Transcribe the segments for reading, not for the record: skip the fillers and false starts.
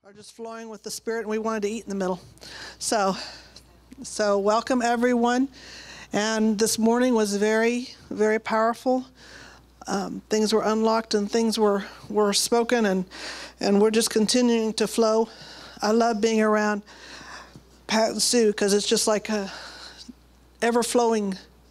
are just flowing with the Spirit, and we wanted to eat in the middle. So welcome everyone. And this morning was very, very powerful. Things were unlocked and things were spoken, and we're just continuing to flow. I love being around Pat and Sue because it's just like a ever flowing.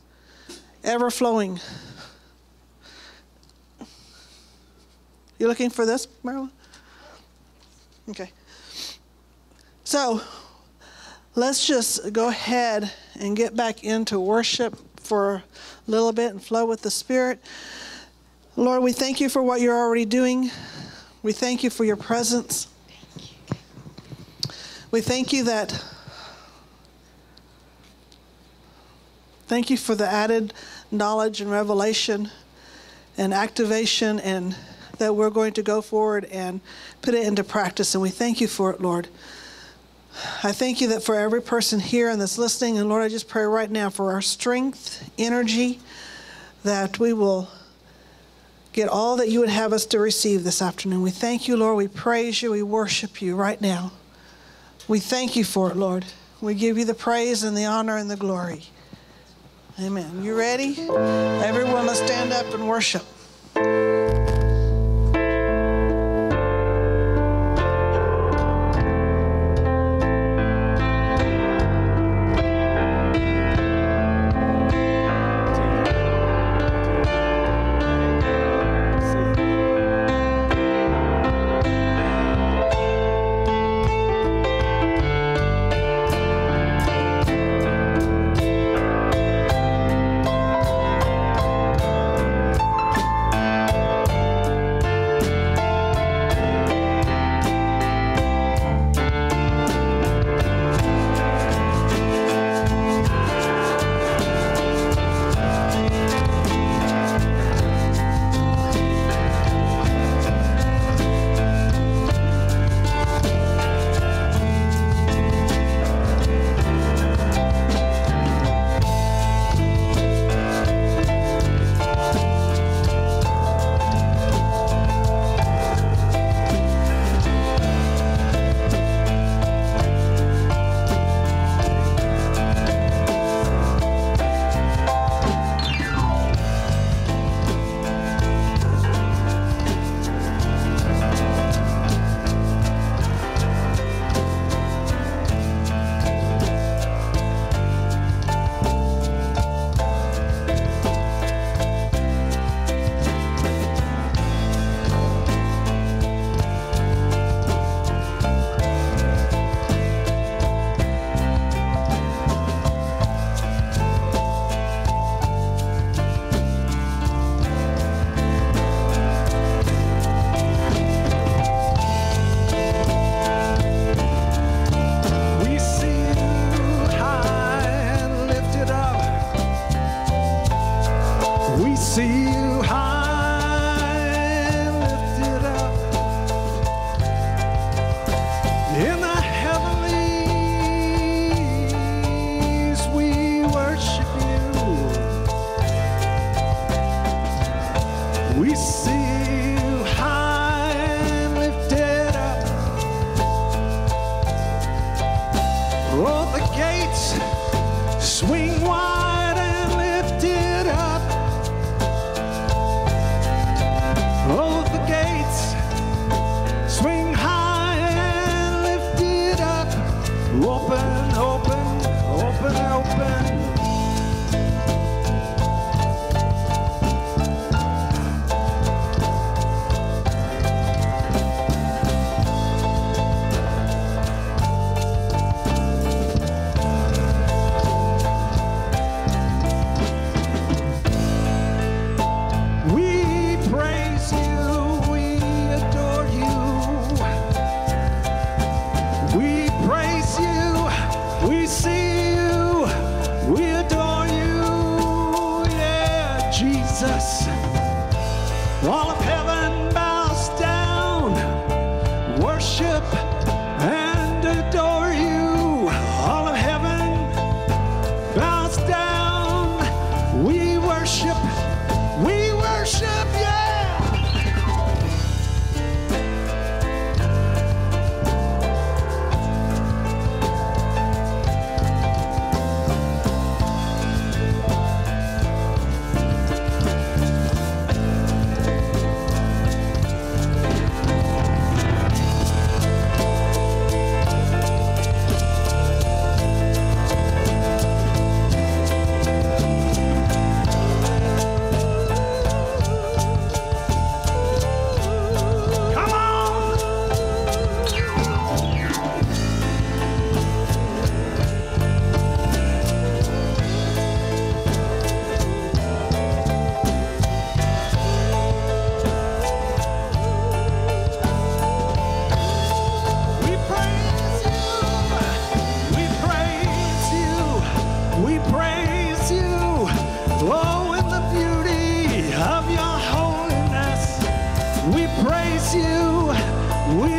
You looking for this, Marilyn? Okay. So let's just go ahead and get back into worship for a little bit and flow with the Spirit. Lord, we thank you for what you're already doing. We thank you for your presence. We thank you thank you for the added knowledge and revelation and activation, and that we're going to go forward and put it into practice. And we thank you for it, Lord. I thank you that for every person here and that's listening, and Lord, I just pray right now for our strength, energy, that we will get all that you would have us to receive this afternoon. We thank you, Lord. We praise you. We worship you right now. We thank you for it, Lord. We give you the praise and the honor and the glory. Amen. You ready? Everyone, let's stand up and worship.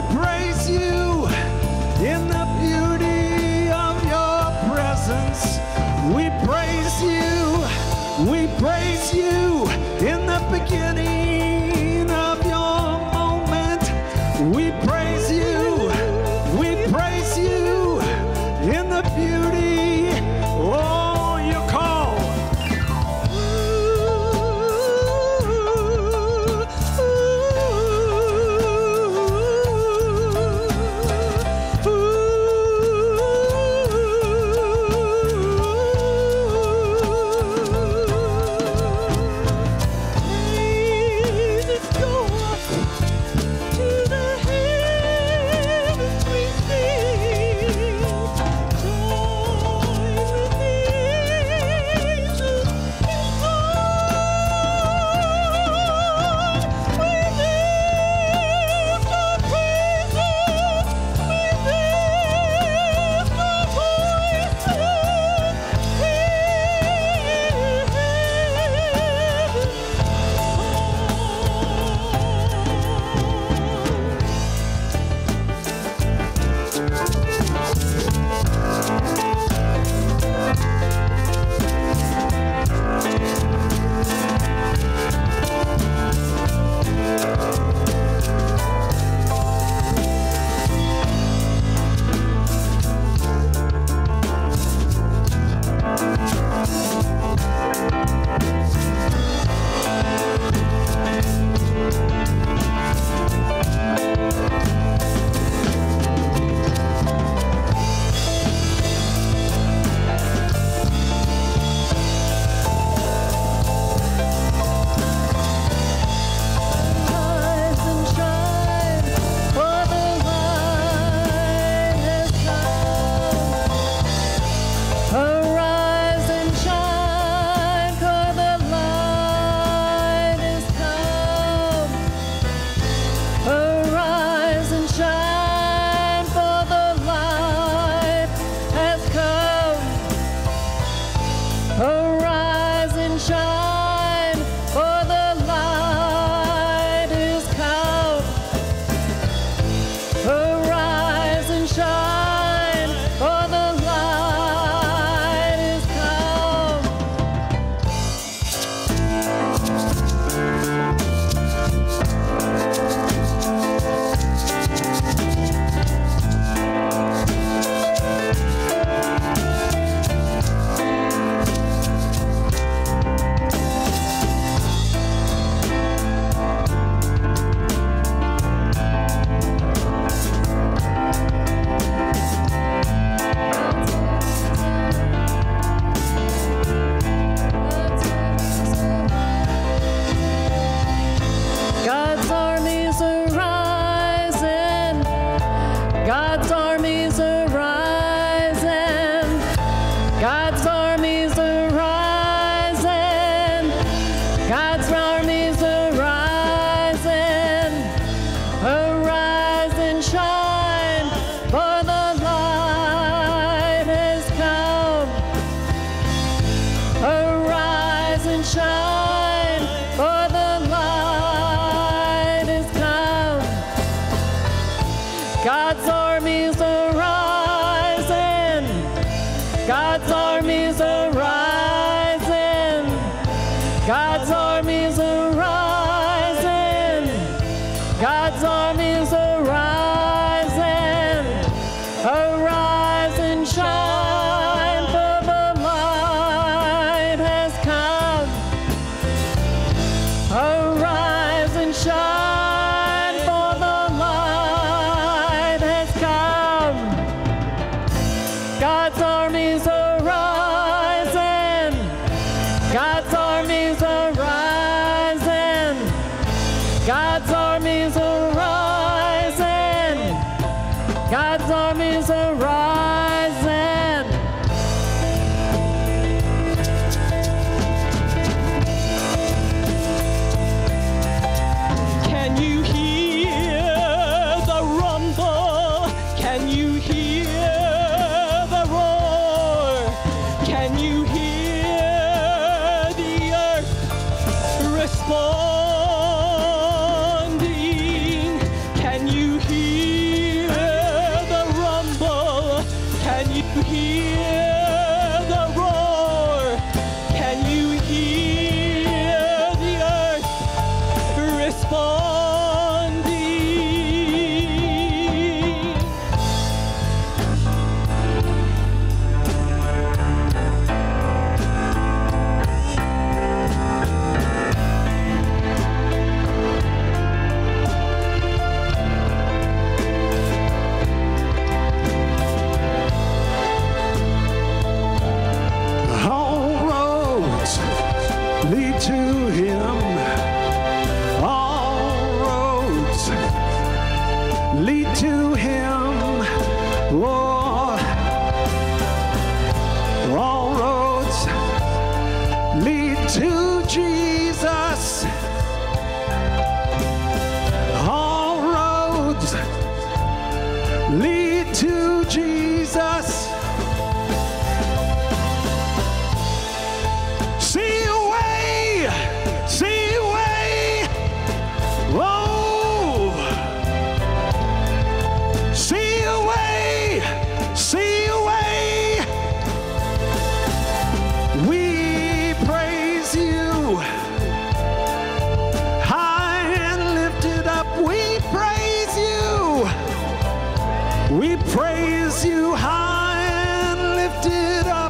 praise you in the beauty of your presence. We praise you. We praise you in the beginning of your moment. We praise you. We praise you in the beauty. Oh, you call. responding. Can you hear? lead to him. Oh, all roads lead to Jesus. All roads lead to Jesus. See a way, see a way. Whoa. See a way, see a way. We praise you. High and lifted up, we praise you. We praise you high and lifted up.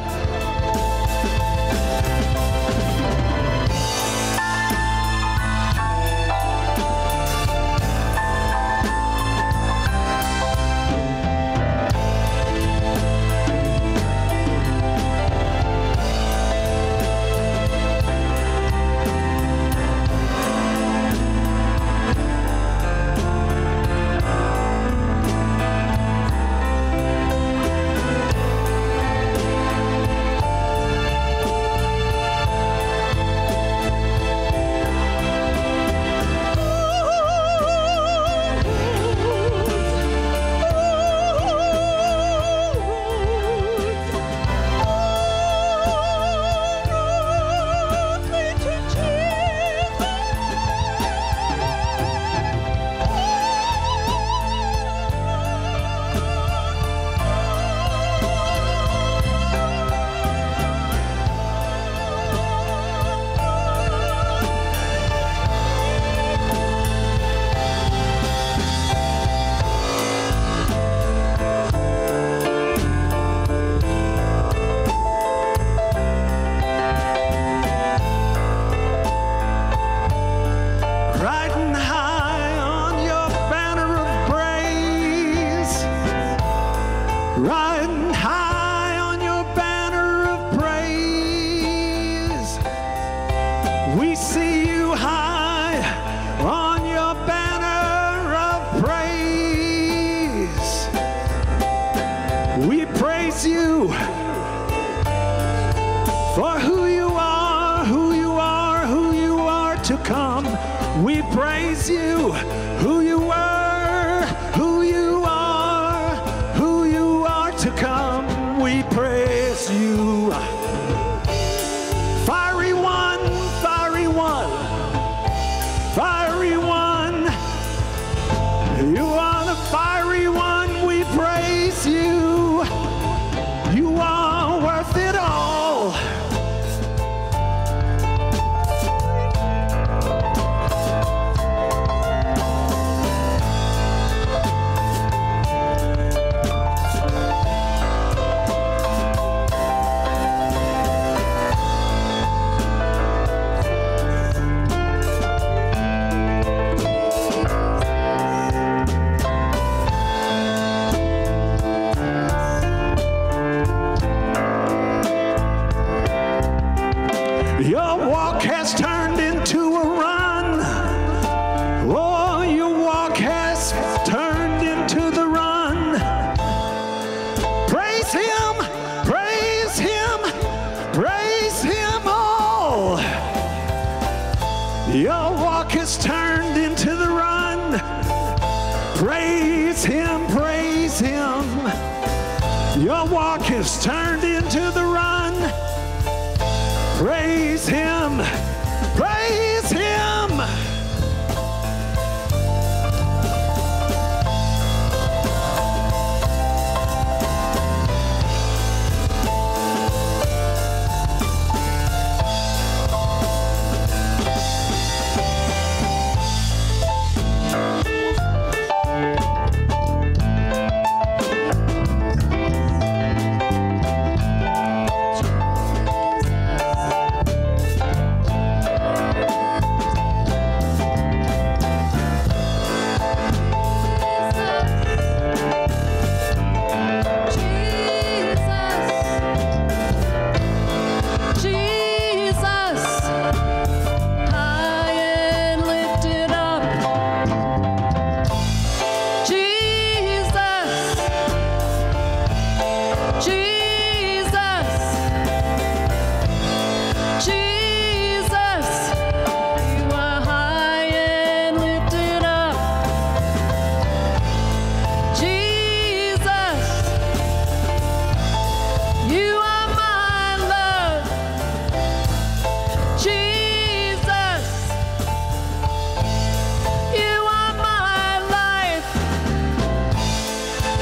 Riding high on your banner of praise. Riding high on your banner of praise. We see you high on your banner of praise. We praise you for who you are, who you are, who you are to come. We praise you, who you were, who you are to come. We praise you. Fiery one, fiery one, fiery one. You are the fiery one. We praise you. You are worth it all. Your walk has turned into a run. Oh, your walk has turned into the run. Praise him, praise him, praise him all. Your walk has turned into the run. Praise him, praise him. Your walk has turned into the run. Praise him, praise him.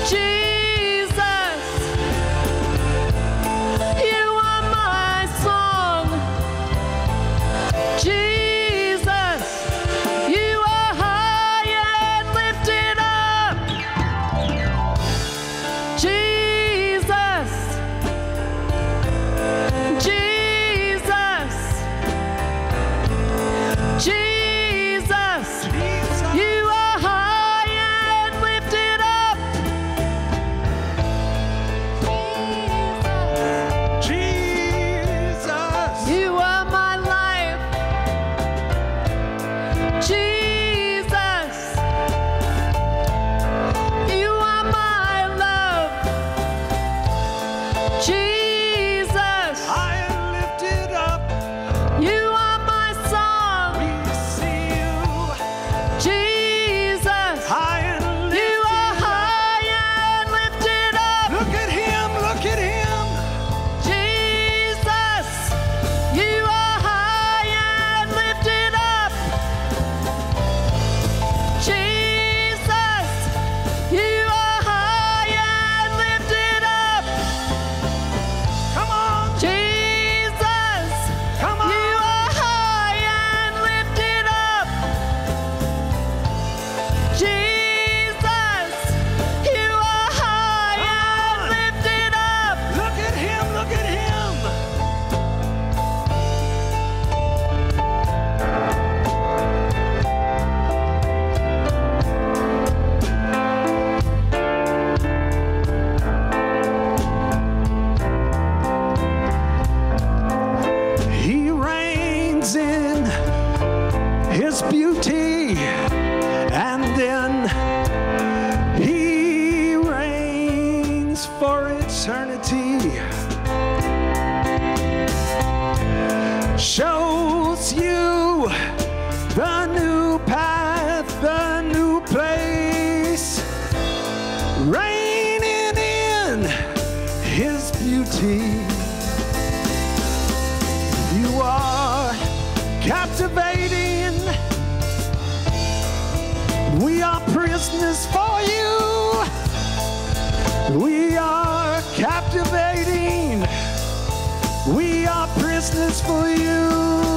shows you the new path, the new place, reigning in His beauty. You are captivating. We are prisoners for you. We are captivating. We are prisoners for you.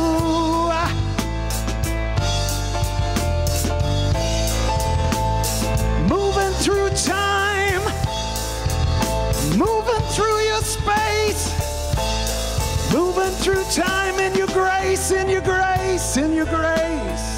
Moving through time, moving through your space, moving through time in your grace, in your grace, in your grace.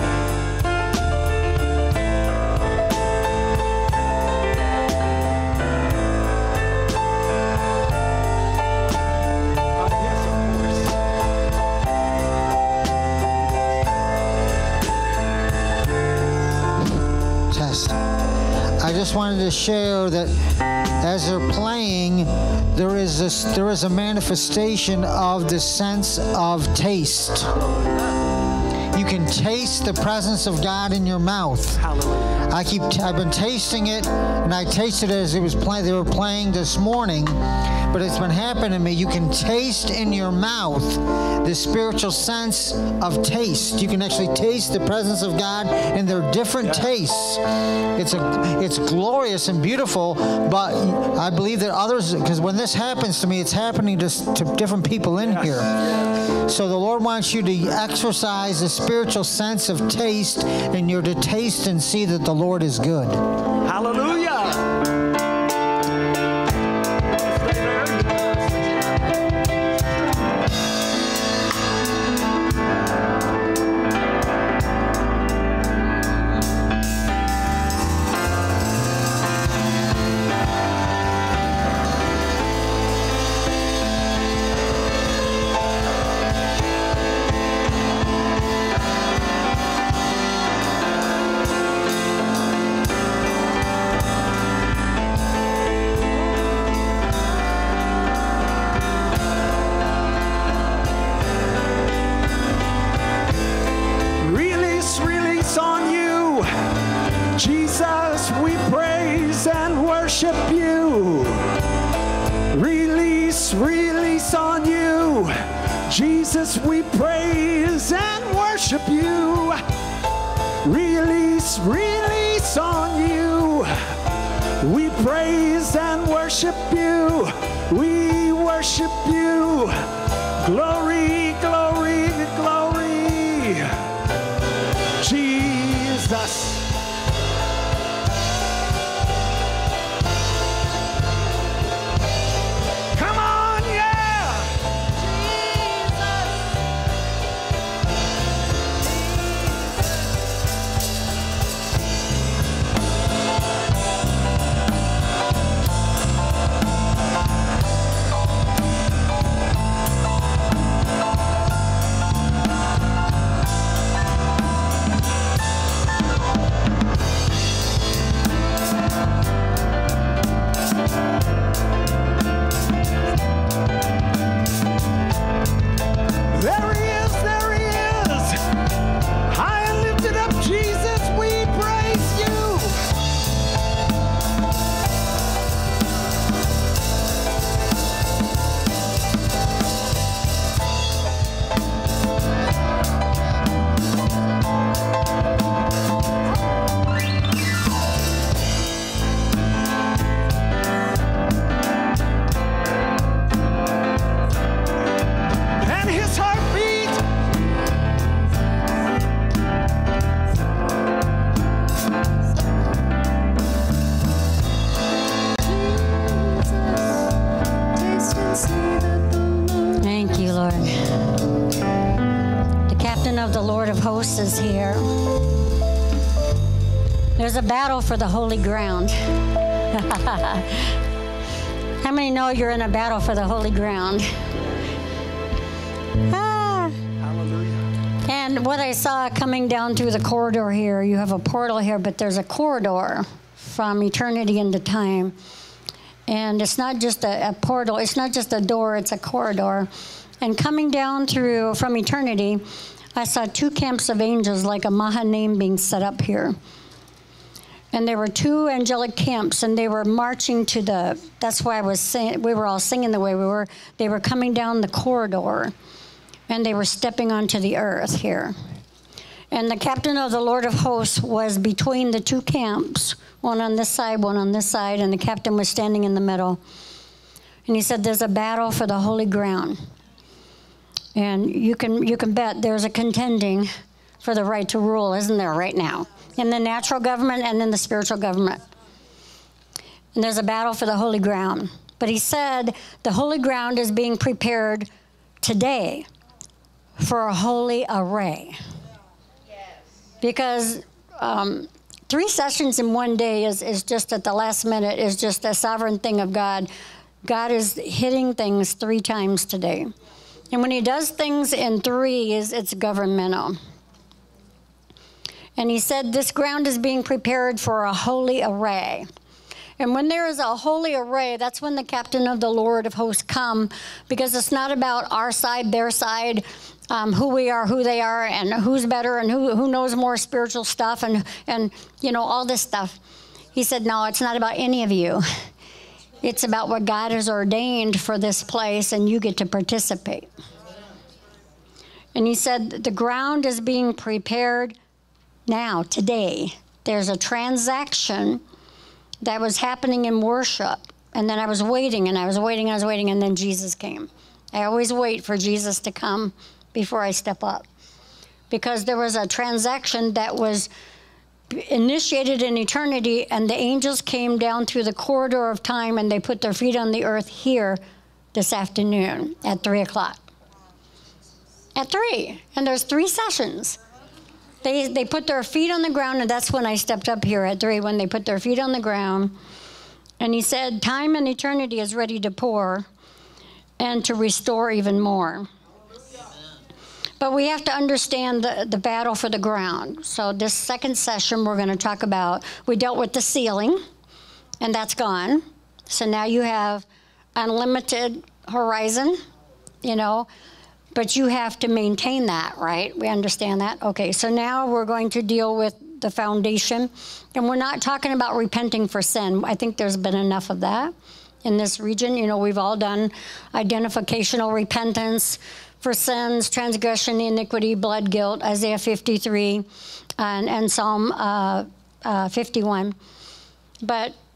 I just wanted to share that as they're playing, there is a manifestation of the sense of taste. You can taste the presence of God in your mouth. I've been tasting it, and I tasted it as it was playing. They were playing this morning, but it's been happening to me. You can taste in your mouth the spiritual sense of taste. You can actually taste the presence of God, and there are different tastes. It's glorious and beautiful, but I believe that others, because when this happens to me, it's happening to different people in here. So the Lord wants you to exercise the spiritual sense of taste, and you're to taste and see that the Lord is good. Hallelujah. Jesus, we praise and worship you. Release on you. Jesus, we praise and worship you. Release on you. We praise and worship you. We worship you. Glory, glory, glory. Jesus. Come on, yeah. There he is, there he is. High and lifted up, Jesus, we praise you. And his heartbeat. Thank you, Lord. The captain of the Lord of Hosts is here. There's a battle for the holy ground. How many know you're in a battle for the holy ground? And what I saw coming down through the corridor here, you have a portal here, but there's a corridor from eternity into time. And it's not just a portal, it's not just a door, it's a corridor. And coming down through from eternity, I saw two camps of angels like a Mahanaim being set up here. And there were two angelic camps, and they were marching to the, that's why I was saying, we were all singing the way we were. They were coming down the corridor, and they were stepping onto the earth here. And the captain of the Lord of Hosts was between the two camps, one on this side, one on this side, and the captain was standing in the middle. And he said, there's a battle for the holy ground. And you can bet there's a contending for the right to rule, isn't there, right now? In the natural government and in the spiritual government. And there's a battle for the holy ground. But he said the holy ground is being prepared today for a holy array. Because 3 sessions in one day is just at the last minute, is just a sovereign thing of God. God is hitting things 3 times today. And when he does things in 3, it's governmental. And he said this ground is being prepared for a holy array. And when there is a holy array, that's when the captain of the Lord of Hosts come, because it's not about our side, their side, who we are, who they are, and who's better, and who knows more spiritual stuff, and you know, all this stuff. He said, no, it's not about any of you. It's about what God has ordained for this place, and you get to participate. And he said, the ground is being prepared now, today. There's a transaction that was happening in worship. And then I was waiting, and I was waiting, and I was waiting, and then Jesus came. I always wait for Jesus to come before I step up. Because there was a transaction that was initiated in eternity, and the angels came down through the corridor of time, and they put their feet on the earth here this afternoon at 3 o'clock. At 3. And there's 3 sessions. They put their feet on the ground, and that's when I stepped up here at 3, when they put their feet on the ground. And he said, time and eternity is ready to pour and to restore even more. But we have to understand the battle for the ground. So this second session we're going to talk about, we dealt with the ceiling, and that's gone. So now you have unlimited horizon, you know, but you have to maintain that, right? We understand that? Okay, so now we're going to deal with the foundation. And we're not talking about repenting for sin. I think there's been enough of that in this region. You know, we've all done identificational repentance for sins, transgression, iniquity, blood, guilt, Isaiah 53, and Psalm 51. But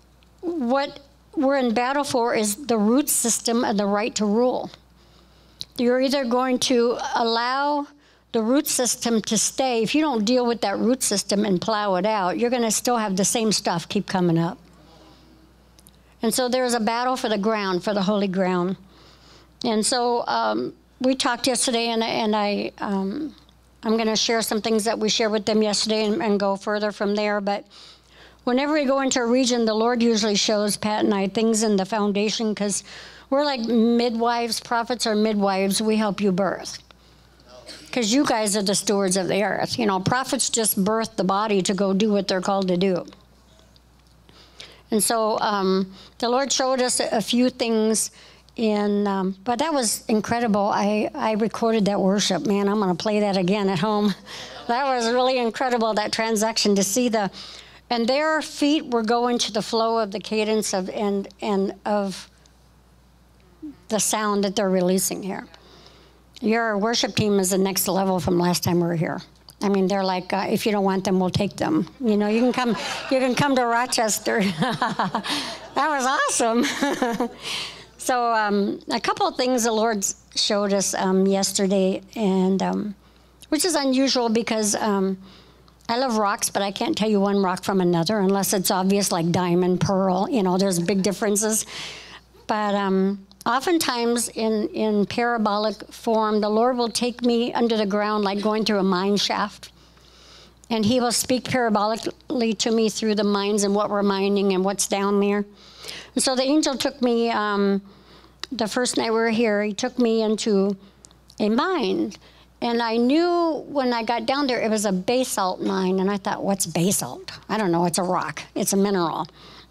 what we're in battle for is the root system and the right to rule. You're either going to allow the root system to stay. If you don't deal with that root system and plow it out, you're going to still have the same stuff keep coming up. And so there's a battle for the ground, for the holy ground. And so we talked yesterday, and I'm going to share some things that we shared with them yesterday and go further from there. But whenever we go into a region, the Lord usually shows Pat and I things in the foundation, because we're like midwives. Prophets are midwives. We help you birth, because you guys are the stewards of the earth. You know, prophets just birth the body to go do what they're called to do. And so the Lord showed us a few things, but that was incredible. I recorded that worship. Man, I'm going to play that again at home. That was really incredible, that transaction, to see and their feet were going to the flow of the cadence of of the sound that they're releasing here. Your worship team is the next level from last time we were here. I mean, they're like, if you don't want them, we'll take them. You know, you can come to Rochester. That was awesome. So a couple of things the Lord showed us yesterday, and which is unusual, because I love rocks, but I can't tell you one rock from another unless it's obvious, like diamond, pearl. You know, there's big differences. But oftentimes in parabolic form, the Lord will take me under the ground like going through a mine shaft. And he will speak parabolically to me through the mines and what we're mining and what's down there. And so the angel took me, the first night we were here, he took me into a mine. And I knew when I got down there, it was a basalt mine. And I thought, what's basalt? I don't know, it's a rock, it's a mineral.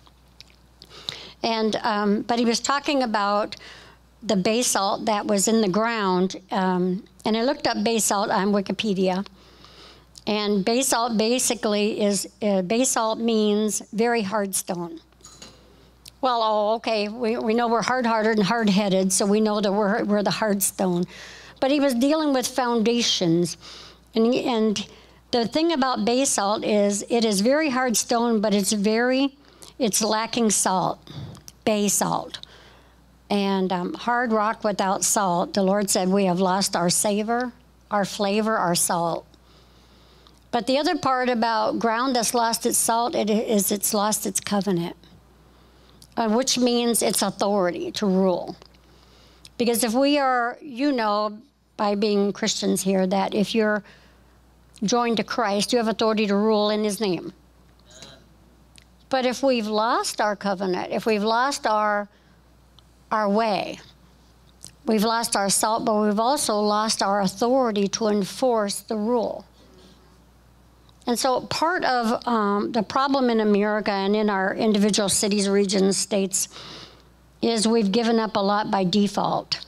And but he was talking about the basalt that was in the ground, and I looked up basalt on Wikipedia. And basalt basically is basalt means very hard stone. Well, okay, we know we're hard-hearted and hard-headed, so we know that we're the hard stone. But he was dealing with foundations, and the thing about basalt is it is very hard stone, but it's lacking salt. Basalt. And hard rock without salt, the Lord said, we have lost our savor, our flavor, our salt. But the other part about ground that's lost its salt is it's lost its covenant, which means its authority to rule. Because if we are, you know, by being Christians here, that if you're joined to Christ, you have authority to rule in his name. But if we've lost our covenant, if we've lost our way, we've lost our salt, but we've also lost our authority to enforce the rule. And so part of the problem in America and in our individual cities, regions, states, is we've given up a lot by default.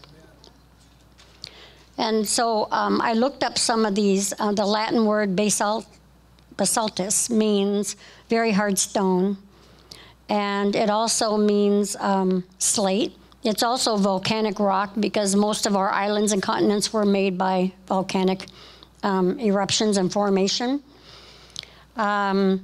And so I looked up some of these. The Latin word basaltus means very hard stone, and it also means slate. It's also volcanic rock, because most of our islands and continents were made by volcanic eruptions and formation. In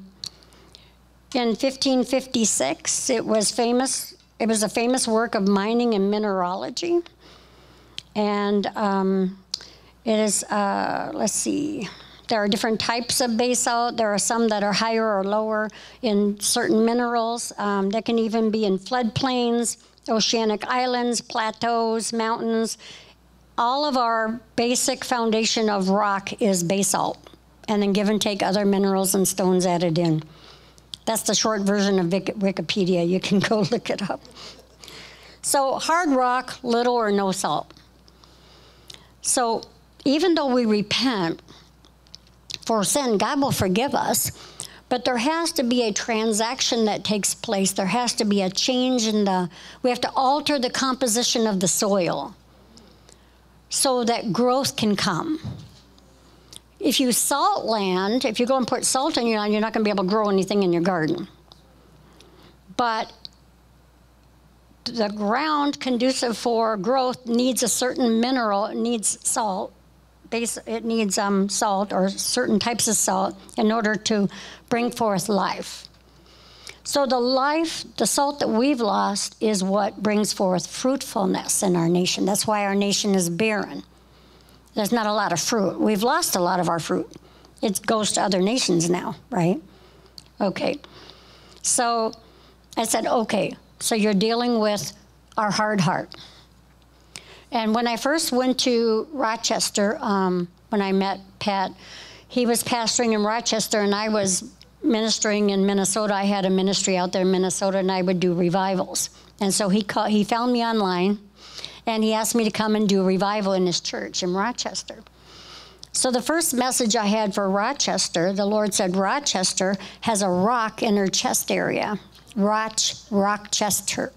1556, it was a famous work of mining and mineralogy. And it is, let's see, there are different types of basalt. There are some that are higher or lower in certain minerals. That can even be in floodplains, oceanic islands, plateaus, mountains. All of our basic foundation of rock is basalt, and then give and take other minerals and stones added in. That's the short version of Wikipedia. You can go look it up. So hard rock, little or no salt. So even though we repent for sin, God will forgive us, but there has to be a transaction that takes place. There has to be a change we have to alter the composition of the soil so that growth can come. If you salt land, if you go and put salt in your land, you're not going to be able to grow anything in your garden. But the ground conducive for growth needs a certain mineral. It needs salt. It needs salt or certain types of salt in order to bring forth life. So the salt that we've lost is what brings forth fruitfulness in our nation. That's why our nation is barren. There's not a lot of fruit. We've lost a lot of our fruit. It goes to other nations now, right? Okay. So I said, okay, so you're dealing with our hard heart. And when I first went to Rochester, when I met Pat, he was pastoring in Rochester and I was ministering in Minnesota. I had a ministry out there in Minnesota and I would do revivals. And so he found me online and he asked me to come and do a revival in his church in Rochester. So the first message I had for Rochester, the Lord said, Rochester has a rock in her chest area. Rochester.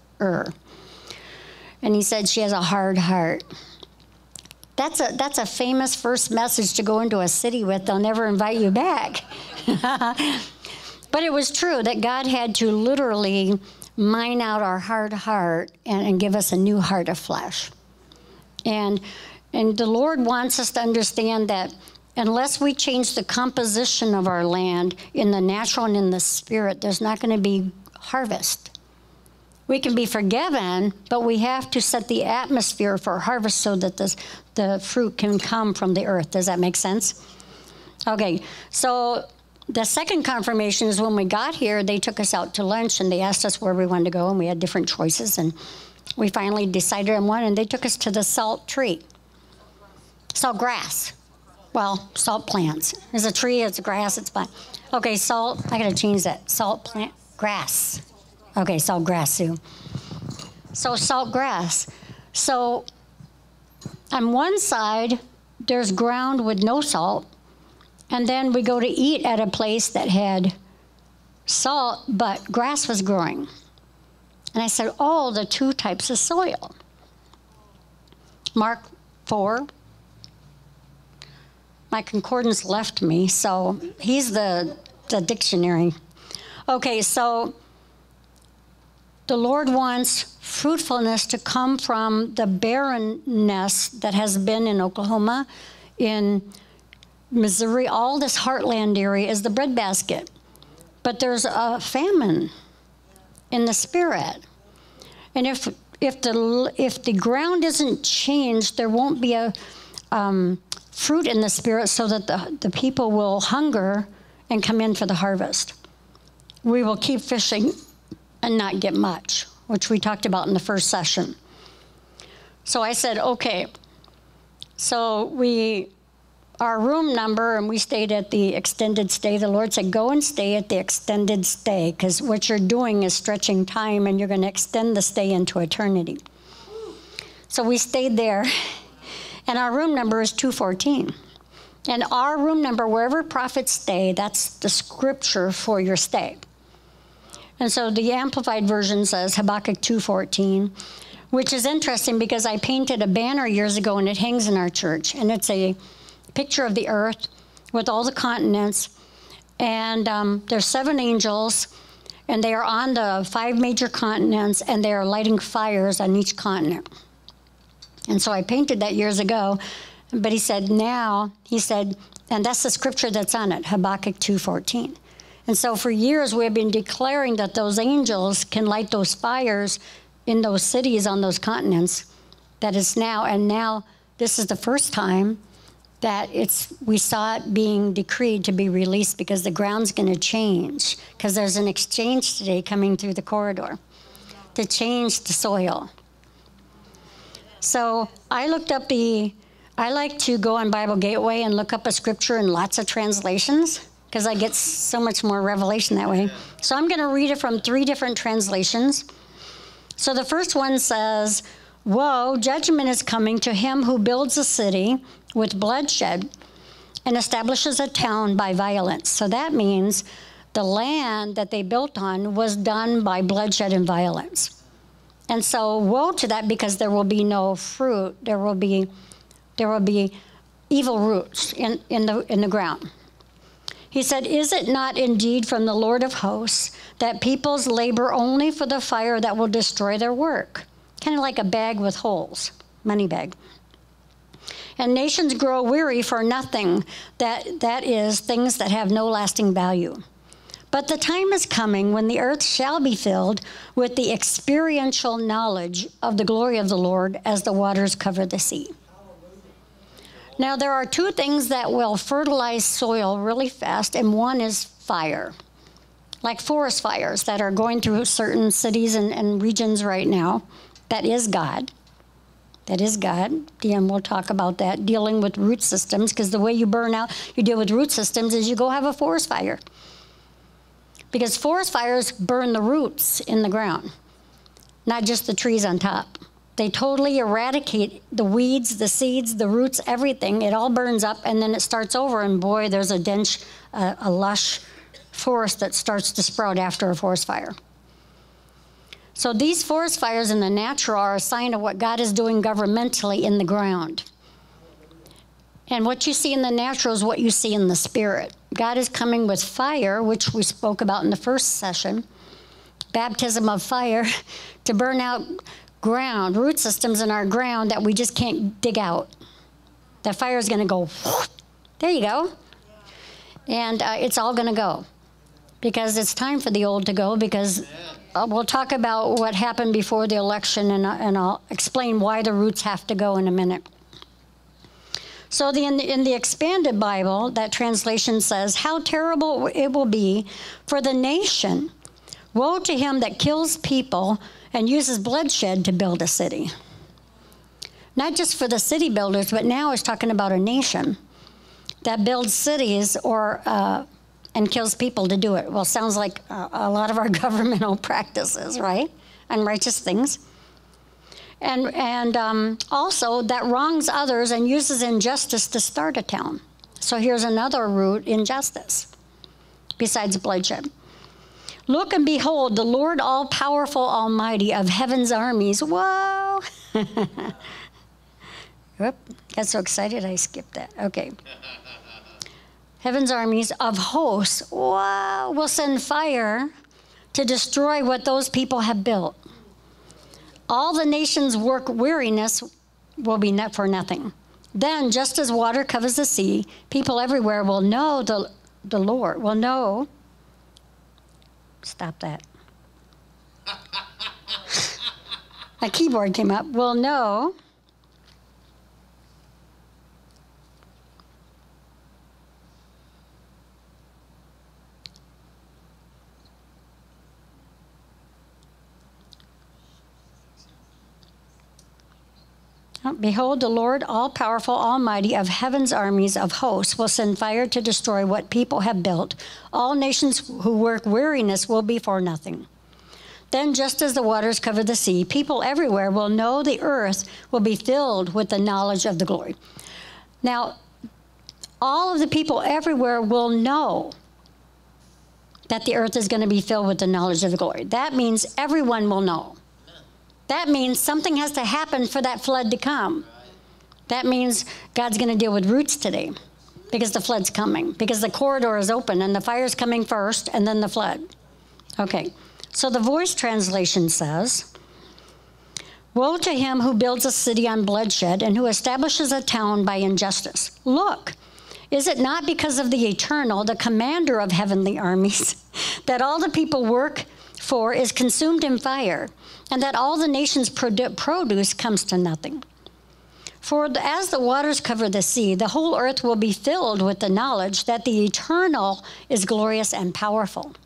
And he said she has a hard heart. That's a famous first message to go into a city with. They'll never invite you back. But it was true that God had to literally mine out our hard heart and give us a new heart of flesh. And the Lord wants us to understand that unless we change the composition of our land in the natural and in the spirit, there's not going to be harvest. We can be forgiven, but we have to set the atmosphere for harvest so that the fruit can come from the earth. Does that make sense? Okay, so the second confirmation is when we got here, they took us out to lunch and they asked us where we wanted to go, and we had different choices, and we finally decided on one, and they took us to the salt tree. Salt grass. Well, salt plants. There's a tree, it's grass, it's fine. Okay, salt, I gotta change that. Salt plant, grass. Okay, salt grass, Sue. So salt grass. So on one side, there's ground with no salt, and then we go to eat at a place that had salt, but grass was growing. And I said, oh, the two types of soil. Mark 4. My concordance left me, so he's the dictionary. Okay, so the Lord wants fruitfulness to come from the barrenness that has been in Oklahoma, in Missouri. All this heartland area is the breadbasket. But there's a famine in the spirit. And if the ground isn't changed, there won't be a fruit in the spirit so that the people will hunger and come in for the harvest. We will keep fishing and not get much, which we talked about in the first session. So I said, okay. So our room number, and we stayed at the extended stay. The Lord said, go and stay at the extended stay, because what you're doing is stretching time, and you're going to extend the stay into eternity. So we stayed there, and our room number is 214. And our room number, wherever prophets stay, that's the scripture for your stay. And so the Amplified Version says Habakkuk 2:14, which is interesting because I painted a banner years ago, and it hangs in our church, and it's a picture of the earth with all the continents, and there's 7 angels, and they are on the 5 major continents, and they are lighting fires on each continent. And so I painted that years ago, but he said, and that's the scripture that's on it, Habakkuk 2:14. And so for years we've been declaring that those angels can light those fires in those cities on those continents, that is now, and now this is the first time that we saw it being decreed to be released, because the ground's going to change, because there's an exchange today coming through the corridor to change the soil. So I looked up I like to go on Bible Gateway and look up a scripture in lots of translations, because I get so much more revelation that way. So I'm going to read it from 3 different translations. So the first one says, woe, judgment is coming to him who builds a city with bloodshed and establishes a town by violence. So that means the land that they built on was done by bloodshed and violence. And so woe to that, because there will be no fruit. There will be evil roots in the ground. He said, is it not indeed from the Lord of hosts that peoples labor only for the fire that will destroy their work? Kind of like a bag with holes, money bag. And nations grow weary for nothing, that is, things that have no lasting value. But the time is coming when the earth shall be filled with the experiential knowledge of the glory of the Lord as the waters cover the sea. Now, there are two things that will fertilize soil really fast, and one is fire. Like forest fires that are going through certain cities and regions right now. That is God. That is God. And we'll talk about that, dealing with root systems, because the way you deal with root systems is you go have a forest fire. Because forest fires burn the roots in the ground, not just the trees on top. They totally eradicate the weeds, the seeds, the roots, everything. It all burns up, and then it starts over, and boy, there's a dense, a lush forest that starts to sprout after a forest fire. So these forest fires in the natural are a sign of what God is doing governmentally in the ground. And what you see in the natural is what you see in the spirit. God is coming with fire, which we spoke about in the first session, baptism of fire, to burn out ground, root systems in our ground that we just can't dig out. That fire is going to go, there you go. And it's all going to go. Because it's time for the old to go, because we'll talk about what happened before the election, and I'll explain why the roots have to go in a minute. So in the expanded Bible, that translation says, how terrible it will be for the nation. Woe to him that kills people and uses bloodshed to build a city. Not just for the city builders, but now it's talking about a nation that builds cities and kills people to do it. Well, sounds like a lot of our governmental practices, right? Unrighteous things. And also that wrongs others and uses injustice to start a town. So here's another root, injustice, besides bloodshed. Look and behold, the Lord all-powerful, almighty of heaven's armies. Whoa! Whoop, got so excited I skipped that. Okay. Heaven's armies of hosts, wow, will send fire to destroy what those people have built. All the nations' work weariness will be net for nothing. Then, just as water covers the sea, people everywhere will know the Lord, will know. Stop that. My keyboard came up. Will know. Behold, the Lord, all-powerful, almighty, of heaven's armies of hosts, will send fire to destroy what people have built. All nations who work weariness will be for nothing. Then, just as the waters cover the sea, people everywhere will know the earth will be filled with the knowledge of the glory. Now, all of the people everywhere will know that the earth is going to be filled with the knowledge of the glory. That means everyone will know. That means something has to happen for that flood to come. That means God's going to deal with roots today because the flood's coming, because the corridor is open and the fire's coming first and then the flood. Okay, so the Voice translation says, woe to him who builds a city on bloodshed and who establishes a town by injustice. Look, is it not because of the Eternal, the commander of heavenly armies, that all the people work for is consumed in fire, and that all the nations' produce comes to nothing? For as the waters cover the sea, the whole earth will be filled with the knowledge that the Eternal is glorious and powerful.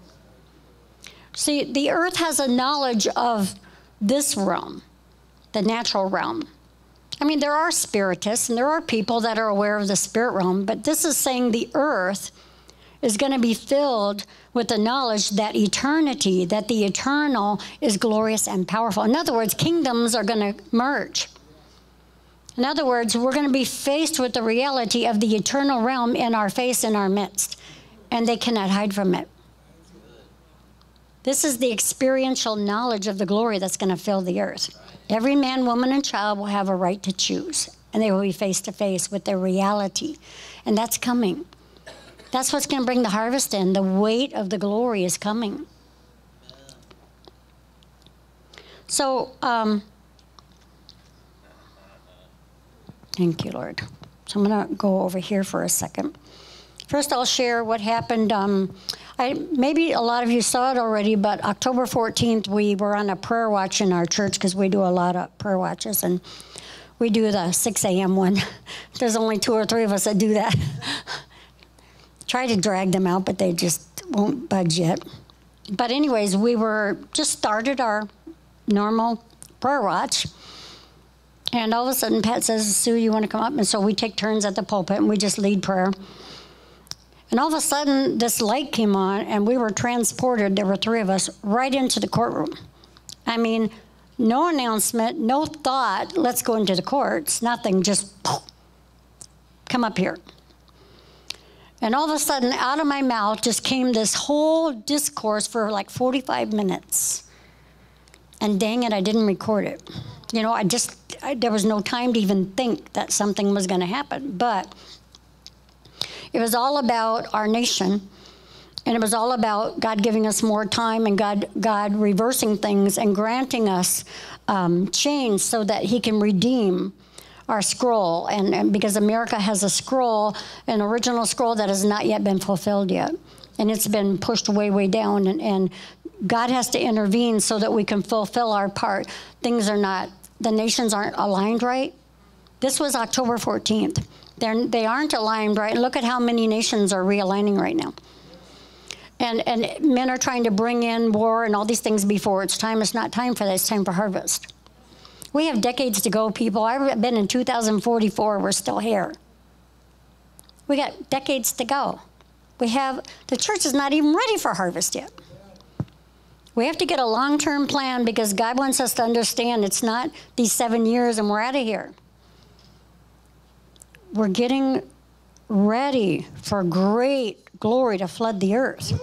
See, the earth has a knowledge of this realm, the natural realm. I mean, there are spiritists and there are people that are aware of the spirit realm, but this is saying the earth is going to be filled with the knowledge that eternity, that the Eternal is glorious and powerful. In other words, kingdoms are going to merge. In other words, we're going to be faced with the reality of the eternal realm in our face, in our midst, and they cannot hide from it. This is the experiential knowledge of the glory that's going to fill the earth. Every man, woman, and child will have a right to choose, and they will be face to face with their reality, and that's coming. That's what's going to bring the harvest in. The weight of the glory is coming. So, thank you, Lord. So I'm going to go over here for a second. First, I'll share what happened. I Maybe a lot of you saw it already, but October 14th, we were on a prayer watch in our church because we do a lot of prayer watches, and we do the 6 a.m. one. There's only 2 or 3 of us that do that. Try to drag them out, but they just won't budge yet. But anyways, we were just started our normal prayer watch, and all of a sudden Pat says, Sue, you want to come up? And so we take turns at the pulpit, and we just lead prayer. And all of a sudden, this light came on, and we were transported, there were 3 of us, right into the courtroom. I mean, no announcement, no thought, let's go into the courts, nothing, just come up here. And all of a sudden, out of my mouth just came this whole discourse for like 45 minutes. And dang it, I didn't record it. You know, there was no time to even think that something was going to happen. But it was all about our nation. And it was all about God giving us more time and God reversing things and granting us change so that he can redeem our scroll. And because America has a scroll, an original scroll that has not yet been fulfilled yet. And it's been pushed way, way down. And God has to intervene so that we can fulfill our part. The nations aren't aligned right. This was October 14th. They aren't aligned right. And look at how many nations are realigning right now. And men are trying to bring in war and all these things before it's time. It's not time for that. It's time for harvest. We have decades to go, people. I've been in 2044. We're still here. We got decades to go. The church is not even ready for harvest yet. We have to get a long-term plan because God wants us to understand it's not these 7 years and we're out of here. We're getting ready for great glory to flood the earth.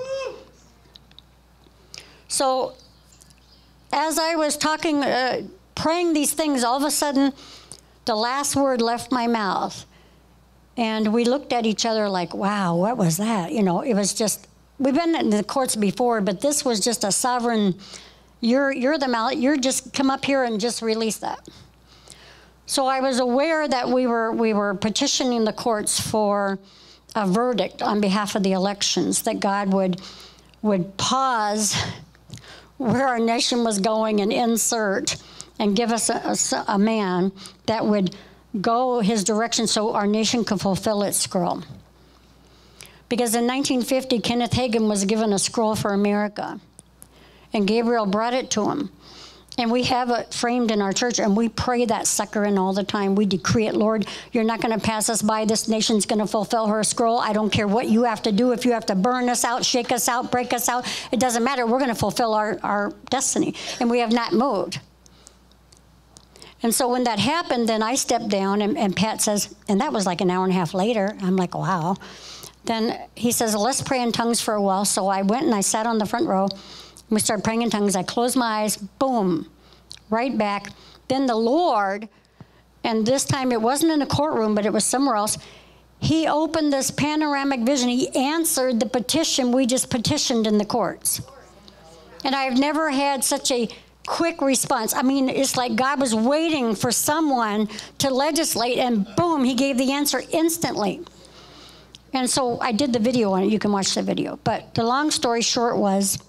So as I was talking, praying these things, all of a sudden, the last word left my mouth. And we looked at each other like, wow, what was that? You know, it was just, we've been in the courts before, but this was just a sovereign, you're the mallet, you're just come up here and just release that. So I was aware that we were petitioning the courts for a verdict on behalf of the elections, that God would pause where our nation was going and insert and give us a man that would go his direction so our nation could fulfill its scroll. Because in 1950, Kenneth Hagin was given a scroll for America, and Gabriel brought it to him. And we have it framed in our church, and we pray that sucker in all the time. We decree it, Lord, you're not going to pass us by. This nation's going to fulfill her scroll. I don't care what you have to do. If you have to burn us out, shake us out, break us out, it doesn't matter. We're going to fulfill our destiny. And we have not moved. And so when that happened, then I stepped down, and Pat says, and that was like an hour and a half later. I'm like, wow. Then he says, let's pray in tongues for a while. So I went and I sat on the front row. We started praying in tongues. I closed my eyes, boom, right back. Then the Lord, and this time it wasn't in a courtroom, but it was somewhere else, he opened this panoramic vision. He answered the petition we just petitioned in the courts. And I've never had such a quick response. I mean, it's like God was waiting for someone to legislate, and boom, he gave the answer instantly. And so I did the video on it. You can watch the video. But the long story short was,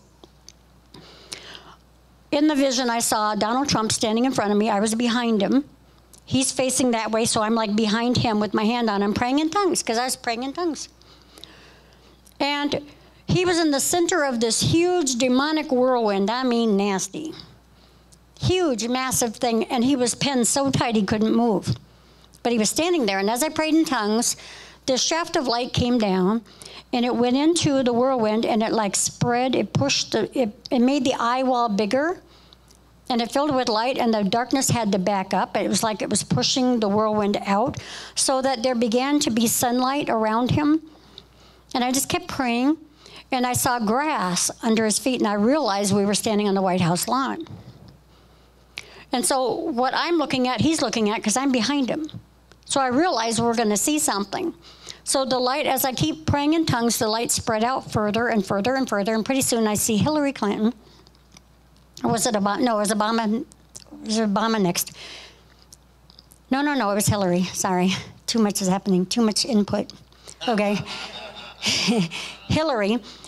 in the vision, I saw Donald Trump standing in front of me. I was behind him. He's facing that way, so I'm like behind him with my hand on him, praying in tongues, because I was praying in tongues. And he was in the center of this huge demonic whirlwind. I mean, nasty. Huge, massive thing. And he was pinned so tight he couldn't move. But he was standing there. And as I prayed in tongues, this shaft of light came down, and it went into the whirlwind, and it like spread, it pushed, it made the eye wall bigger, and it filled with light, and the darkness had to back up. It was like it was pushing the whirlwind out, so that there began to be sunlight around him. And I just kept praying, and I saw grass under his feet, and I realized we were standing on the White House lawn. And so what I'm looking at, he's looking at, because I'm behind him. So I realized we're going to see something. So the light, as I keep praying in tongues, the light spread out further and further and further, and pretty soon I see Hillary Clinton. Or was it Obama? No, it was Obama. Was Obama next? No, it was Hillary. Sorry. Too much is happening. Too much input. Okay. Hillary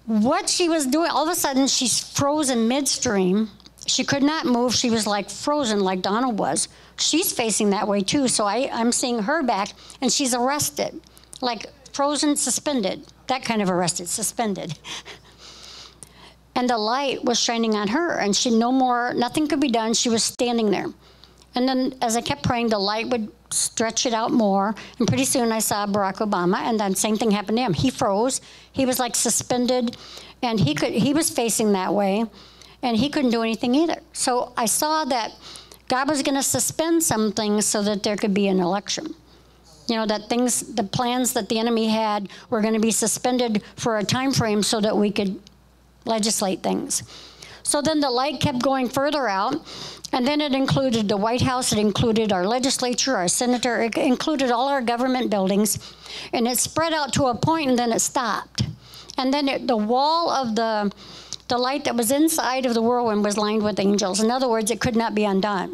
what she was doing, all of a sudden she's frozen midstream. She could not move. She was like frozen like Donna was. She's facing that way too. So I'm seeing her back, and she's arrested, like frozen, suspended, that kind of arrested, suspended. And the light was shining on her, and nothing could be done. She was standing there. And then as I kept praying, the light would stretch it out more. And pretty soon I saw Barack Obama, and then same thing happened to him. He froze. He was like suspended, and he was facing that way, and he couldn't do anything either. So I saw that God was going to suspend some things so that there could be an election. You know, that the plans that the enemy had were going to be suspended for a time frame so that we could legislate things. So then the light kept going further out, and then it included the White House, it included our legislature, our senator, it included all our government buildings, and it spread out to a point, and then it stopped. And then the wall of the light that was inside of the whirlwind was lined with angels. In other words, it could not be undone.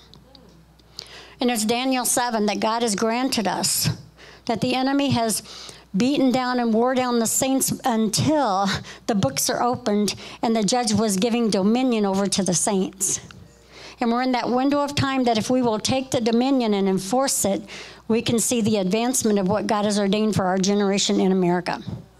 And it's Daniel 7 that God has granted us, that the enemy has beaten down and wore down the saints until the books are opened and the judge was giving dominion over to the saints. And we're in that window of time that if we will take the dominion and enforce it, we can see the advancement of what God has ordained for our generation in America.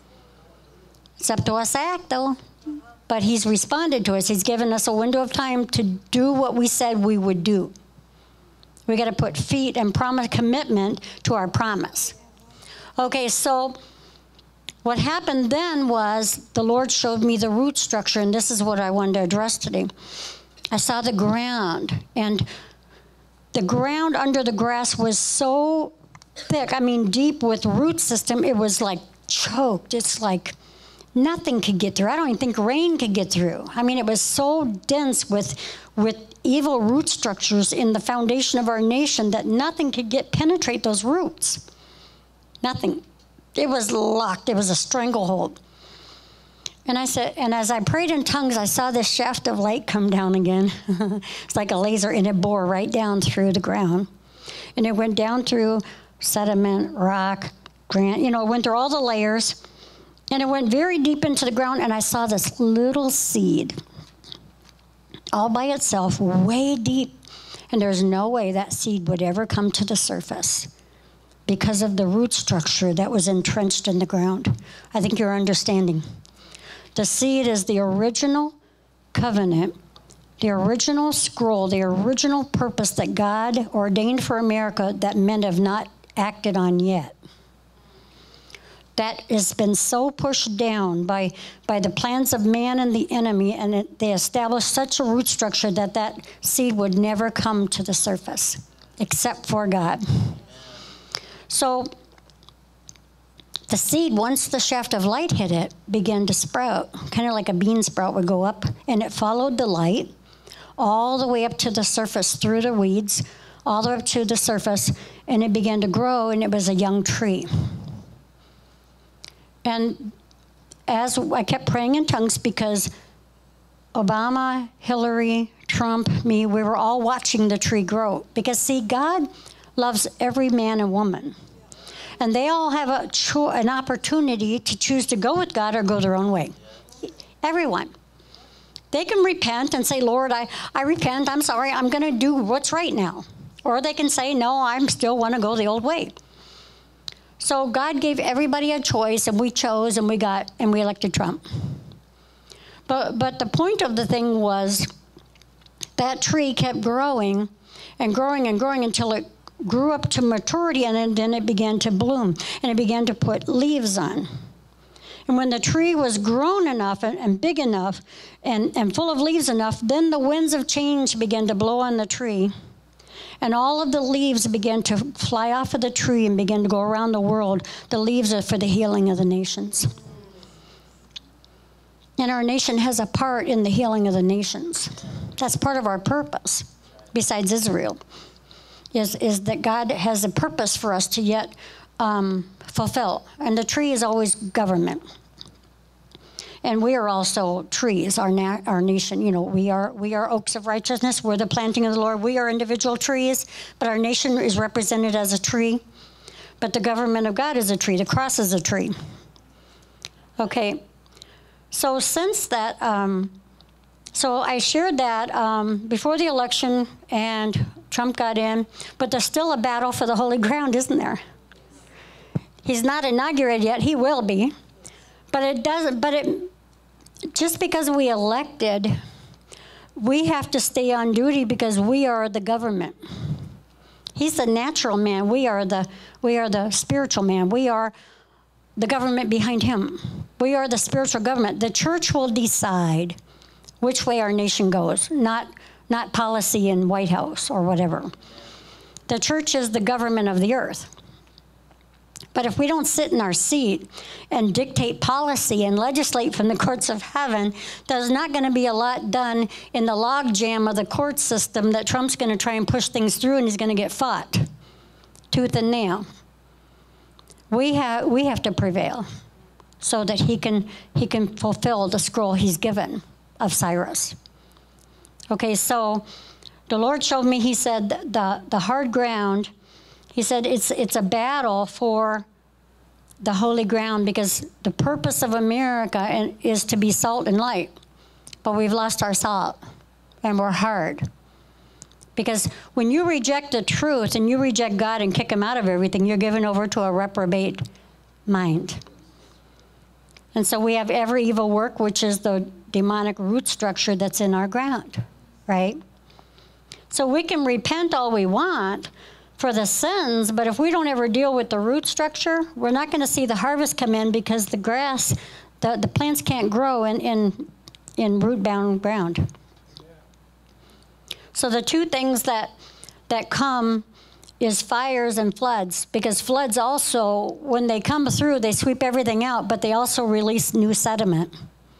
It's up to us to act, though. But he's responded to us. He's given us a window of time to do what we said we would do. We got to put feet and commitment to our promise. Okay, so what happened then was the Lord showed me the root structure, and this is what I wanted to address today. I saw the ground, and the ground under the grass was so thick, deep with root system, it was like choked. It's like nothing could get through. I don't even think rain could get through. It was so dense with evil root structures in the foundation of our nation that nothing could penetrate those roots. Nothing. It was locked. It was a stranglehold. And I said, and as I prayed in tongues, I saw this shaft of light come down again. It's like a laser, and it bore right down through the ground. And it went down through sediment, rock, granite. It went through all the layers. And it went very deep into the ground, and I saw this little seed all by itself, way deep. And there's no way that seed would ever come to the surface because of the root structure that was entrenched in the ground. I think you're understanding. The seed is the original covenant, the original scroll, the original purpose that God ordained for America that men have not acted on yet. That has been so pushed down by the plans of man and the enemy, and they established such a root structure that seed would never come to the surface, except for God. So the seed, once the shaft of light hit it, began to sprout, kind of like a bean sprout would go up, and it followed the light all the way up to the surface, through the weeds, all the way up to the surface, and it began to grow, and it was a young tree. And as I kept praying in tongues, because Obama, Hillary, Trump, me, we were all watching the tree grow. Because, see, God loves every man and woman. And they all have an opportunity to choose to go with God or go their own way. Everyone. They can repent and say, Lord, I repent, I'm sorry, I'm going to do what's right now. Or they can say, no, I still want to go the old way. So God gave everybody a choice, and we chose, and we elected Trump. But the point of the thing was that tree kept growing and growing and growing until it grew up to maturity, and then it began to bloom, and it began to put leaves on. And when the tree was grown enough and big enough and full of leaves enough, then the winds of change began to blow on the tree. And all of the leaves began to fly off of the tree and began to go around the world. The leaves are for the healing of the nations. And our nation has a part in the healing of the nations. That's part of our purpose, besides Israel, is that God has a purpose for us to yet fulfill. And the tree is always government. And we are also trees, our nation. We are oaks of righteousness. We're the planting of the Lord. We are individual trees, but our nation is represented as a tree. But the government of God is a tree. The cross is a tree. Okay. So since that, so I shared that before the election, and Trump got in, but there's still a battle for the holy ground, isn't there? He's not inaugurated yet. He will be, but it doesn't. But it just because we elected, we have to stay on duty because we are the government. He's the natural man. We are the spiritual man. We are the government behind him. We are the spiritual government. The church will decide which way our nation goes, not policy in White House or whatever. The church is the government of the earth. But if we don't sit in our seat and dictate policy and legislate from the courts of heaven, there's not going to be a lot done in the logjam of the court system that Trump's going to try and push things through, and he's going to get fought tooth and nail. We have to prevail so that he can fulfill the scroll he's given of Cyrus. Okay, so the Lord showed me, he said, the hard ground. He said it's a battle for the holy ground because the purpose of America is to be salt and light. But we've lost our salt and we're hard. Because when you reject the truth and you reject God and kick him out of everything, you're given over to a reprobate mind. And so we have every evil work, which is the demonic root structure that's in our ground, right? So we can repent all we want for the sins, but if we don't ever deal with the root structure, we're not going to see the harvest come in because the grass, the plants can't grow in root-bound ground. So the two things that come is fires and floods, because floods also, when they come through, they sweep everything out, but they also release new sediment.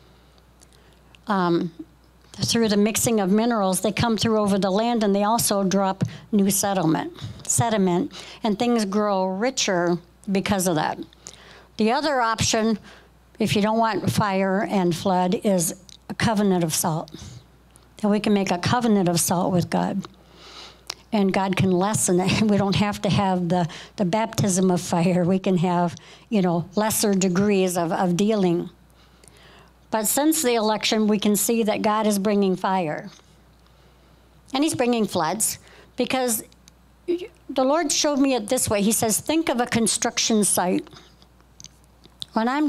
Through the mixing of minerals, they come through over the land, and they also drop new sediment, and things grow richer because of that. The other option, if you don't want fire and flood, is a covenant of salt. That we can make a covenant of salt with God, and God can lessen it. We don't have to have the baptism of fire. We can have, lesser degrees of dealing. But since the election, we can see that God is bringing fire. And he's bringing floods, because the Lord showed me it this way. He says, think of a construction site. When I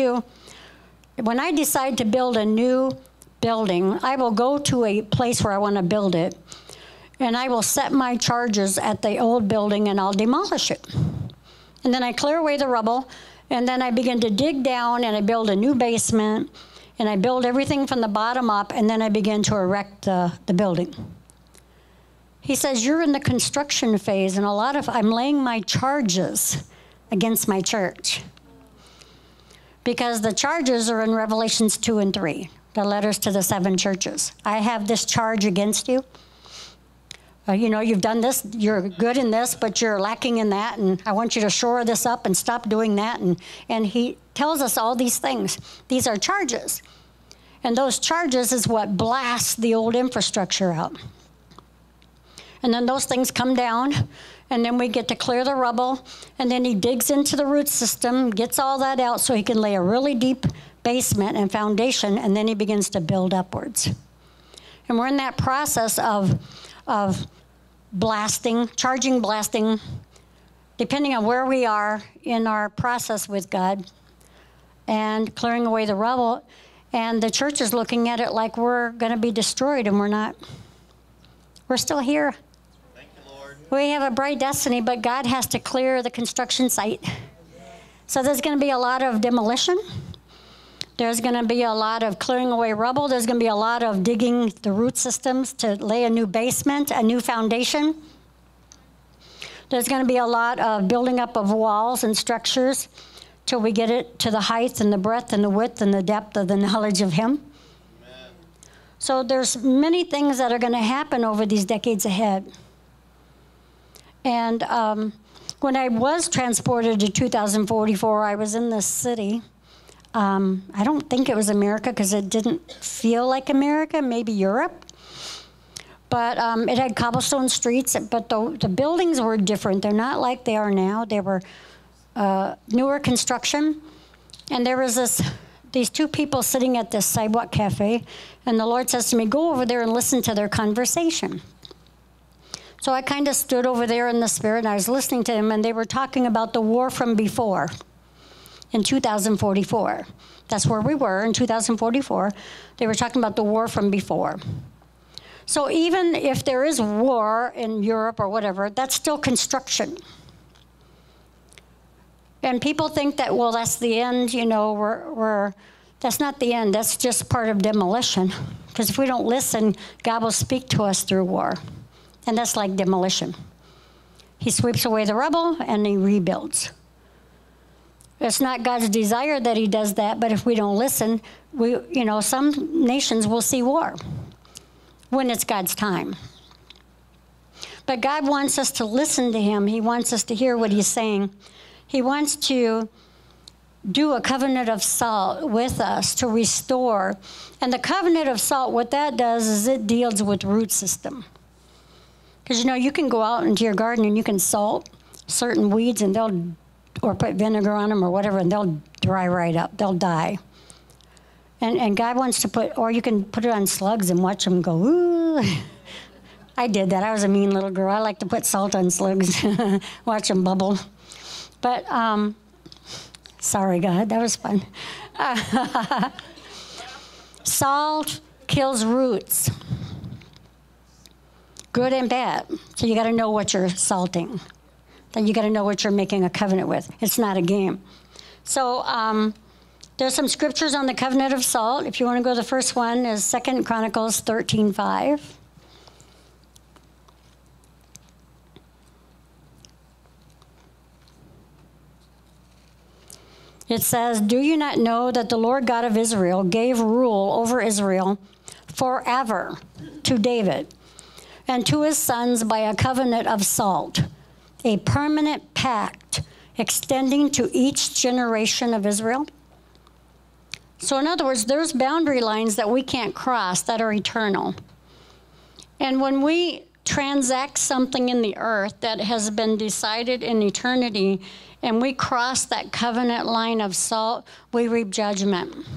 decide to build a new building, I will go to a place where I want to build it, and I will set my charges at the old building, and I'll demolish it. And then I clear away the rubble, and then I begin to dig down, and I build a new basement, and I build everything from the bottom up, and then I begin to erect the building. He says, you're in the construction phase, and I'm laying my charges against my church. Because the charges are in Revelations 2 and 3, the letters to the 7 churches. I have this charge against you. You've done this, you're good in this, but you're lacking in that, and I want you to shore this up and stop doing that. And he tells us all these things. These are charges. And those charges is what blasts the old infrastructure out. And then those things come down, and then we get to clear the rubble, and then he digs into the root system, gets all that out so he can lay a really deep basement and foundation, and then he begins to build upwards. And we're in that process of blasting, depending on where we are in our process with God, and clearing away the rubble. And the church is looking at it like we're going to be destroyed, and we're not. We're still here. Thank you, Lord. We have a bright destiny, but God has to clear the construction site. So there's going to be a lot of demolition. There's going to be a lot of clearing away rubble. There's going to be a lot of digging the root systems to lay a new basement, a new foundation. There's going to be a lot of building up of walls and structures till we get it to the height and the breadth and the width and the depth of the knowledge of Him. Amen. So there's many things that are going to happen over these decades ahead. And when I was transported to 2044, I was in this city. I don't think it was America because it didn't feel like America, maybe Europe. But it had cobblestone streets, but the buildings were different. They're not like they are now. They were newer construction. And there was these two people sitting at this sidewalk cafe, and the Lord says to me, go over there and listen to their conversation. So I kind of stood over there in the Spirit, and I was listening to them, and they were talking about the war from before in 2044. That's where we were in 2044. They were talking about the war from before. So even if there is war in Europe or whatever, that's still construction. And people think that, well, that's the end, you know, that's not the end. That's just part of demolition. Because if we don't listen, God will speak to us through war. And that's like demolition. He sweeps away the rubble and he rebuilds. It's not God's desire that he does that, but if we don't listen, some nations will see war when it's God's time. But God wants us to listen to him. He wants us to hear what he's saying. He wants to do a covenant of salt with us to restore. And the covenant of salt, what that does is it deals with root system. Because, you can go out into your garden and you can salt certain weeds or put vinegar on them or whatever, and they'll dry right up. They'll die. And God wants to or you can put it on slugs and watch them go, ooh. I did that. I was a mean little girl. I like to put salt on slugs, watch them bubble. But, sorry, God, that was fun. Salt kills roots, good and bad. So you got to know what you're salting. Then you got to know what you're making a covenant with. It's not a game. So there's some scriptures on the covenant of salt. If you want to go, the first one is 2 Chronicles 13:5. It says, do you not know that the Lord God of Israel gave rule over Israel forever to David and to his sons by a covenant of salt, a permanent pact extending to each generation of Israel? So in other words, there's boundary lines that we can't cross that are eternal. And when we transact something in the earth that has been decided in eternity, and we cross that covenant line of salt, we reap judgment.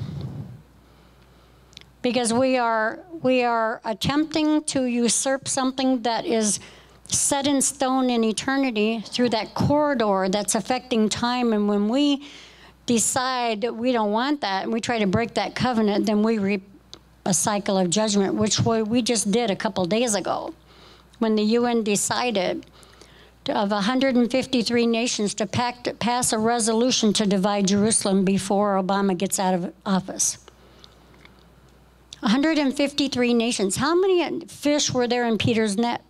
Because we are attempting to usurp something that is set in stone in eternity through that corridor that's affecting time. And when we decide that we don't want that and we try to break that covenant, then we reap a cycle of judgment, which we just did a couple days ago when the UN decided of 153 nations to pass a resolution to divide Jerusalem before Obama gets out of office. 153 nations. How many fish were there in Peter's net?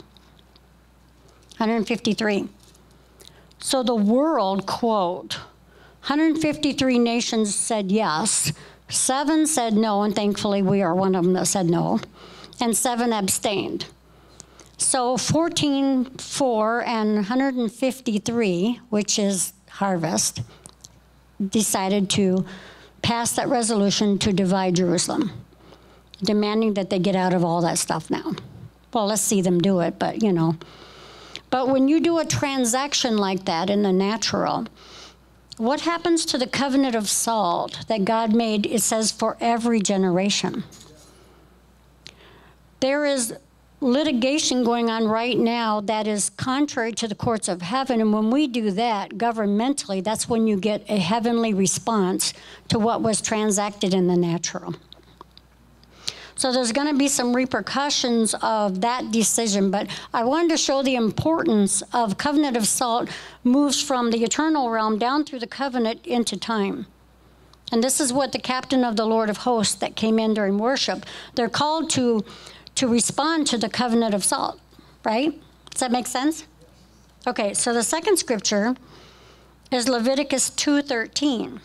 153. So the world, quote, 153 nations said yes, 7 said no, and thankfully we are one of them that said no, and 7 abstained. So 14-4 and 153, which is harvest, decided to pass that resolution to divide Jerusalem, demanding that they get out of all that stuff now. Well, let's see them do it, but But when you do a transaction like that in the natural, what happens to the covenant of salt that God made? It says for every generation. There is litigation going on right now that is contrary to the courts of heaven. And when we do that governmentally, that's when you get a heavenly response to what was transacted in the natural. So there's going to be some repercussions of that decision. But I wanted to show the importance of covenant of salt moves from the eternal realm down through the covenant into time. And this is what the captain of the Lord of hosts that came in during worship, they're called to respond to the covenant of salt, right? Does that make sense? Okay, so the second scripture is Leviticus 2:13.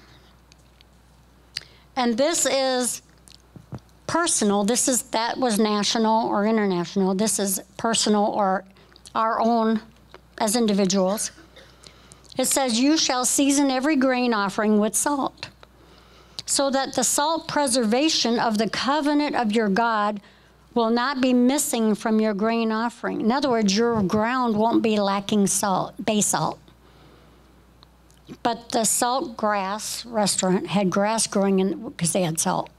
And this is personal. That was national or international. This is personal or our own as individuals. It says, you shall season every grain offering with salt, so that the salt preservation of the covenant of your God will not be missing from your grain offering. In other words, your ground won't be lacking salt, bay salt. But the Salt Grass restaurant had grass growing in because they had salt.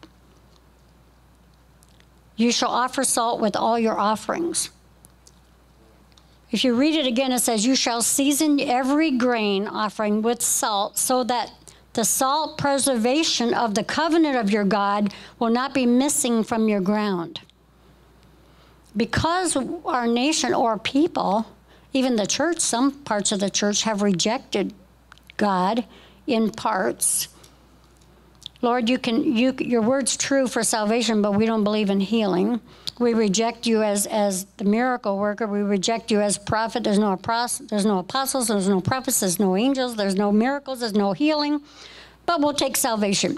You shall offer salt with all your offerings. If you read it again, it says, you shall season every grain offering with salt, so that the salt preservation of the covenant of your God will not be missing from your ground. Because our nation or people, even the church, some parts of the church have rejected God in parts. Lord, your word's true for salvation, but we don't believe in healing. We reject you as the miracle worker. We reject you as prophet. There's no apostles, there's no prophets, there's no angels, there's no miracles, there's no healing. But we'll take salvation.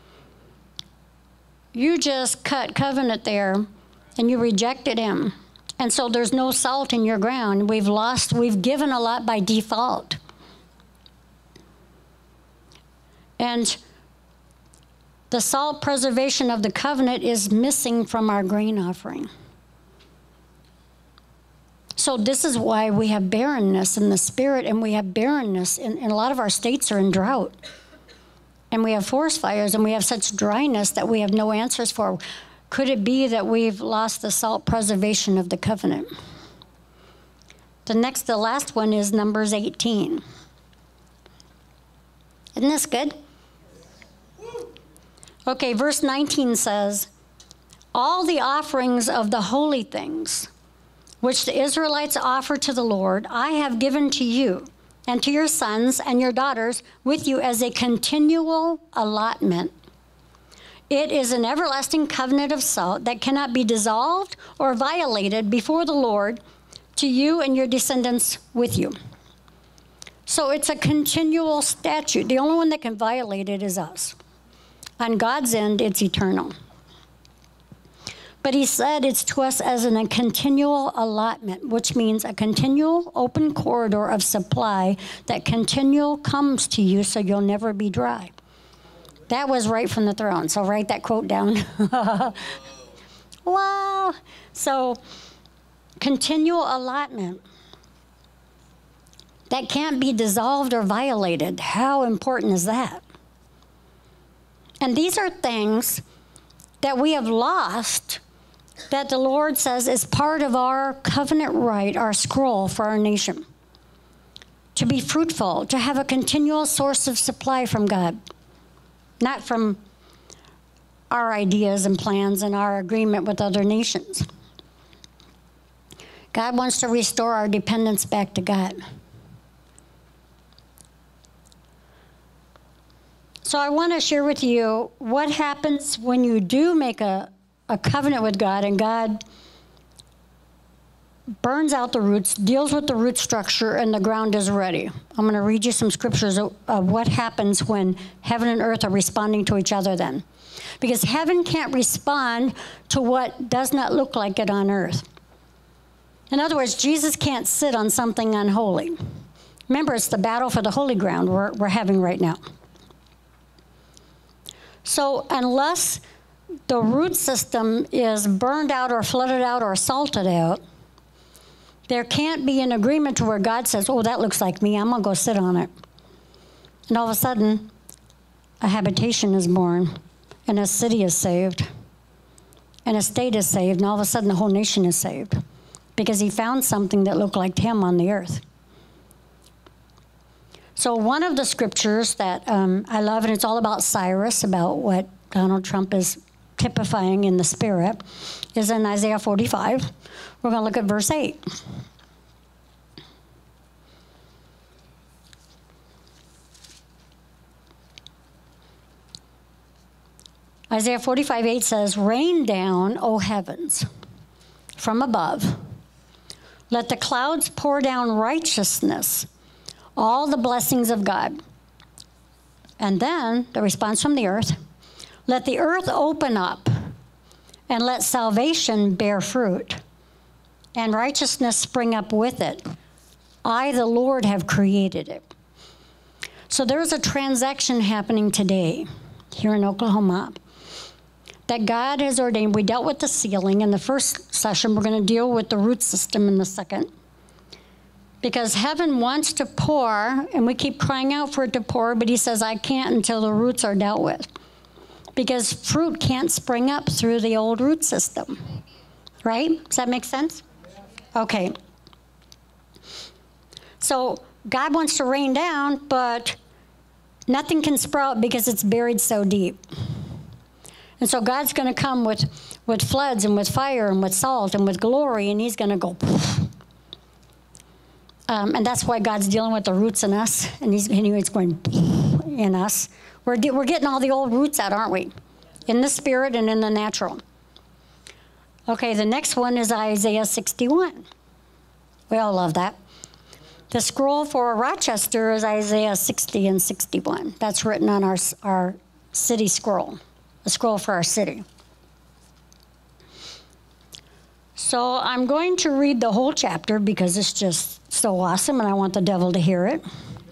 You just cut covenant there, and you rejected him. And so there's no salt in your ground. We've given a lot by default. And the salt preservation of the covenant is missing from our grain offering. So this is why we have barrenness in the spirit, and we have barrenness in a lot of our states are in drought. And we have forest fires, and we have such dryness that we have no answers for. Could it be that we've lost the salt preservation of the covenant? The last one is Numbers 18. Isn't this good? Okay, verse 19 says, all the offerings of the holy things which the Israelites offer to the Lord, I have given to you and to your sons and your daughters with you as a continual allotment. It is an everlasting covenant of salt that cannot be dissolved or violated before the Lord, to you and your descendants with you. So it's a continual statute. The only one that can violate it is us. On God's end, it's eternal. But he said it's to us as a continual allotment, which means a continual open corridor of supply that continual comes to you so you'll never be dry. That was right from the throne, so write that quote down. Wow. So, continual allotment that can't be dissolved or violated. How important is that? And these are things that we have lost that the Lord says is part of our covenant right, our scroll for our nation. To be fruitful, to have a continual source of supply from God. Not from our ideas and plans and our agreement with other nations. God wants to restore our dependence back to God. So I want to share with you what happens when you do make a covenant with God and God burns out the roots, deals with the root structure, and the ground is ready. I'm going to read you some scriptures of what happens when heaven and earth are responding to each other then. Because heaven can't respond to what does not look like it on earth. In other words, Jesus can't sit on something unholy. Remember, it's the battle for the holy ground we're having right now. So unless the root system is burned out or flooded out or salted out, there can't be an agreement to where God says, oh, that looks like me, I'm going to go sit on it. And all of a sudden, a habitation is born, and a city is saved, and a state is saved, and all of a sudden the whole nation is saved because he found something that looked like him on the earth. So one of the scriptures that I love, and it's all about Cyrus, about what Donald Trump is typifying in the spirit, is in Isaiah 45. We're going to look at verse 8. Isaiah 45:8 says, rain down, O heavens, from above. Let the clouds pour down righteousness, all the blessings of God. And then the response from the earth, let the earth open up and let salvation bear fruit and righteousness spring up with it. I, the Lord, have created it. So there's a transaction happening today here in Oklahoma that God has ordained. We dealt with the ceiling in the first session. We're going to deal with the root system in the second. Because heaven wants to pour, and we keep crying out for it to pour, but he says, I can't until the roots are dealt with. Because fruit can't spring up through the old root system. Right? Does that make sense? Okay. So God wants to rain down, but nothing can sprout because it's buried so deep. And so God's going to come with floods and with fire and with salt and with glory, and he's going to go. And that's why God's dealing with the roots in us, and he's going in us. We're getting all the old roots out, aren't we? In the spirit and in the natural. Okay, the next one is Isaiah 61. We all love that. The scroll for Rochester is Isaiah 60 and 61. That's written on our city scroll, a scroll for our city. So I'm going to read the whole chapter because it's just so awesome and I want the devil to hear it.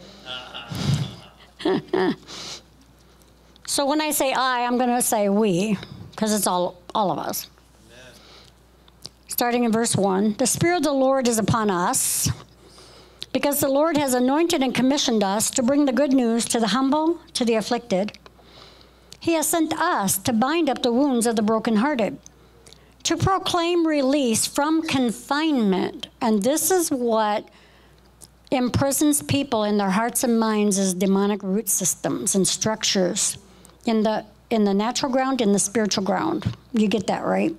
So when I say I'm going to say we, because it's all of us. Amen. Starting in verse 1, the Spirit of the Lord is upon us, because the Lord has anointed and commissioned us to bring the good news to the humble, to the afflicted. He has sent us to bind up the wounds of the brokenhearted, to proclaim release from confinement. And this is what imprisons people in their hearts and minds as demonic root systems and structures in the natural ground, in the spiritual ground. You get that, right?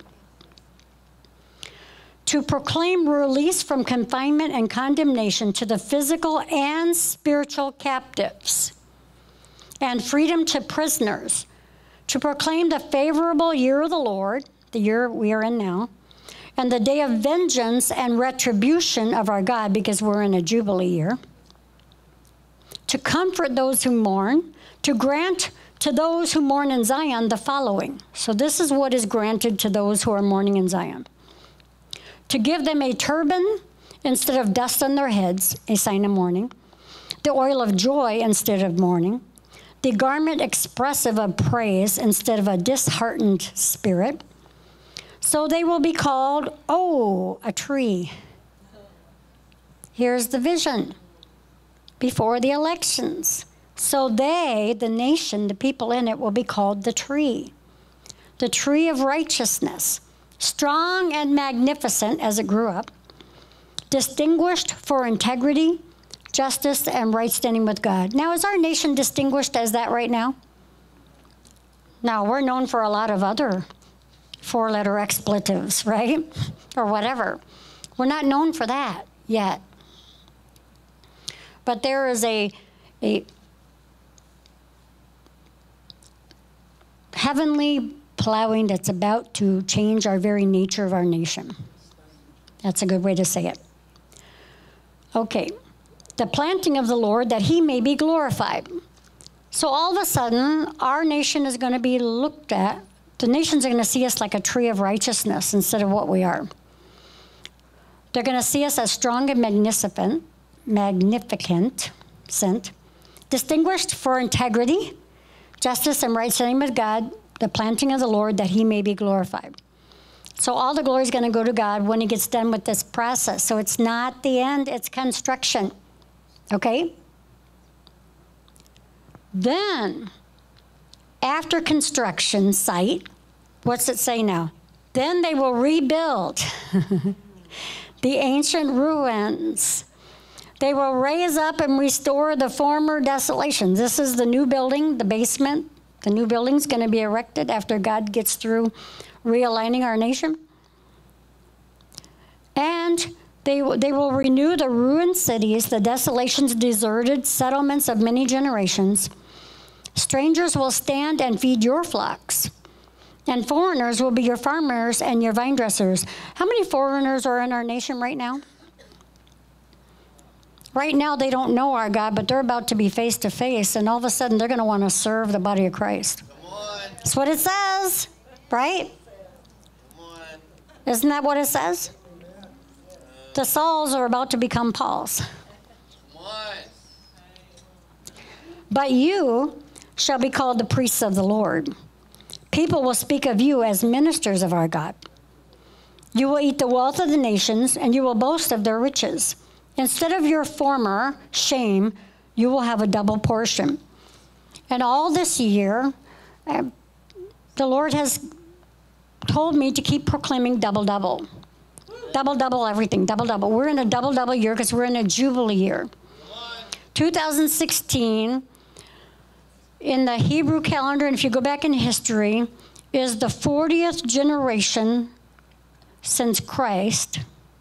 To proclaim release from confinement and condemnation to the physical and spiritual captives, and freedom to prisoners, to proclaim the favorable year of the Lord, the year we are in now, and the day of vengeance and retribution of our God, because we're in a Jubilee year, to comfort those who mourn, to grant to those who mourn in Zion the following. So this is what is granted to those who are mourning in Zion. To give them a turban instead of dust on their heads, a sign of mourning, the oil of joy instead of mourning, the garment expressive of praise instead of a disheartened spirit. So they will be called, a tree. Here's the vision before the elections. So they, the nation, the people in it, will be called the tree of righteousness. Strong and magnificent as it grew up, distinguished for integrity, justice, and right standing with God. Now, is our nation distinguished as that right now? No, we're known for a lot of other four-letter expletives, right? Or whatever. We're not known for that yet. But there is a heavenly plowing that's about to change our very nature of our nation. That's a good way to say it. Okay. The planting of the Lord, that he may be glorified. So all of a sudden, our nation is going to be looked at. The nations are going to see us like a tree of righteousness instead of what we are. They're going to see us as strong and magnificent, distinguished for integrity, justice, and right standing with God, the planting of the Lord, that he may be glorified. So all the glory is going to go to God when he gets done with this process. So it's not the end, it's construction. Okay? Then, after construction site, what's it say now? Then they will rebuild the ancient ruins. They will raise up and restore the former desolations. This is the new building, the basement. The new building's going to be erected after God gets through realigning our nation. And they will renew the ruined cities, the desolations, deserted settlements of many generations. Strangers will stand and feed your flocks, and foreigners will be your farmers and your vine dressers. How many foreigners are in our nation right now? Right now, they don't know our God, but they're about to be face to face, and all of a sudden, they're going to want to serve the body of Christ. Come on. That's what it says, right? Come on. Isn't that what it says? The Sauls are about to become Pauls. Come on. But you shall be called the priests of the Lord. People will speak of you as ministers of our God. You will eat the wealth of the nations, and you will boast of their riches. Instead of your former shame, you will have a double portion. And all this year, the Lord has told me to keep proclaiming double, double. Double, double everything, double, double. We're in a double, double year because we're in a Jubilee year. 2016, in the Hebrew calendar, and if you go back in history, is the 40th generation since Christ.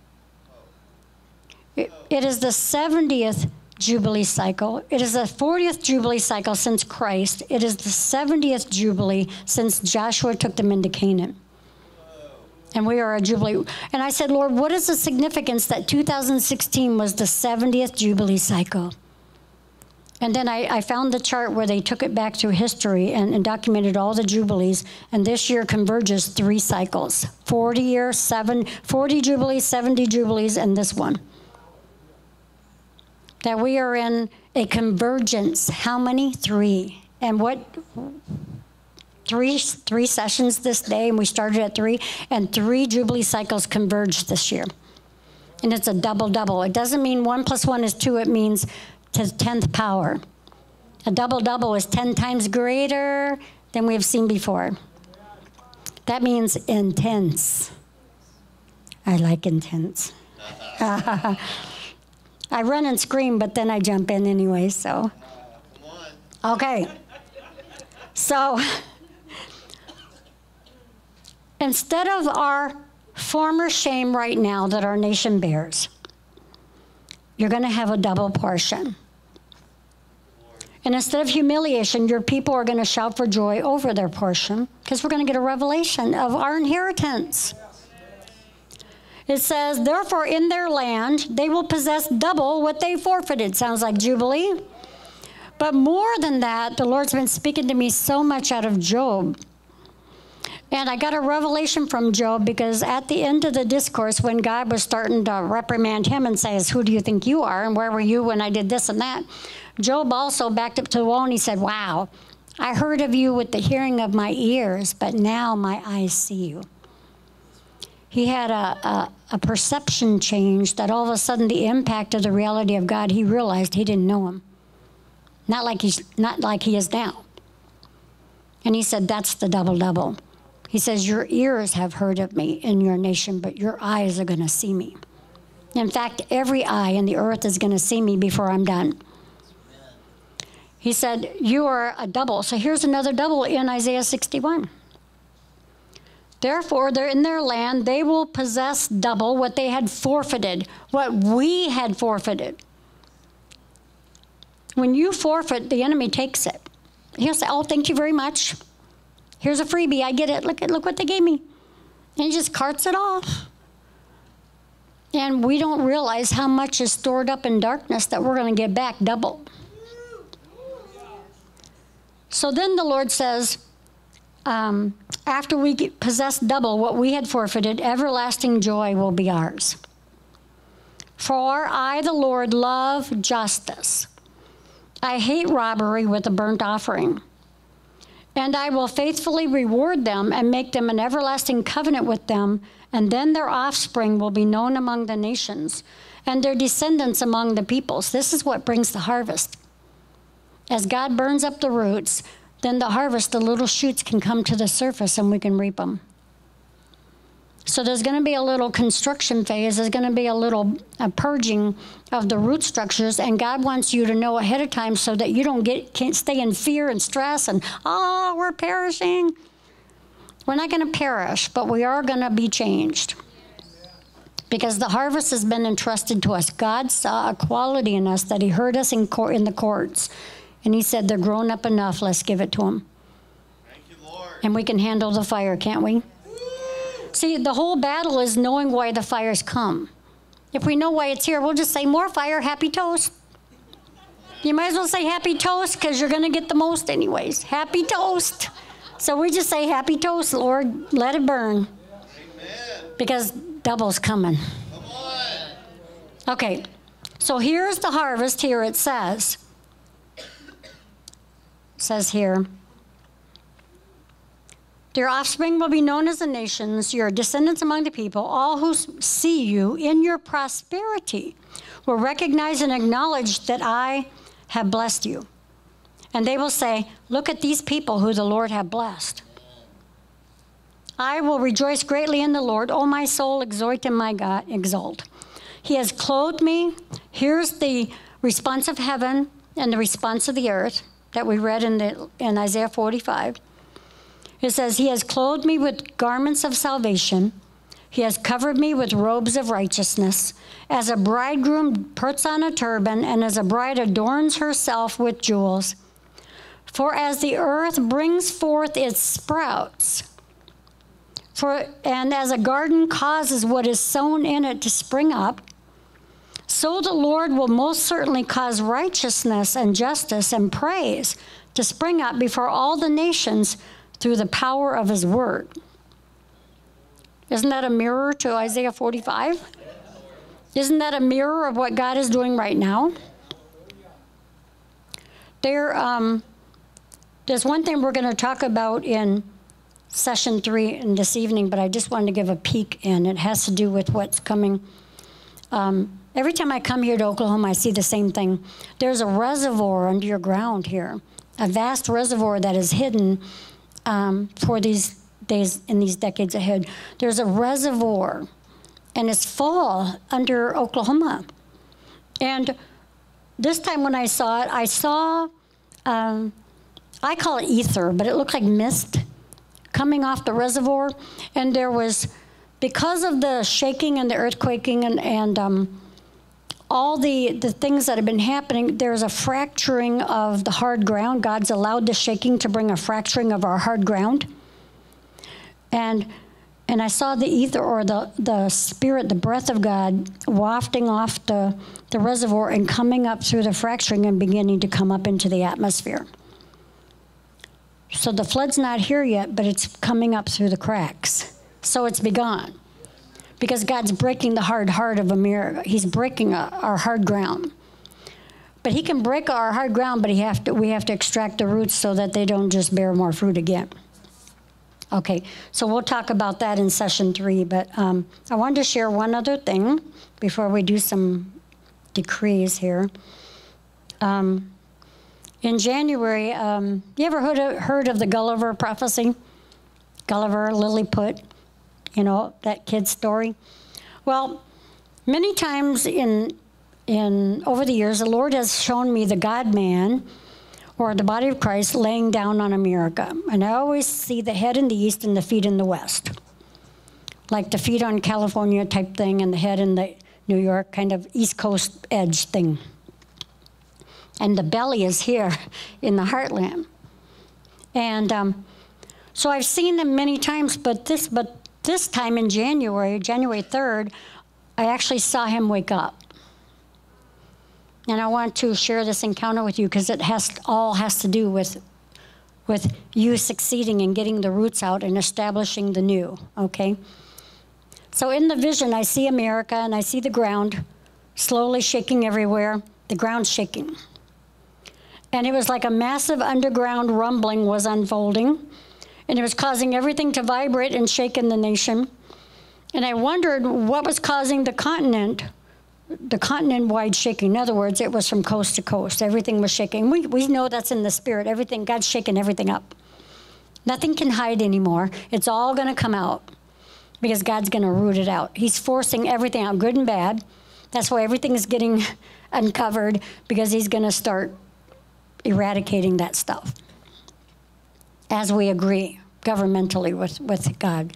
It is the 70th Jubilee cycle. It is the 40th Jubilee cycle since Christ. It is the 70th Jubilee since Joshua took them into Canaan. And we are a Jubilee. And I said, Lord, what is the significance that 2016 was the 70th Jubilee cycle? And then I found the chart where they took it back through history and documented all the Jubilees. And this year converges 3 cycles. 40 Jubilees, 70 Jubilees, and this one. That we are in a convergence. How many? 3. And what? 3 sessions this day, and we started at 3, and 3 Jubilee cycles converged this year. And it's a double, double. It doesn't mean 1 + 1 is 2, it means to 10th power. A double, double is 10 times greater than we have seen before. That means intense. I like intense. I run and scream, but then I jump in anyway, so. Okay. So, instead of our former shame right now that our nation bears, you're going to have a double portion. And instead of humiliation, your people are going to shout for joy over their portion because we're going to get a revelation of our inheritance. It says, therefore, in their land, they will possess double what they forfeited. Sounds like Jubilee. But more than that, the Lord's been speaking to me so much out of Job. And I got a revelation from Job because at the end of the discourse, when God was starting to reprimand him and says, who do you think you are? And where were you when I did this and that? Job also backed up to the wall and he said, wow, I heard of you with the hearing of my ears, but now my eyes see you. He had a perception change that all of a sudden the impact of the reality of God, he realized he didn't know him. Not like he is now. And he said, that's the double, double. He says, your ears have heard of me in your nation, but your eyes are going to see me. In fact, every eye in the earth is going to see me before I'm done. He said, you are a double. So here's another double in Isaiah 61. Therefore, they're in their land, they will possess double what they had forfeited, what we had forfeited. When you forfeit, the enemy takes it. He'll say, oh, thank you very much. Here's a freebie, I get it. Look what they gave me. And he just carts it off. And we don't realize how much is stored up in darkness that we're going to get back double. So then the Lord says, after we possess double what we had forfeited, everlasting joy will be ours. For I, the Lord, love justice. I hate robbery with a burnt offering. And I will faithfully reward them and make them an everlasting covenant with them, and then their offspring will be known among the nations, and their descendants among the peoples. This is what brings the harvest. As God burns up the roots, then the harvest, the little shoots can come to the surface and we can reap them. So there's going to be a little construction phase. There's going to be a little purging of the root structures, and God wants you to know ahead of time so that you can't stay in fear and stress and, oh, we're perishing. We're not going to perish, but we are going to be changed. Because the harvest has been entrusted to us. God saw a quality in us that he heard us in the courts. And he said, they're grown up enough, let's give it to them. Thank you, Lord. And we can handle the fire, can't we? See, the whole battle is knowing why the fires come. If we know why it's here, we'll just say, more fire, happy toast. You might as well say happy toast because you're going to get the most anyways. Happy toast. So we just say happy toast, Lord, let it burn. Amen. Because double's coming. Come on. Okay, so here's the harvest. Here it says here, your offspring will be known as the nations, your descendants among the people, all who see you in your prosperity will recognize and acknowledge that I have blessed you. And they will say, look at these people who the Lord have blessed. I will rejoice greatly in the Lord. O my soul, exult in my God, exult. He has clothed me. Here's the response of heaven and the response of the earth that we read in Isaiah 45. It says, he has clothed me with garments of salvation. He has covered me with robes of righteousness. As a bridegroom puts on a turban, and as a bride adorns herself with jewels. For as the earth brings forth its sprouts, and as a garden causes what is sown in it to spring up, so the Lord will most certainly cause righteousness and justice and praise to spring up before all the nations through the power of his word. Isn't that a mirror to Isaiah 45? Isn't that a mirror of what God is doing right now? There's one thing we're going to talk about in session 3 in this evening, but I just wanted to give a peek in. It has to do with what's coming. Every time I come here to Oklahoma, I see the same thing. There's a reservoir under your ground here, a vast reservoir that is hidden for these days in these decades ahead. There's a reservoir, and it's full under Oklahoma. And this time when I saw it, I saw, I call it ether, but it looked like mist coming off the reservoir. And there was, because of the shaking and the earthquaking and all the things that have been happening, there's a fracturing of the hard ground. God's allowed the shaking to bring a fracturing of our hard ground. And I saw the ether, or the spirit, the breath of God, wafting off the reservoir and coming up through the fracturing and beginning to come up into the atmosphere. So the flood's not here yet, but it's coming up through the cracks. So it's begun. Because God's breaking the hard heart of America. He's breaking our hard ground. But he can break our hard ground, but we have to extract the roots so that they don't just bear more fruit again. Okay, so we'll talk about that in session 3, but I wanted to share one other thing before we do some decrees here. In January, you ever heard of the Gulliver prophecy? Gulliver, Lilliput, you know, that kid's story? Well, many times in over the years, the Lord has shown me the God-man, or the body of Christ, laying down on America. And I always see the head in the east and the feet in the west. Like the feet on California type thing and the head in the New York kind of East Coast edge thing. And the belly is here in the heartland. And so I've seen them many times, but this time in January 3rd, I actually saw him wake up. And I want to share this encounter with you because it all has to do with you succeeding and getting the roots out and establishing the new, okay? So in the vision, I see America and I see the ground slowly shaking everywhere. The ground's shaking. And it was like a massive underground rumbling was unfolding. And it was causing everything to vibrate and shake in the nation. And I wondered what was causing the continent-wide shaking. In other words, it was from coast to coast. Everything was shaking. We know that's in the spirit. Everything, God's shaking everything up. Nothing can hide anymore. It's all going to come out because God's going to root it out. He's forcing everything out, good and bad. That's why everything is getting uncovered, because he's going to start eradicating that stuff as we agree governmentally with God.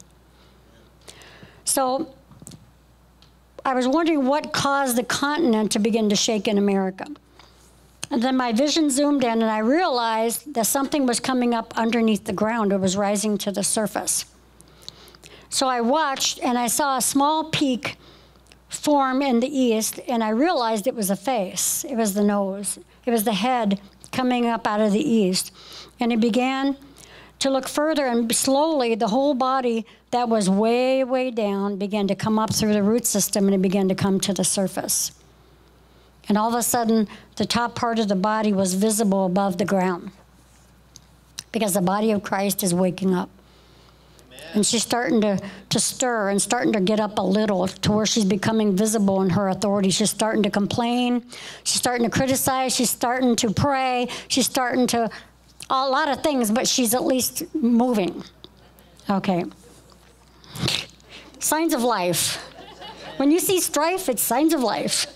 So I was wondering what caused the continent to begin to shake in America. And then my vision zoomed in and I realized that something was coming up underneath the ground. It was rising to the surface. So I watched and I saw a small peak form in the east, and I realized it was a face. It was the nose. It was the head coming up out of the east. And it began to look further, and slowly the whole body that was way, way down began to come up through the root system, and it began to come to the surface. And all of a sudden, the top part of the body was visible above the ground, because the body of Christ is waking up. And she's starting to stir and starting to get up a little to where she's becoming visible in her authority. She's starting to complain. She's starting to criticize. She's starting to pray. She's starting to a lot of things, but she's at least moving. Okay. Signs of life. When you see strife, it's signs of life.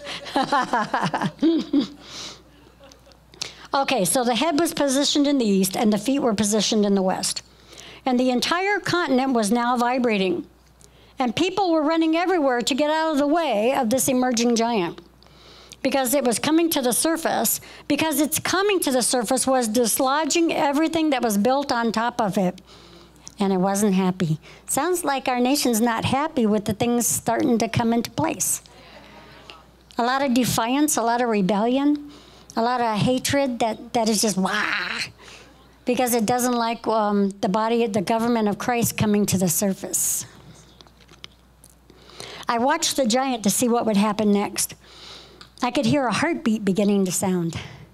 Okay, so the head was positioned in the east and the feet were positioned in the west. And the entire continent was now vibrating. And people were running everywhere to get out of the way of this emerging giant. Because it was coming to the surface. Because its coming to the surface was dislodging everything that was built on top of it. And it wasn't happy. Sounds like our nation's not happy with the things starting to come into place. A lot of defiance, a lot of rebellion, a lot of hatred that is just wah. Because it doesn't like the government of Christ coming to the surface. I watched the giant to see what would happen next. I could hear a heartbeat beginning to sound.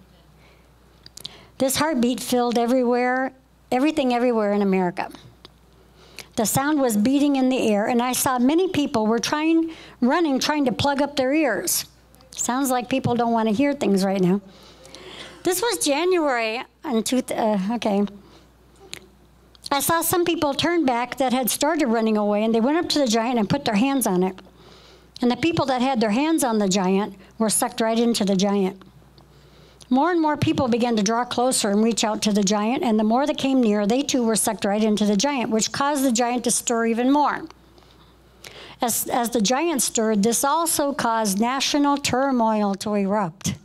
This heartbeat filled everything everywhere in America. The sound was beating in the air, and I saw many people were running, trying to plug up their ears. Sounds like people don't want to hear things right now. This was January, okay. I saw some people turn back that had started running away, and they went up to the giant and put their hands on it. And the people that had their hands on the giant were sucked right into the giant. More and more people began to draw closer and reach out to the giant, and the more that came near, they too were sucked right into the giant, which caused the giant to stir even more. As the giant stirred, this also caused national turmoil to erupt.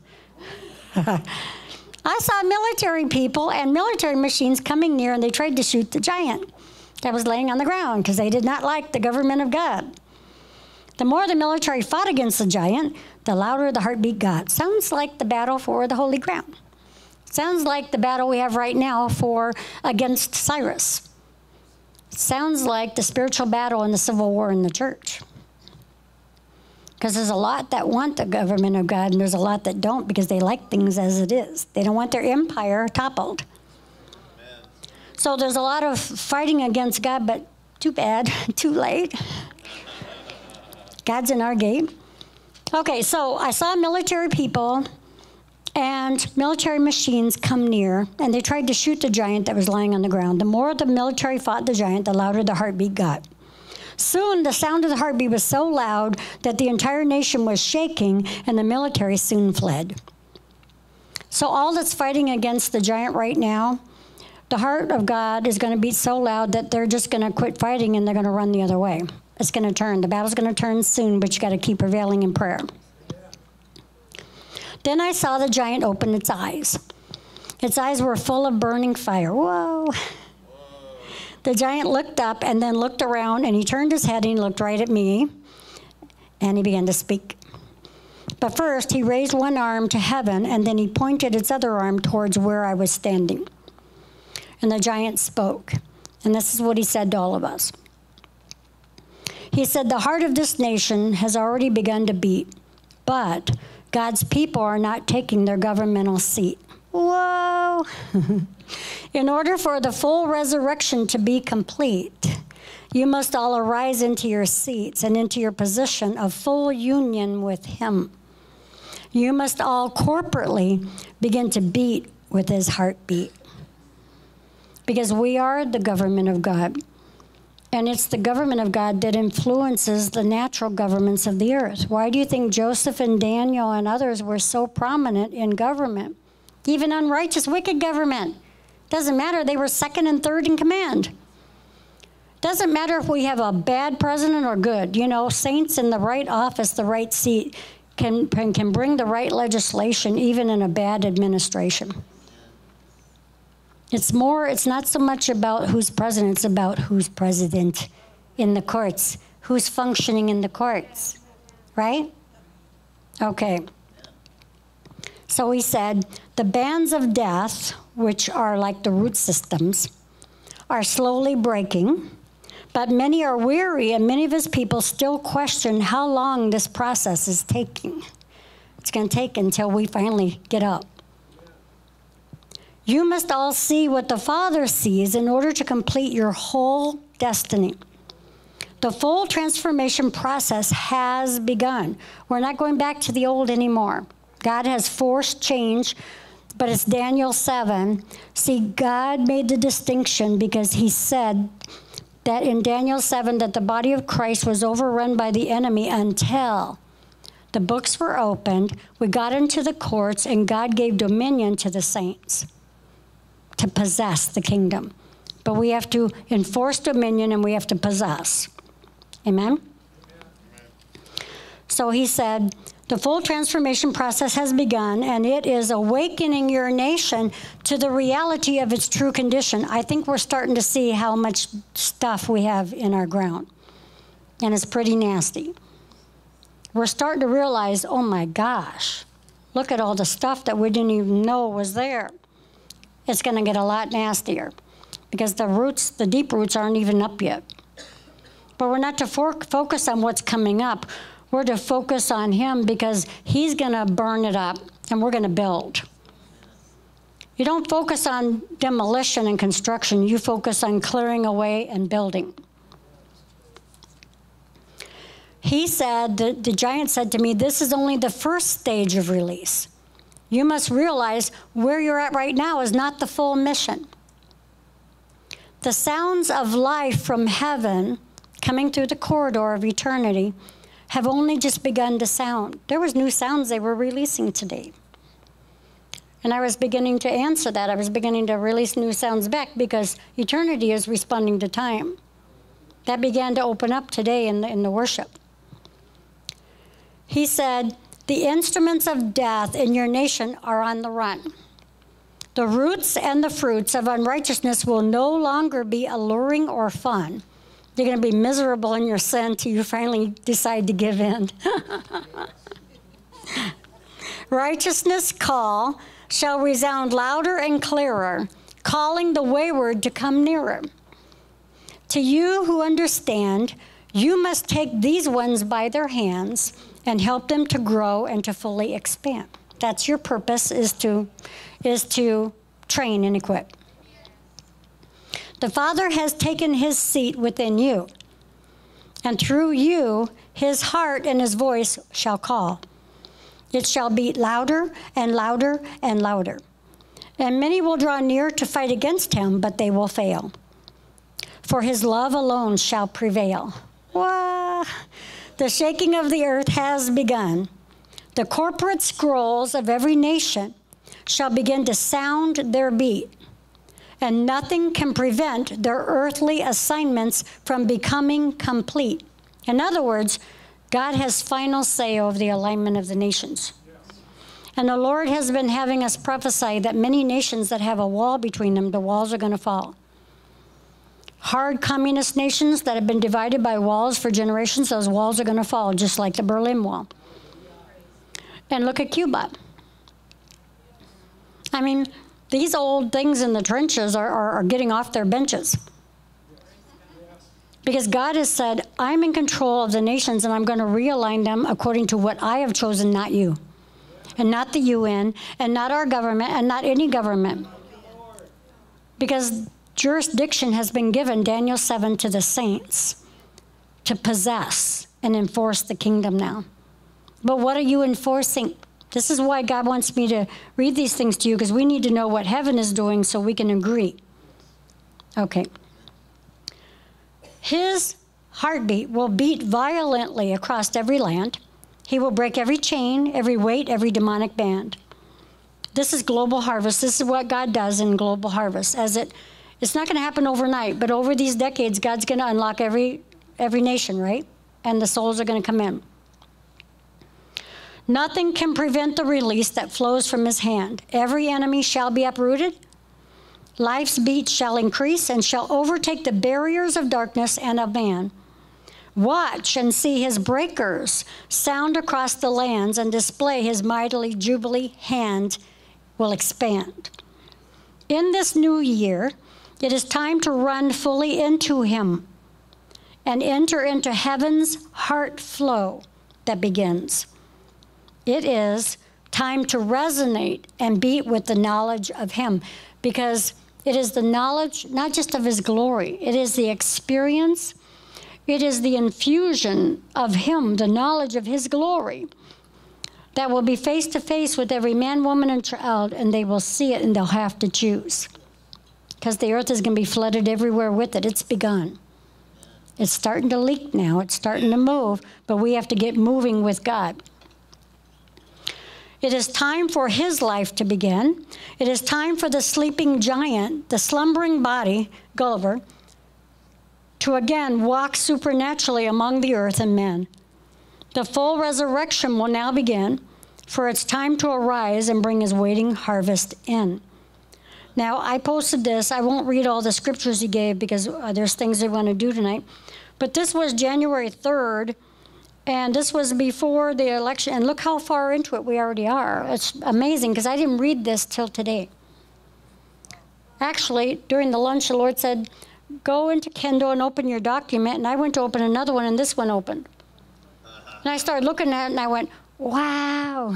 I saw military people and military machines coming near, and they tried to shoot the giant that was laying on the ground because they did not like the government of God. The more the military fought against the giant, the louder the heartbeat got. Sounds like the battle for the Holy Ground. Sounds like the battle we have right now against Cyrus. Sounds like the spiritual battle in the civil war in the church. Because there's a lot that want the government of God, and there's a lot that don't because they like things as it is. They don't want their empire toppled. Amen. So there's a lot of fighting against God, but too bad, too late. God's in our gate. Okay, so I saw military people and military machines come near, and they tried to shoot the giant that was lying on the ground. The more the military fought the giant, the louder the heartbeat got. Soon, the sound of the heartbeat was so loud that the entire nation was shaking, and the military soon fled. So all that's fighting against the giant right now, the heart of God is going to beat so loud that they're just going to quit fighting, and they're going to run the other way. It's going to turn. The battle's going to turn soon, but you got to keep prevailing in prayer. Then I saw the giant open its eyes. Its eyes were full of burning fire. Whoa. The giant looked up and then looked around, and he turned his head and he looked right at me, and he began to speak. But first, he raised one arm to heaven, and then he pointed its other arm towards where I was standing. And the giant spoke, and this is what he said to all of us. He said, the heart of this nation has already begun to beat, but God's people are not taking their governmental seat. Whoa. In order for the full resurrection to be complete, you must all arise into your seats and into your position of full union with him. You must all corporately begin to beat with his heartbeat. Because we are the government of God. And it's the government of God that influences the natural governments of the earth. Why do you think Joseph and Daniel and others were so prominent in government? Even unrighteous, wicked government. Doesn't matter. They were second and third in command. Doesn't matter if we have a bad president or good. You know, saints in the right office, the right seat, can bring the right legislation even in a bad administration. It's not so much about who's president, it's about who's president in the courts, who's functioning in the courts, right? Okay. So he said, the bands of death, which are like the root systems, are slowly breaking, but many are weary, and many of his people still question how long this process is taking. It's going to take until we finally get up. You must all see what the Father sees in order to complete your whole destiny. The full transformation process has begun. We're not going back to the old anymore. God has forced change, but it's Daniel 7. See, God made the distinction because he said that in Daniel 7 that the body of Christ was overrun by the enemy until the books were opened, we got into the courts, and God gave dominion to the saints to possess the kingdom. But we have to enforce dominion and we have to possess. Amen? So he said, the full transformation process has begun, and it is awakening your nation to the reality of its true condition. I think we're starting to see how much stuff we have in our ground, and it's pretty nasty. We're starting to realize, oh my gosh, look at all the stuff that we didn't even know was there. It's going to get a lot nastier because the roots, the deep roots, aren't even up yet. But we're not to focus on what's coming up. We're to focus on him because he's going to burn it up and we're going to build. You don't focus on demolition and construction. You focus on clearing away and building. He said, the giant said to me, this is only the first stage of release. You must realize where you're at right now is not the full mission. The sounds of life from heaven coming through the corridor of eternity have only just begun to sound. There was new sounds they were releasing today. And I was beginning to answer that. I was beginning to release new sounds back because eternity is responding to time. That began to open up today in the worship. He said, the instruments of death in your nation are on the run. The roots and the fruits of unrighteousness will no longer be alluring or fun. You're going to be miserable in your sin till you finally decide to give in. Righteousness' call shall resound louder and clearer, calling the wayward to come nearer. To you who understand, you must take these ones by their hands and help them to grow and to fully expand. That's your purpose, is to train and equip. The Father has taken his seat within you, and through you, his heart and his voice shall call. It shall beat louder and louder and louder. And many will draw near to fight against him, but they will fail. For his love alone shall prevail. Wah! The shaking of the earth has begun. The corporate scrolls of every nation shall begin to sound their beat, and nothing can prevent their earthly assignments from becoming complete. In other words, God has final say over the alignment of the nations. And the Lord has been having us prophesy that many nations that have a wall between them, the walls are going to fall. Hard communist nations that have been divided by walls for generations, those walls are going to fall, just like the Berlin Wall. And look at Cuba. I mean, these old things in the trenches are getting off their benches. Because God has said, I'm in control of the nations and I'm going to realign them according to what I have chosen, not you. And not the UN, and not our government, and not any government. Because jurisdiction has been given, Daniel 7, to the saints to possess and enforce the kingdom now. But what are you enforcing? This is why God wants me to read these things to you, because we need to know what heaven is doing so we can agree. Okay. His heartbeat will beat violently across every land. He will break every chain, every weight, every demonic band. This is global harvest. This is what God does in global harvest. It's not going to happen overnight, but over these decades, God's going to unlock every nation, right? And the souls are going to come in. Nothing can prevent the release that flows from his hand. Every enemy shall be uprooted. Life's beat shall increase and shall overtake the barriers of darkness and of man. Watch and see his breakers sound across the lands and display his mightily jubilee hand will expand. In this new year, it is time to run fully into him and enter into heaven's heart flow that begins. It is time to resonate and beat with the knowledge of him, because It is the knowledge, not just of his glory. It is the experience. It is the infusion of him, the knowledge of his glory, that will be face to face with every man, woman, and child, and they will see it and they'll have to choose. Because the earth is going to be flooded everywhere with it. It's begun. It's starting to leak now. It's starting to move, but we have to get moving with God. It is time for his life to begin. It is time for the sleeping giant, the slumbering body, Gulliver, to again walk supernaturally among the earth and men. The full resurrection will now begin, for it's time to arise and bring his waiting harvest in. Now, I posted this. I won't read all the scriptures he gave because there's things they want to do tonight. But this was January 3rd, and this was before the election. And look how far into it we already are. It's amazing because I didn't read this till today. Actually, during the lunch, the Lord said, go into Kindle and open your document. And I went to open another one, and this one opened. And I started looking at it, and I went, wow.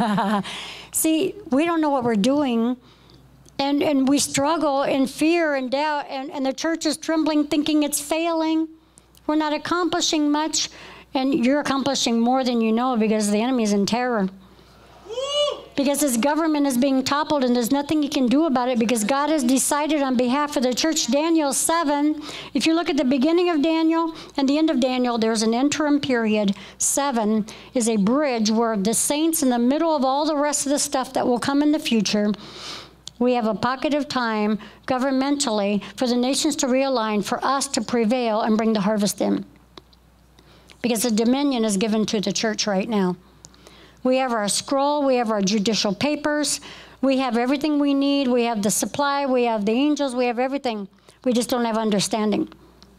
See, we don't know what we're doing. And we struggle in fear and doubt, and the church is trembling, thinking it's failing. We're not accomplishing much, and you're accomplishing more than you know because the enemy is in terror. Because his government is being toppled, and there's nothing he can do about it because God has decided on behalf of the church. Daniel 7, if you look at the beginning of Daniel and the end of Daniel, there's an interim period. 7 is a bridge where the saints in the middle of all the rest of the stuff that will come in the future, we have a pocket of time governmentally for the nations to realign, for us to prevail and bring the harvest in. Because the dominion is given to the church right now. We have our scroll, we have our judicial papers, we have everything we need, we have the supply, we have the angels, we have everything. We just don't have understanding.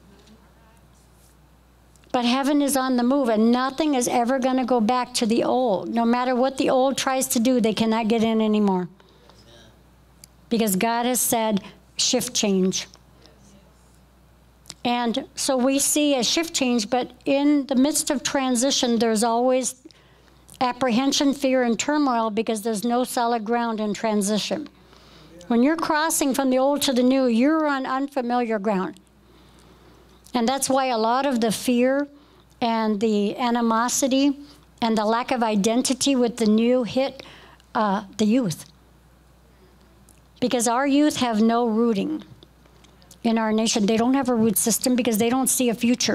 But heaven is on the move, and nothing is ever going to go back to the old. No matter what the old tries to do, they cannot get in anymore. Because God has said, shift change. And so we see a shift change, but in the midst of transition, there's always apprehension, fear, and turmoil because there's no solid ground in transition. When you're crossing from the old to the new, you're on unfamiliar ground. And that's why a lot of the fear and the animosity and the lack of identity with the new hit the youth. Because our youth have no rooting in our nation. They don't have a root system because they don't see a future.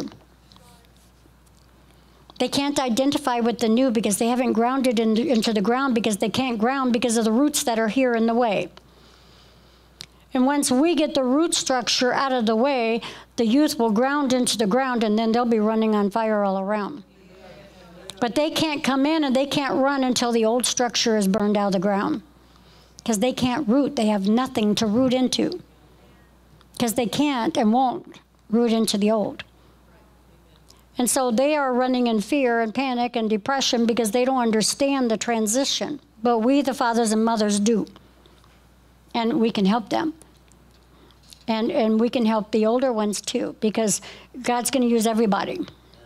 They can't identify with the new because they haven't grounded into the ground because they can't ground because of the roots that are here in the way. And once we get the root structure out of the way, the youth will ground into the ground, and then they'll be running on fire all around. But they can't come in and they can't run until the old structure is burned out of the ground. Because they can't root. They have nothing to root into. Because they can't and won't root into the old. And so they are running in fear and panic and depression because they don't understand the transition. But we, the fathers and mothers, do. And we can help them. And we can help the older ones too, because God's going to use everybody.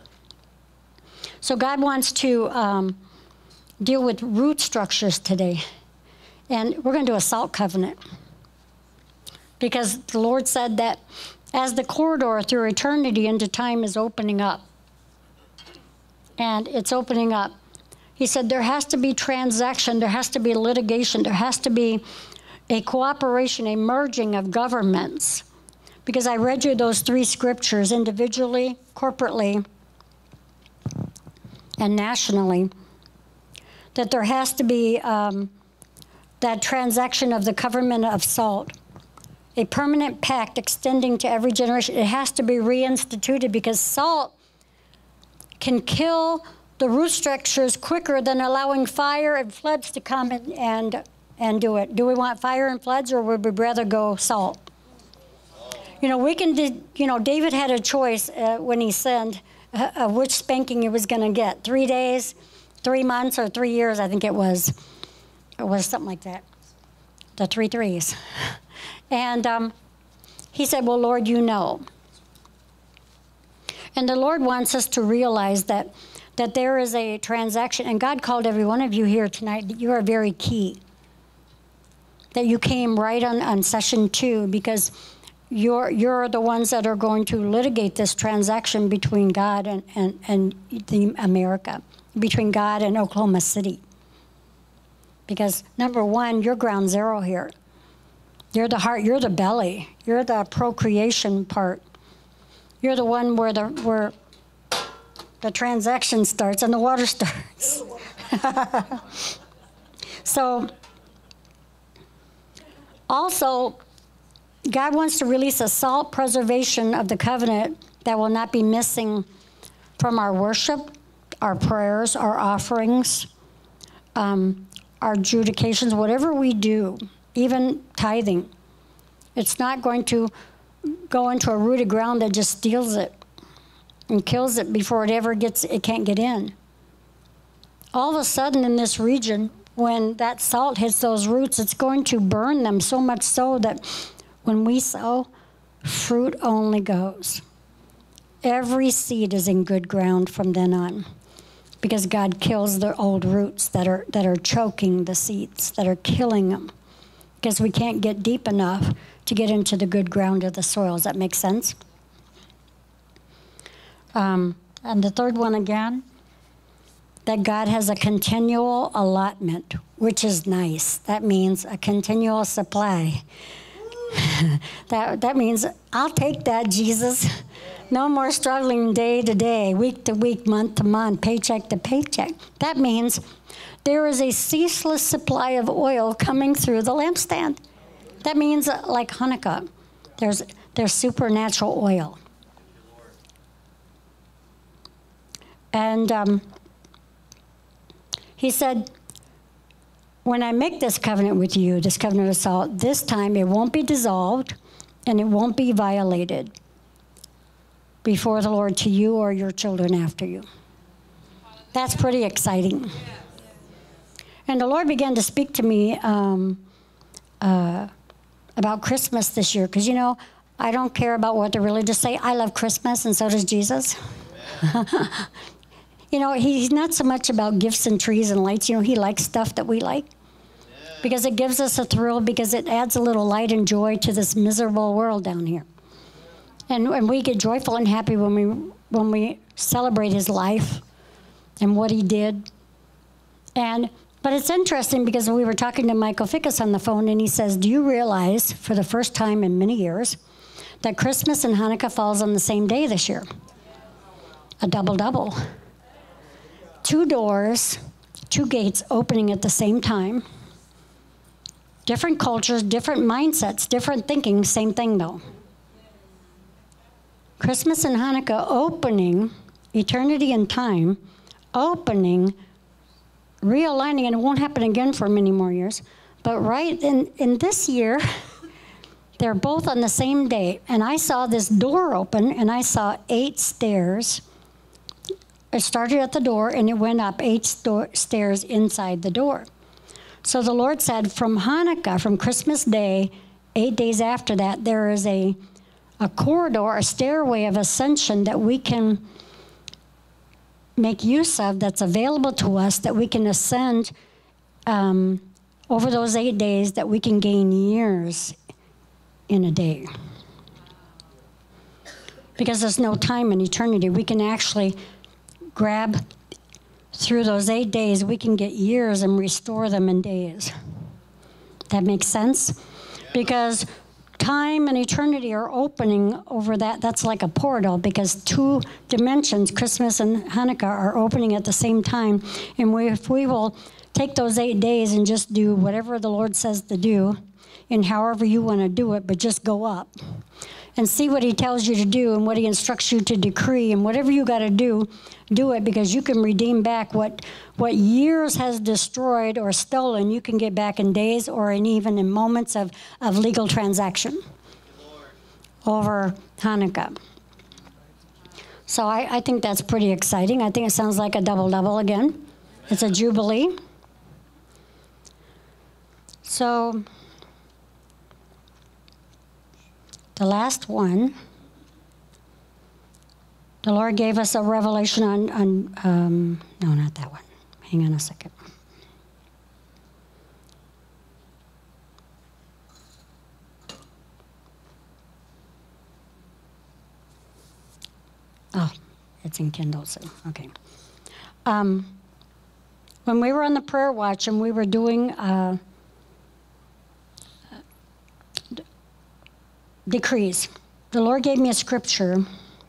So God wants to deal with root structures today. And we're going to do a salt covenant. Because the Lord said that as the corridor through eternity into time is opening up, and it's opening up, he said there has to be transaction, there has to be litigation, there has to be a cooperation, a merging of governments. Because I read you those 3 scriptures individually, corporately, and nationally, that there has to be that transaction of the covenant of salt, a permanent pact extending to every generation. It has to be reinstituted because salt can kill the root structures quicker than allowing fire and floods to come and do it. Do we want fire and floods, or would we rather go salt? You know, we can do, you know, David had a choice when he sinned which spanking he was going to get. 3 days, 3 months, or 3 years, I think it was. It was something like that. The 3 threes. And he said, well, Lord, you know. And the Lord wants us to realize that there is a transaction. And God called every one of you here tonight. You are very key. that you came right on session 2, because you're the ones that are going to litigate this transaction between God and the America, between God and Oklahoma City. Because number one, you're ground zero here. You're the heart, you're the belly, you're the procreation part. You're the one where the transaction starts and the water starts. So, also, God wants to release a salt preservation of the covenant that will not be missing from our worship, our prayers, our offerings, our adjudications, whatever we do, even tithing. It's not going to go into a rooted ground that just steals it and kills it before it can't get in. All of a sudden in this region, when that salt hits those roots, it's going to burn them so much so that when we sow, fruit only goes. Every seed is in good ground from then on, because God kills the old roots that are choking the seeds, that are killing them, because we can't get deep enough to get into the good ground of the soil. Does that make sense? And the third one again, that God has a continual allotment, which is nice. That means a continual supply. That means, I'll take that, Jesus. No more struggling day to day, week to week, month to month, paycheck to paycheck. That means there is a ceaseless supply of oil coming through the lampstand. That means, like Hanukkah, there's supernatural oil. And he said, when I make this covenant with you, this covenant of salt, this time it won't be dissolved and it won't be violated before the Lord to you or your children after you. That's pretty exciting. And the Lord began to speak to me about Christmas this year, because, I don't care about what the religious say. I love Christmas, and so does Jesus. He's not so much about gifts and trees and lights. He likes stuff that we like, because it gives us a thrill, because it adds a little light and joy to this miserable world down here. And we get joyful and happy when we celebrate his life and what he did. But it's interesting, because we were talking to Michael Fickus on the phone, and he says, do you realize, for the first time in many years, that Christmas and Hanukkah falls on the same day this year? A double-double. 2 doors, 2 gates opening at the same time. Different cultures, different mindsets, different thinking, same thing though. Christmas and Hanukkah opening, eternity and time, opening, realigning, and it won't happen again for many more years. But right in this year, they're both on the same day. And I saw this door open, and I saw 8 stairs. It started at the door, and it went up 8 stairs inside the door. So the Lord said, from Hanukkah, from Christmas Day, 8 days after that, there is a corridor, a stairway of ascension that we can make use of, that's available to us, that we can ascend over those 8 days, that we can gain years in a day. Because there's no time in eternity. We can actually grab through those 8 days, we can get years and restore them in days. That makes sense? Because time and eternity are opening over that. That's like a portal, because 2 dimensions, Christmas and Hanukkah, are opening at the same time. And if we will take those 8 days and just do whatever the Lord says to do, and however you want to do it, but just go up and see what he tells you to do and what he instructs you to decree, and whatever you got to do it, because you can redeem back what years has destroyed or stolen. You can get back in days, or even in moments of legal transaction over Hanukkah. So I think that's pretty exciting. I think it sounds like a double-double again. It's a jubilee. So the last one, the Lord gave us a revelation on no, not that one. Hang on a second. Oh, it's in Kindle, so, okay. When we were on the prayer watch and we were doing decrees, the Lord gave me a scripture,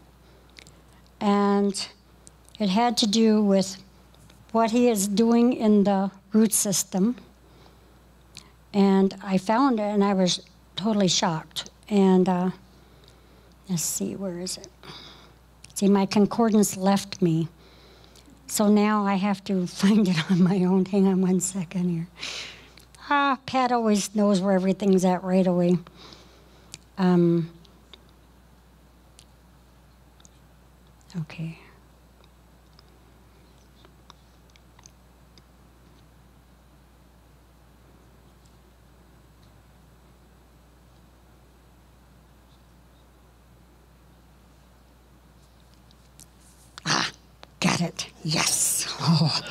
and it had to do with what he is doing in the root system. And I found it, and I was totally shocked. And let's see, where is it? See, my concordance left me. So now I have to find it on my own. Hang on 1 second here. Pat always knows where everything's at right away. Okay. Got it. Yes. Oh.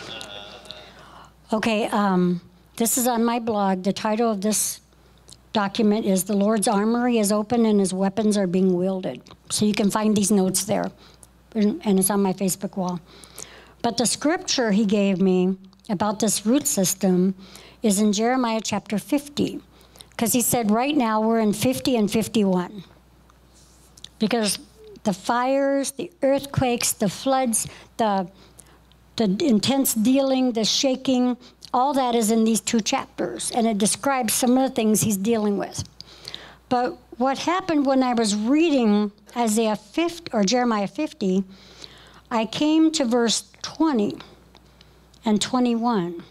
Okay, this is on my blog. The title of this document is "The Lord's Armory is Open and His Weapons Are Being Wielded." So you can find these notes there, and it's on my Facebook wall. But the scripture he gave me about this root system is in Jeremiah chapter 50, because he said right now we're in 50 and 51. Because the fires, the earthquakes, the floods, the intense dealing, the shaking, all that is in these 2 chapters, and it describes some of the things he's dealing with. But what happened when I was reading Jeremiah 50, I came to verse 20 and 21.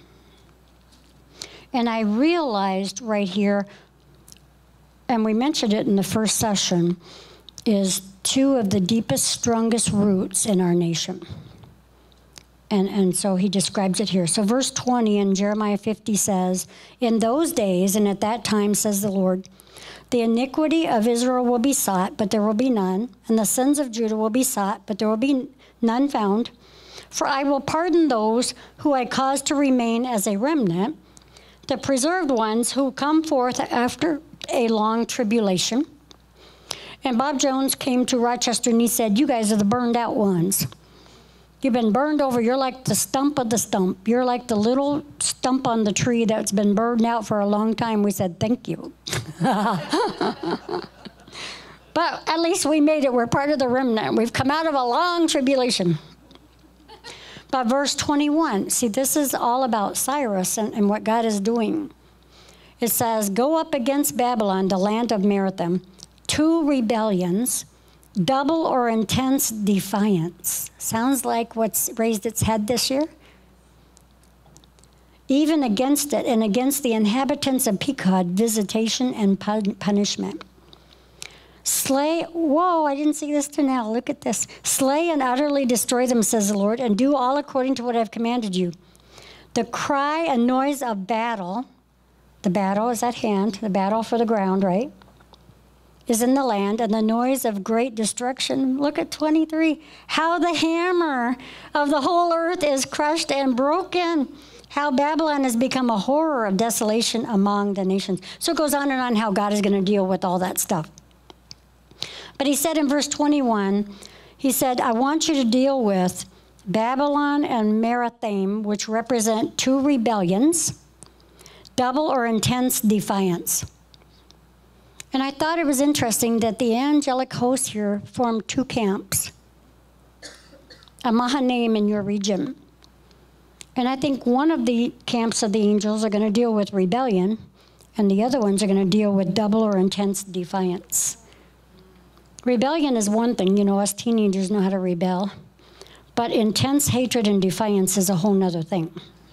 And I realized right here, and we mentioned it in the first session, is 2 of the deepest, strongest roots in our nation. And so he describes it here. So verse 20 in Jeremiah 50 says, "In those days and at that time, says the Lord, the iniquity of Israel will be sought, but there will be none, and the sins of Judah will be sought, but there will be none found. For I will pardon those who I cause to remain as a remnant, the preserved ones who come forth after a long tribulation." And Bob Jones came to Rochester and he said, "You guys are the burned out ones. You've been burned over. You're like the stump of the stump. You're like the little stump on the tree that's been burned out for a long time." We said, "Thank you." But at least we made it. We're part of the remnant. We've come out of a long tribulation. But verse 21, see, this is all about Cyrus and what God is doing. It says, "Go up against Babylon, the land of Merathim, 2 rebellions, double or intense defiance." Sounds like what's raised its head this year. "Even against it and against the inhabitants of Pekod, visitation and punishment. Slay," whoa, I didn't see this till now. Look at this. "Slay and utterly destroy them, says the Lord, and do all according to what I've commanded you. The cry and noise of battle," the battle is at hand, the battle for the ground, right? "Is in the land, and the noise of great destruction." Look at 23. "How the hammer of the whole earth is crushed and broken. How Babylon has become a horror of desolation among the nations." So it goes on and on how God is going to deal with all that stuff. But he said in verse 21, he said, "I want you to deal with Babylon and Merathim, which represent 2 rebellions, double or intense defiance." And I thought it was interesting that the angelic hosts here formed 2 camps, a Mahanaim in your region. And I think one of the camps of the angels are going to deal with rebellion, and the other ones are going to deal with double or intense defiance. Rebellion is one thing, you know, us teenagers know how to rebel, but intense hatred and defiance is a whole nother thing.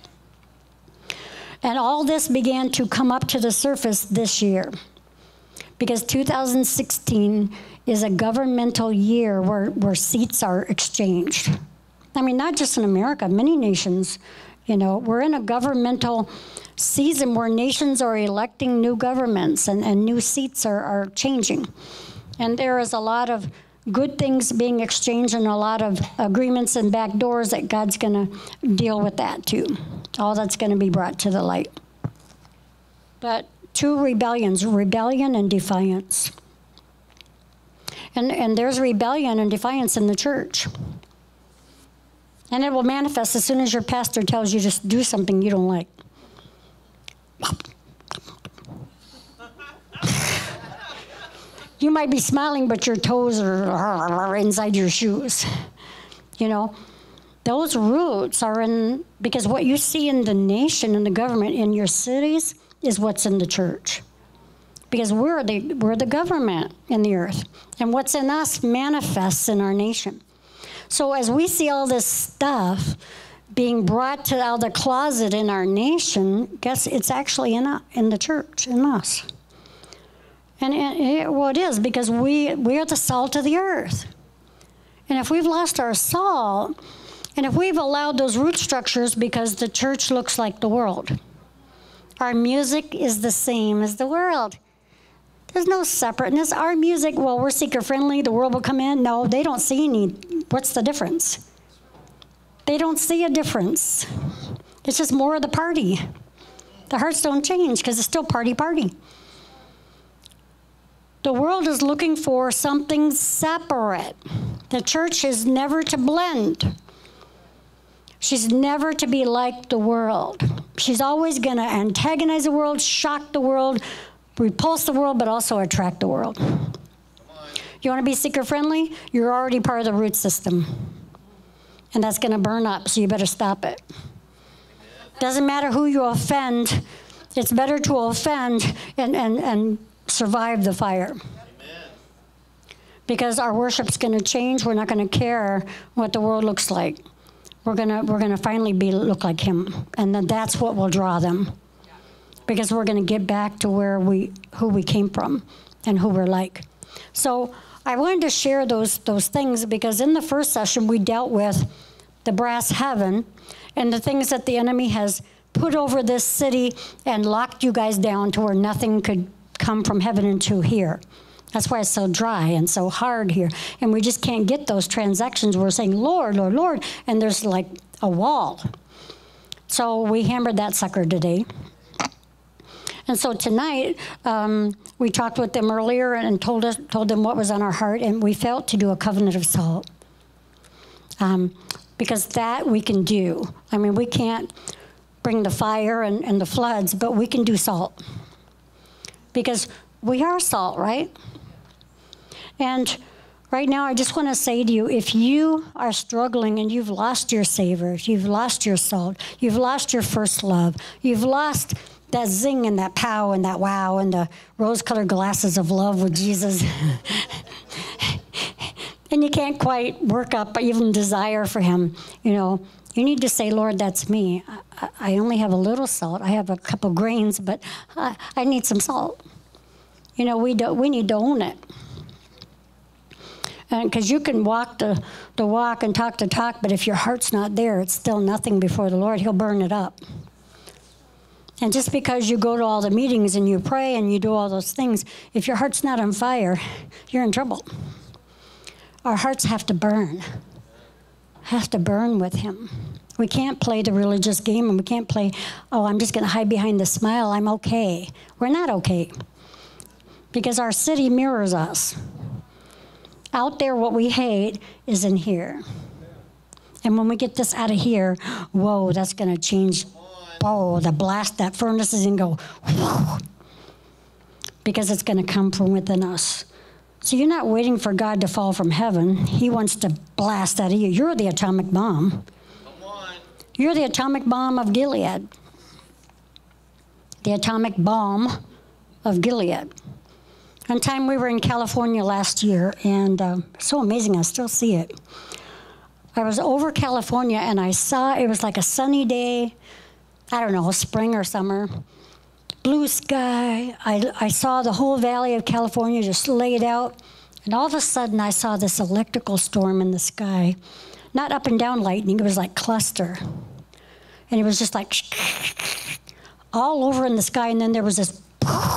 And all this began to come up to the surface this year, because 2016 is a governmental year where seats are exchanged. I mean, not just in America, many nations, you know, we're in a governmental season where nations are electing new governments and new seats are changing. And there is a lot of good things being exchanged and a lot of agreements and back doors that God's going to deal with that too. All that's going to be brought to the light. But 2 rebellions, rebellion and defiance. And there's rebellion and defiance in the church. And it will manifest as soon as your pastor tells you to do something you don't like. You might be smiling, but your toes are inside your shoes. You know, those roots are in, because what you see in the nation and the government in your cities is what's in the church. Because we're the government in the earth. And what's in us manifests in our nation. So as we see all this stuff being brought out of the closet in our nation, guess it's actually in the church, in us. And it is, because we are the salt of the earth. And if we've lost our salt, and if we've allowed those root structures, because the church looks like the world. Our music is the same as the world. There's no separateness. Our music, well, we're seeker-friendly, the world will come in. No, they don't see any. What's the difference? They don't see a difference. It's just more of the party. The hearts don't change because it's still party. The world is looking for something separate. The church is never to blend. She's never to be like the world. She's always going to antagonize the world, shock the world, repulse the world, but also attract the world. You want to be seeker-friendly? You're already part of the root system. And that's going to burn up, so you better stop it. Doesn't matter who you offend. It's better to offend and survive the fire. Amen. Because our worship's going to change. We're not going to care what the world looks like. We're gonna finally look like him, and then that's what will draw them. Because we're going to get back to who we came from and who we're like. So I wanted to share those things, because in the first session we dealt with the brass heaven and the things that the enemy has put over this city and locked you guys down to where nothing could come from heaven into here. That's why it's so dry and so hard here. And we just can't get those transactions. We're saying, Lord, Lord, Lord, and there's like a wall. So we hammered that sucker today. And so tonight, we talked with them earlier and told them what was on our heart, and we felt to do a covenant of salt. Because that we can do. I mean, we can't bring the fire and the floods, but we can do salt. Because we are salt, right? And right now, I just want to say to you, if you are struggling and you've lost your savor, you've lost your salt, you've lost your first love, you've lost that zing and that pow and that wow and the rose-colored glasses of love with Jesus, and you can't quite work up even desire for him, you need to say, Lord, that's me. I only have a little salt. I have a couple grains, but I need some salt. We need to own it. Because you can walk the walk and talk the talk, but if your heart's not there, it's still nothing before the Lord. He'll burn it up. And just because you go to all the meetings and you pray and you do all those things, if your heart's not on fire, you're in trouble. Our hearts have to burn with him. We can't play the religious game, and we can't play, I'm just going to hide behind the smile. I'm okay. We're not okay. Because our city mirrors us. Out there, what we hate is in here. And when we get this out of here, whoa, that's going to change. Oh, the blast, that furnace is going to go, whoa, because it's going to come from within us. So you're not waiting for God to fall from heaven. He wants to blast out of you. You're the atomic bomb. Come on. You're the atomic bomb of Gilead. The atomic bomb of Gilead. One time we were in California last year, and so amazing, I still see it. I was over California, and I saw, it was like a sunny day, I don't know, spring or summer, blue sky. I saw the whole valley of California just laid out, and all of a sudden I saw this electrical storm in the sky. Not up and down lightning, it was like cluster. And it was just like all over in the sky, and then there was this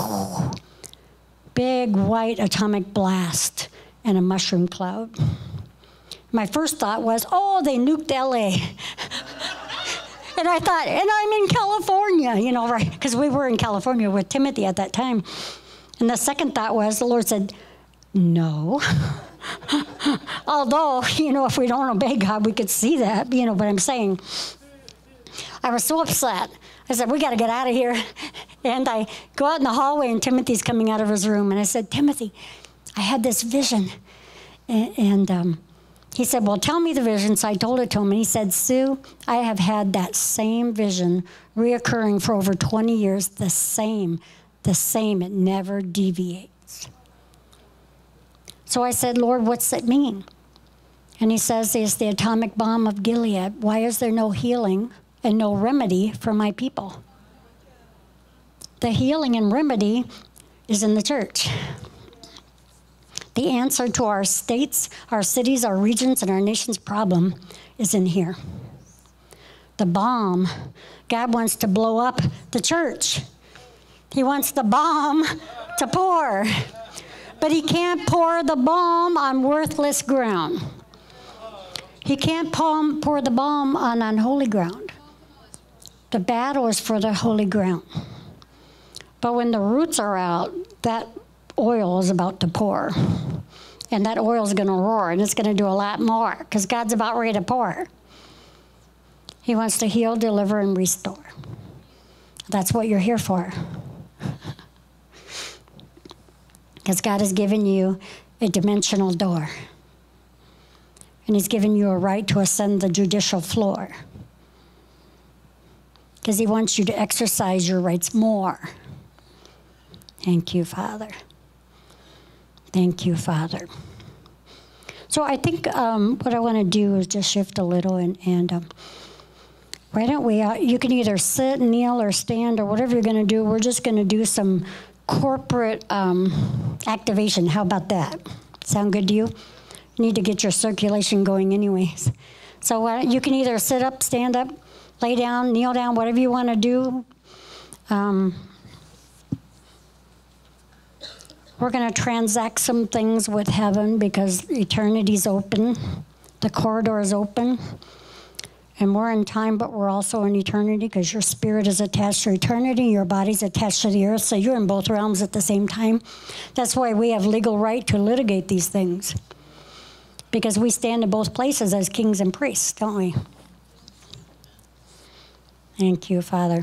big white atomic blast and a mushroom cloud. My first thought was, they nuked LA. And I thought, and I'm in California, right? Because we were in California with Timothy at that time. And the second thought was, the Lord said, no, Although, if we don't obey God, we could see that, but I'm saying, I was so upset. I said, we got to get out of here. And I go out in the hallway, and Timothy's coming out of his room. And I said, Timothy, I had this vision. And he said, well, tell me the vision. So I told it to him. And he said, Sue, I have had that same vision reoccurring for over 20 years. The same. It never deviates. So I said, Lord, what's it mean? And he says, it's the atomic bomb of Gilead. Why is there no healing and no remedy for my people? The healing and remedy is in the church. The answer to our states, our cities, our regions, and our nation's problem is in here. The bomb, God wants to blow up the church. He wants the bomb to pour. But he can't pour the bomb on worthless ground. He can't pour the bomb on unholy ground. The battle is for the holy ground. But when the roots are out, that oil is about to pour. And that oil is going to roar, and it's going to do a lot more, because God's about ready to pour. He wants to heal, deliver, and restore. That's what you're here for. Because God has given you a dimensional door. And he's given you a right to ascend the judicial floor. Because he wants you to exercise your rights more. Thank you, Father. Thank you, Father. So I think what I want to do is just shift a little, and why don't we, you can either sit, kneel, or stand, or whatever you're going to do. We're just going to do some corporate activation. How about that? Sound good to you? You need to get your circulation going anyways. So you can either sit up, stand up, lay down, kneel down, whatever you want to do. We're going to transact some things with heaven because eternity's open. The corridor is open. And we're in time, but we're also in eternity because your spirit is attached to eternity, your body's attached to the earth, so you're in both realms at the same time. That's why we have legal right to litigate these things. Because we stand in both places as kings and priests, don't we? Thank you, Father.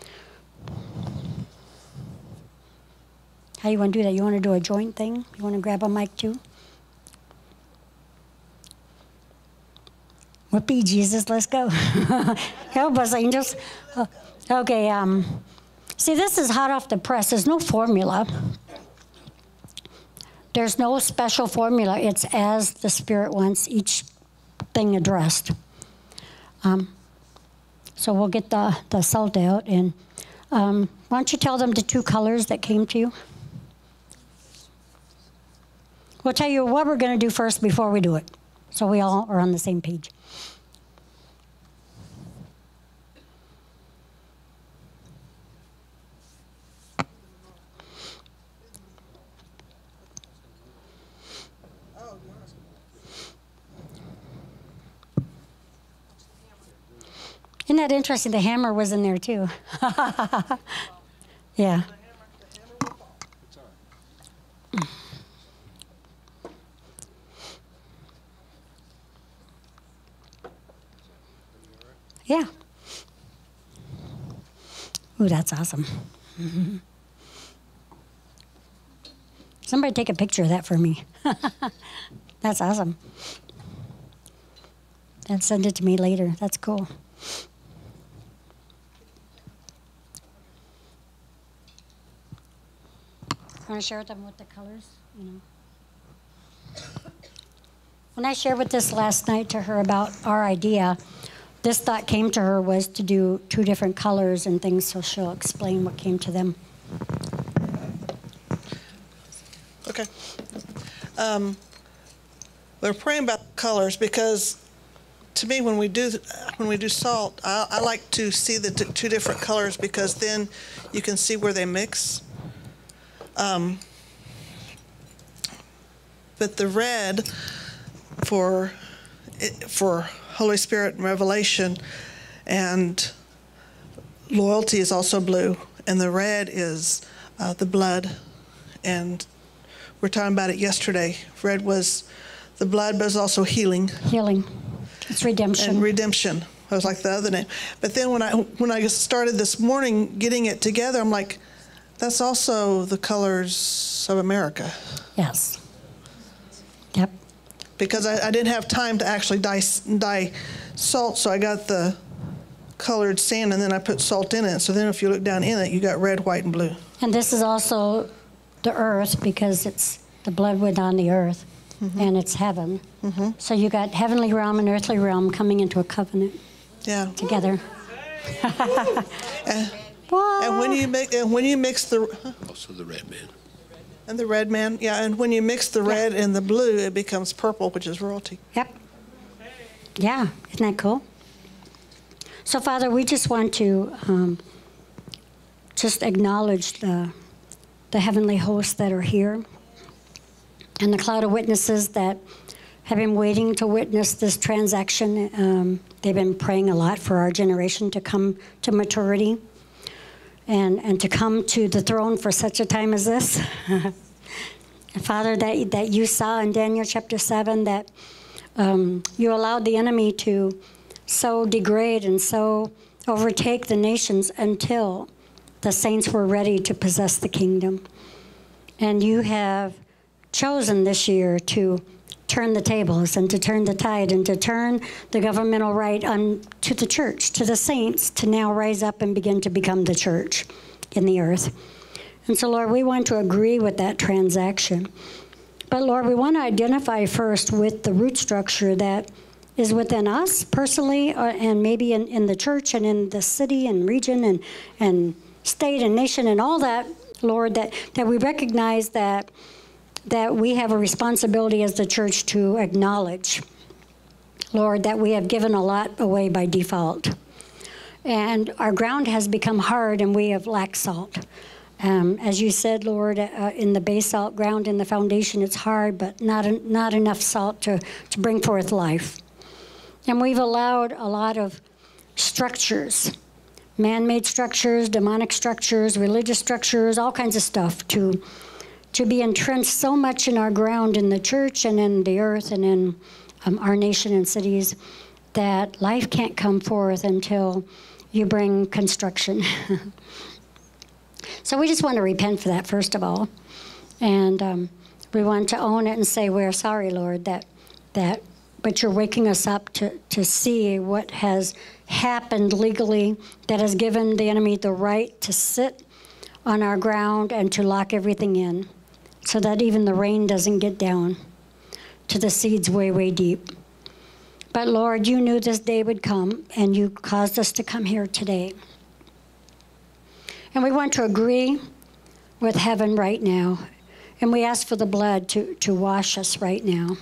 How you want to do that? You want to do a joint thing? You want to grab a mic too? Whoopee, Jesus, let's go. Help us, angels. Okay, see, this is hot off the press. There's no formula. There's no special formula. It's as the Spirit wants each thing addressed. So we'll get the salt out. And why don't you tell them the two colors that came to you? We'll tell you what we're going to do first before we do it, so we all are on the same page. Isn't that interesting? The hammer was in there too. Yeah. Yeah. Ooh, that's awesome. Mm-hmm. Somebody take a picture of that for me. That's awesome. And send it to me later. That's cool. Want to share with them with the colors? When I shared with this last night to her about our idea, this thought came to her was to do two different colors and things, so she'll explain what came to them. Okay. We're praying about colors because, to me, when we do salt, I like to see the two different colors because then you can see where they mix. But the red for Holy Spirit and revelation and loyalty is also blue, and the red is the blood. And we're talking about it yesterday. Red was the blood, but it's also healing Healing. It's redemption. and redemption. I was like the other name. But then when I started this morning getting it together, I'm like, that's also the colors of America. Yes. Yep. Because I didn't have time to actually dye salt, so I got the colored sand and then I put salt in it. So then if you look down in it, you got red, white, and blue. And this is also the earth, because it's the blood went on the earth, and it's heaven. So you got heavenly realm and earthly realm coming into a covenant Yeah. together. And when you mix the Also the red man. and the red man, yeah, and when you mix the red and the blue, it becomes purple, which is royalty. Yep. Yeah, isn't that cool? So, Father, we just want to just acknowledge the heavenly hosts that are here and the cloud of witnesses that have been waiting to witness this transaction. They've been praying a lot for our generation to come to maturity and to come to the throne for such a time as this. Father, that you saw in Daniel chapter 7 that you allowed the enemy to so degrade and so overtake the nations until the saints were ready to possess the kingdom. And you have chosen this year to turn the tables and to turn the tide and to turn the governmental right to the church, to the saints, to now rise up and begin to become the church in the earth. And so, Lord, we want to agree with that transaction. But, Lord, we want to identify first with the root structure that is within us personally, and maybe in the church and in the city and region and state and nation and all that, Lord, that we recognize that we have a responsibility as the church to acknowledge, Lord, that we have given a lot away by default. And our ground has become hard and we have lacked salt. As you said, Lord, in the basalt ground, in the foundation, it's hard, but not enough salt to bring forth life. And we've allowed a lot of structures, man-made structures, demonic structures, religious structures, all kinds of stuff to be entrenched so much in our ground, in the church and in the earth and in our nation and cities, that life can't come forth until you bring construction. So we just want to repent for that, first of all. And we want to own it and say, we're sorry, Lord, but you're waking us up to see what has happened legally that has given the enemy the right to sit on our ground and to lock everything in so that even the rain doesn't get down to the seeds way, way deep. But Lord, you knew this day would come, and you caused us to come here today. And we want to agree with heaven right now, and we ask for the blood to wash us right now.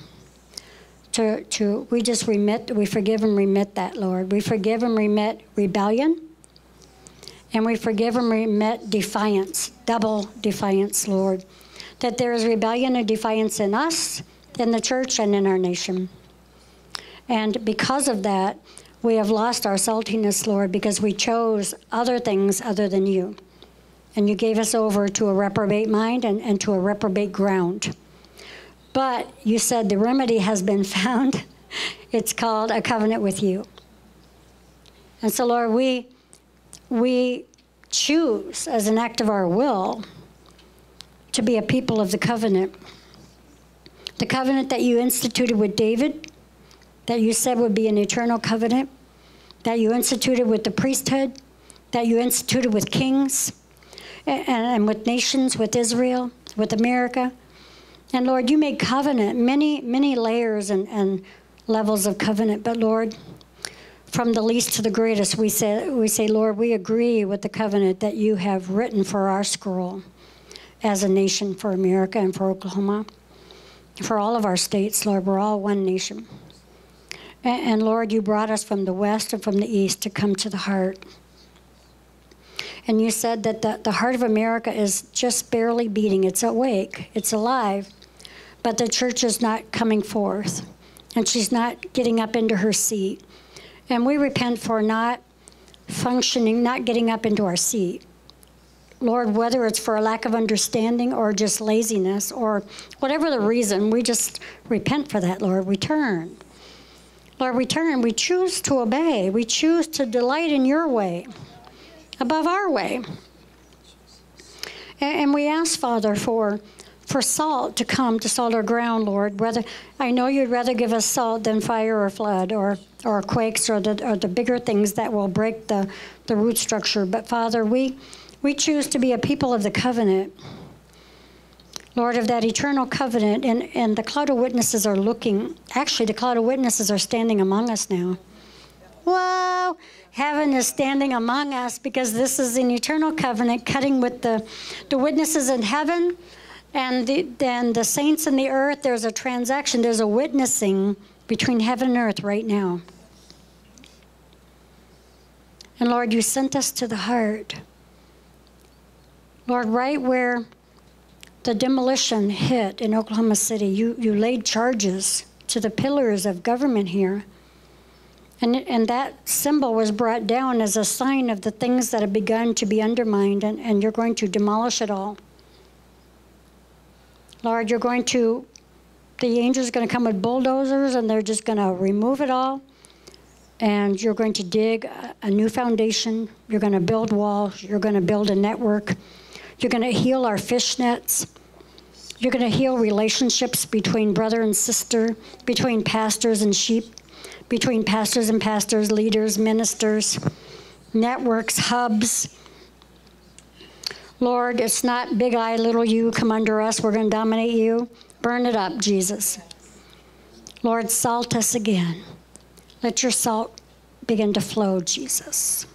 We just remit, we forgive and remit that, Lord. We forgive and remit rebellion, and we forgive and remit defiance, double defiance, Lord. That there is rebellion and defiance in us, in the church, and in our nation. And because of that, we have lost our saltiness, Lord, because we chose other things other than you. And you gave us over to a reprobate mind and to a reprobate ground. But you said the remedy has been found. It's called a covenant with you. And so, Lord, we choose as an act of our will to be a people of the covenant. The covenant that you instituted with David, that you said would be an eternal covenant, that you instituted with the priesthood, that you instituted with kings, and with nations, with Israel, with America. And Lord, you made covenant, many, many layers and levels of covenant. But Lord, from the least to the greatest, we say, Lord, we agree with the covenant that you have written for our scroll as a nation, for America and for Oklahoma, for all of our states. Lord, we're all one nation. And Lord, you brought us from the west and from the east to come to the heart. And you said that the heart of America is just barely beating. It's awake. It's alive. But the church is not coming forth. And she's not getting up into her seat. And we repent for not functioning, not getting up into our seat. Lord, whether it's for a lack of understanding or just laziness or whatever the reason, we just repent for that, Lord. We turn. Lord, we turn. We choose to obey. We choose to delight in your way above our way. And we ask, Father, for salt to come to salt our ground, Lord. I know you'd rather give us salt than fire or flood or quakes or the bigger things that will break the root structure. But, Father, we choose to be a people of the covenant, Lord, of that eternal covenant. And the cloud of witnesses are looking. Actually, the cloud of witnesses are standing among us now. Whoa! Heaven is standing among us because this is an eternal covenant cutting with the witnesses in heaven and the saints in the earth. There's a transaction. There's a witnessing between heaven and earth right now. And Lord, you sent us to the heart. Lord, right where the demolition hit in Oklahoma City, you laid charges to the pillars of government here. And that symbol was brought down as a sign of the things that have begun to be undermined, and you're going to demolish it all. Lord, the angels are going to come with bulldozers, and they're just going to remove it all. And you're going to dig a new foundation. You're going to build walls. You're going to build a network. You're going to heal our fish nets. You're going to heal relationships between brother and sister, between pastors and sheep, between pastors and pastors, leaders, ministers, networks, hubs. Lord, it's not big I, little you, come under us, we're going to dominate you. Burn it up, Jesus. Lord, salt us again. Let your salt begin to flow, Jesus.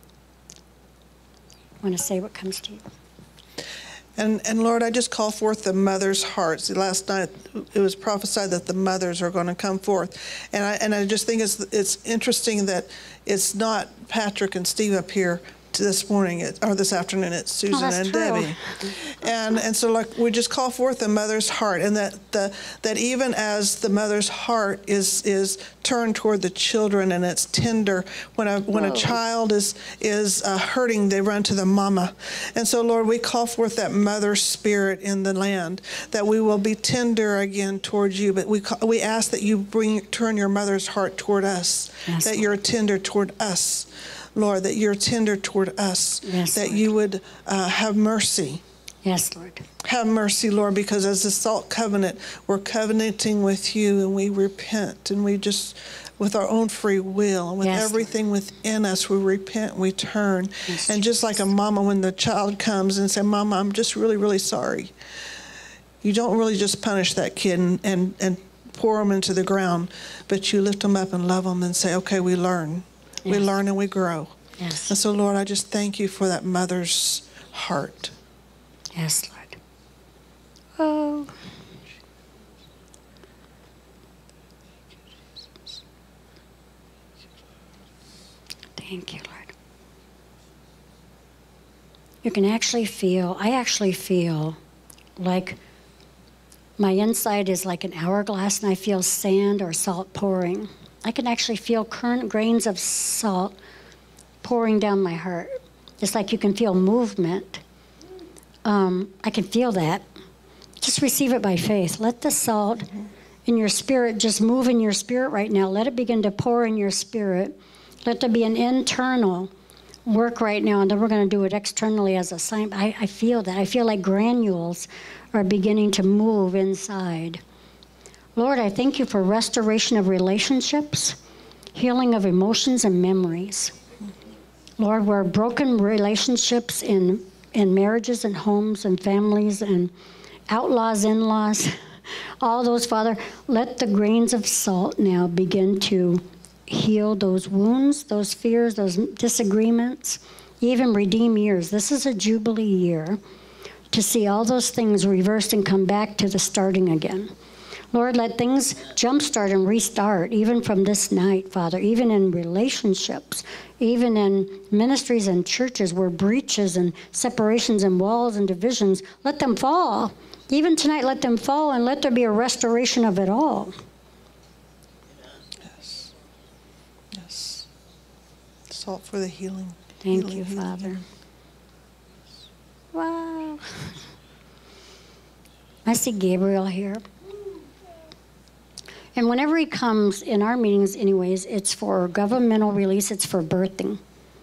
I want to say what comes to you. And Lord, I just call forth the mothers' hearts. Last night it was prophesied that the mothers are going to come forth. And I just think it's interesting that it's not Patrick and Steve up here this morning or this afternoon. It's Susan and true. Debbie. And so like we just call forth the mother's heart, and that even as the mother's heart is turned toward the children and it's tender, when a child is hurting, they run to the mama. And so Lord, we call forth that mother spirit in the land, that we will be tender again towards you. But we ask that you turn your mother's heart toward us, yes, that you're tender toward us, Lord, that you're tender toward us, yes, that Lord, you would have mercy. Yes, Lord. Have mercy, Lord, because as a salt covenant, we're covenanting with you, and we repent, and we just, with our own free will, and with yes, everything Lord, within us, we repent, we turn. Yes, and just like a mama, when the child comes and says, Mama, I'm just really, really sorry. You don't really just punish that kid and pour them into the ground, but you lift them up and love them and say, okay, we learn. Yes. We learn and we grow. Yes. And so, Lord, I just thank you for that mother's heart. Yes, Lord. Oh. Thank you, Lord. You can actually feel, I actually feel like my inside is like an hourglass, and I feel sand or salt pouring. I can actually feel current grains of salt pouring down my heart. Just like you can feel movement. I can feel that. Just receive it by faith. Let the salt in your spirit just move in your spirit right now. Let it begin to pour in your spirit. Let there be an internal work right now, and then we're going to do it externally as a sign. I feel that. I feel like granules are beginning to move inside. Lord, I thank you for restoration of relationships, healing of emotions and memories. Lord, where broken relationships in marriages and homes and families and outlaws, in-laws, all those, Father, let the grains of salt now begin to heal those wounds, those fears, those disagreements, even redeem years. This is a Jubilee year to see all those things reversed and come back to the starting again. Lord, let things jumpstart and restart, even from this night, Father, even in relationships, even in ministries and churches where breaches and separations and walls and divisions, let them fall. Even tonight, let them fall, and let there be a restoration of it all. Yes. Yes. Salt for the healing. Thank you, Father. Wow. I see Gabriel here. And whenever he comes in our meetings anyways, it's for governmental release, it's for birthing.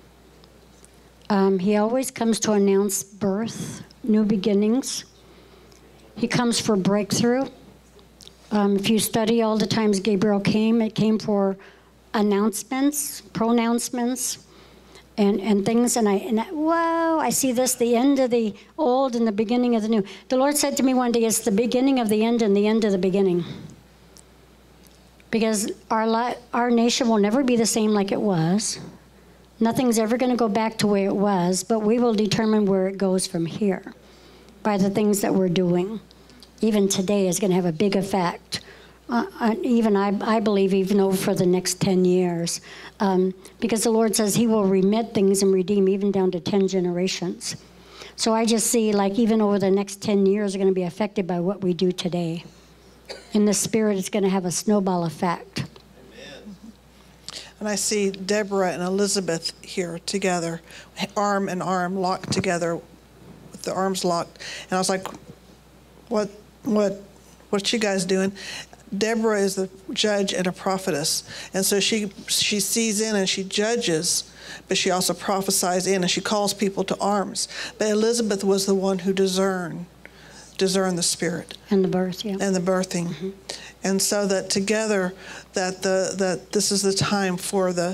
He always comes to announce birth, new beginnings. He comes for breakthrough. If you study all the times Gabriel came, it came for announcements, pronouncements, and things. And wow, I see this, the end of the old and the beginning of the new. The Lord said to me one day, it's the beginning of the end and the end of the beginning. Because our nation will never be the same like it was. Nothing's ever going to go back to where it was, but we will determine where it goes from here by the things that we're doing. Even today is going to have a big effect. I believe even over for the next 10 years. Because the Lord says he will remit things and redeem even down to 10 generations. So I just see like even over the next 10 years are going to be affected by what we do today. In the spirit, it's going to have a snowball effect. And I see Deborah and Elizabeth here together, arm in arm, locked together, with the arms locked. And I was like, what's you guys doing? Deborah is the judge and a prophetess. And so she sees in and she judges, but she also prophesies in and she calls people to arms. But Elizabeth was the one who discerned the spirit. And the birth, yeah. And the birthing. Mm-hmm. And so that together, that this is the time for the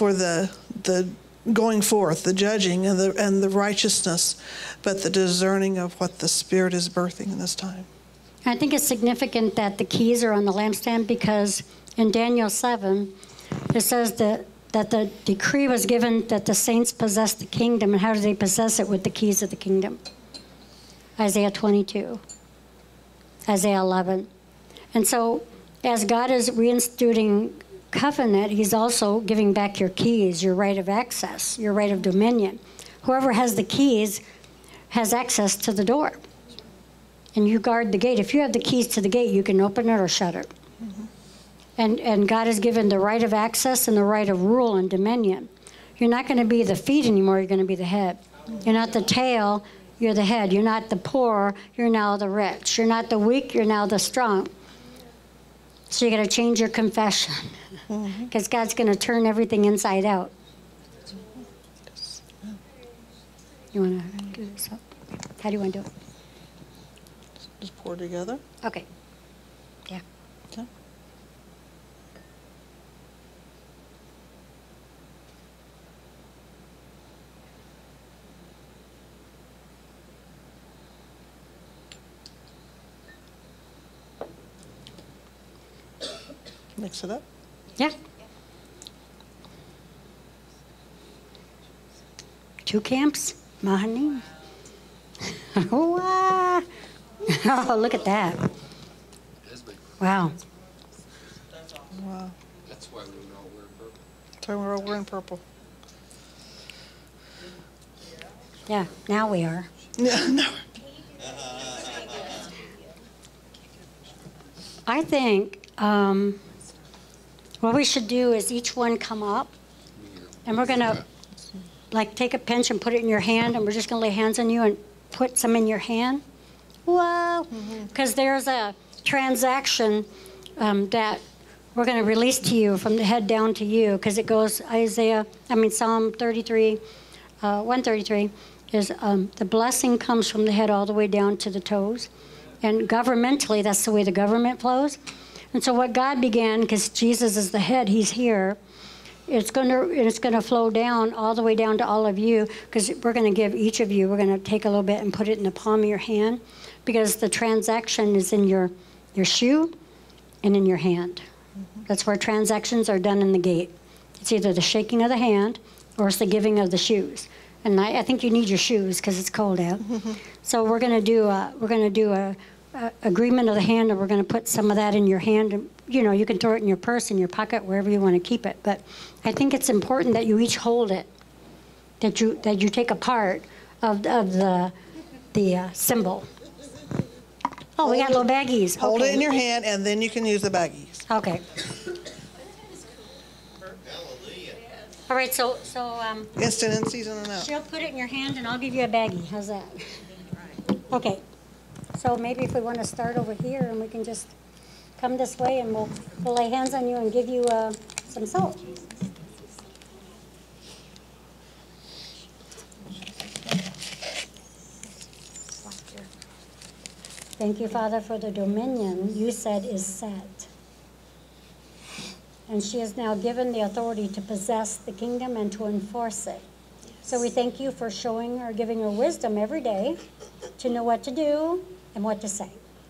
going forth, the judging and the righteousness, but the discerning of what the Spirit is birthing in this time. I think it's significant that the keys are on the lampstand because in Daniel 7, it says that the decree was given that the saints possess the kingdom. And how do they possess it? With the keys of the kingdom. Isaiah 22, Isaiah 11. And so as God is reinstituting covenant, he's also giving back your keys, your right of access, your right of dominion. Whoever has the keys has access to the door. And you guard the gate. If you have the keys to the gate, you can open it or shut it. Mm-hmm. And God has given the right of access and the right of rule and dominion. You're not going to be the feet anymore, you're going to be the head. You're not the tail, you're the head. You're not the poor, you're now the rich. You're not the weak, you're now the strong. So you got to change your confession because God's going to turn everything inside out. You want to do this up? How do you want to do it? Just pour together. Okay. Yeah. Okay. Mix it up. Yeah. 2 camps, Mahani. Oh, look at that. Wow. Wow. That's why we're all wearing purple. That's why we're all wearing purple. Yeah, now we are. Yeah, no. I think what we should do is each one come up, and we're going to like take a pinch and put it in your hand, and we're just going to lay hands on you and put some in your hand. Whoa! Because there's a transaction that we're going to release to you from the head down to you, because it goes Psalm 33, 133 is the blessing comes from the head all the way down to the toes. And governmentally, that's the way the government flows. And so what God began, because Jesus is the head, he's here, it's going to flow down all the way down to all of you, because we're going to give each of you, we're going to take a little bit and put it in the palm of your hand, because the transaction is in your shoe and in your hand. That's where transactions are done in the gate. It's either the shaking of the hand or it's the giving of the shoes. And I think you need your shoes because it's cold out. So we're going to do a agreement of the hand, and we're going to put some of that in your hand. And, you can throw it in your purse, in your pocket, wherever you want to keep it. But I think it's important that you each hold it, that you take a part of the symbol. Oh, we got little baggies. Hold Okay. it in your hand, and then you can use the baggies. Okay. Hallelujah. All right, so Instant in season and out. she'll put it in your hand and I'll give you a baggie. How's that? Okay. So maybe if we want to start over here and we can just come this way and we'll lay hands on you and give you some salt. Thank you, Father, for the dominion you said is set. And she is now given the authority to possess the kingdom and to enforce it. So we thank you for showing her, giving her wisdom every day to know what to do and what to say.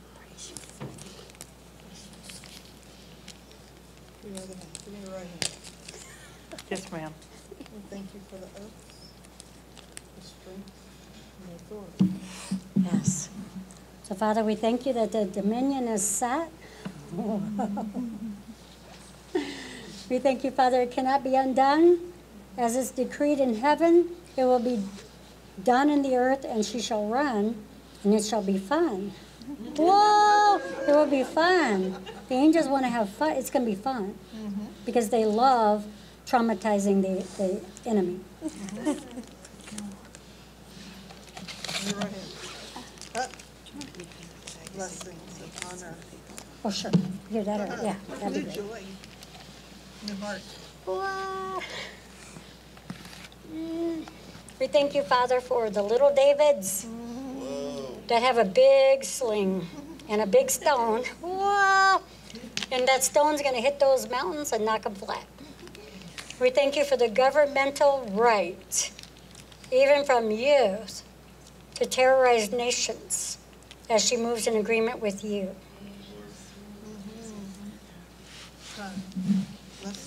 Give me your right hand. Yes, ma'am. We thank you for the oath, the strength, and the authority. Yes. So, Father, we thank you that the dominion is set. We thank you, Father, it cannot be undone. As it's decreed in heaven, it will be done in the earth, and she shall run, and it shall be fun. Whoa! It will be fun. The angels want to have fun. It's going to be fun because they love traumatizing the enemy. Your right hand. Up. Blessings and honor. Oh, sure. Here, yeah, that'd be great. Joy in your heart. Wow. We thank you, Father, for the little Davids that have a big sling and a big stone. Whoa. And that stone's going to hit those mountains and knock them flat. We thank you for the governmental right, even from youth, to terrorize nations as she moves in agreement with you. God, blessings.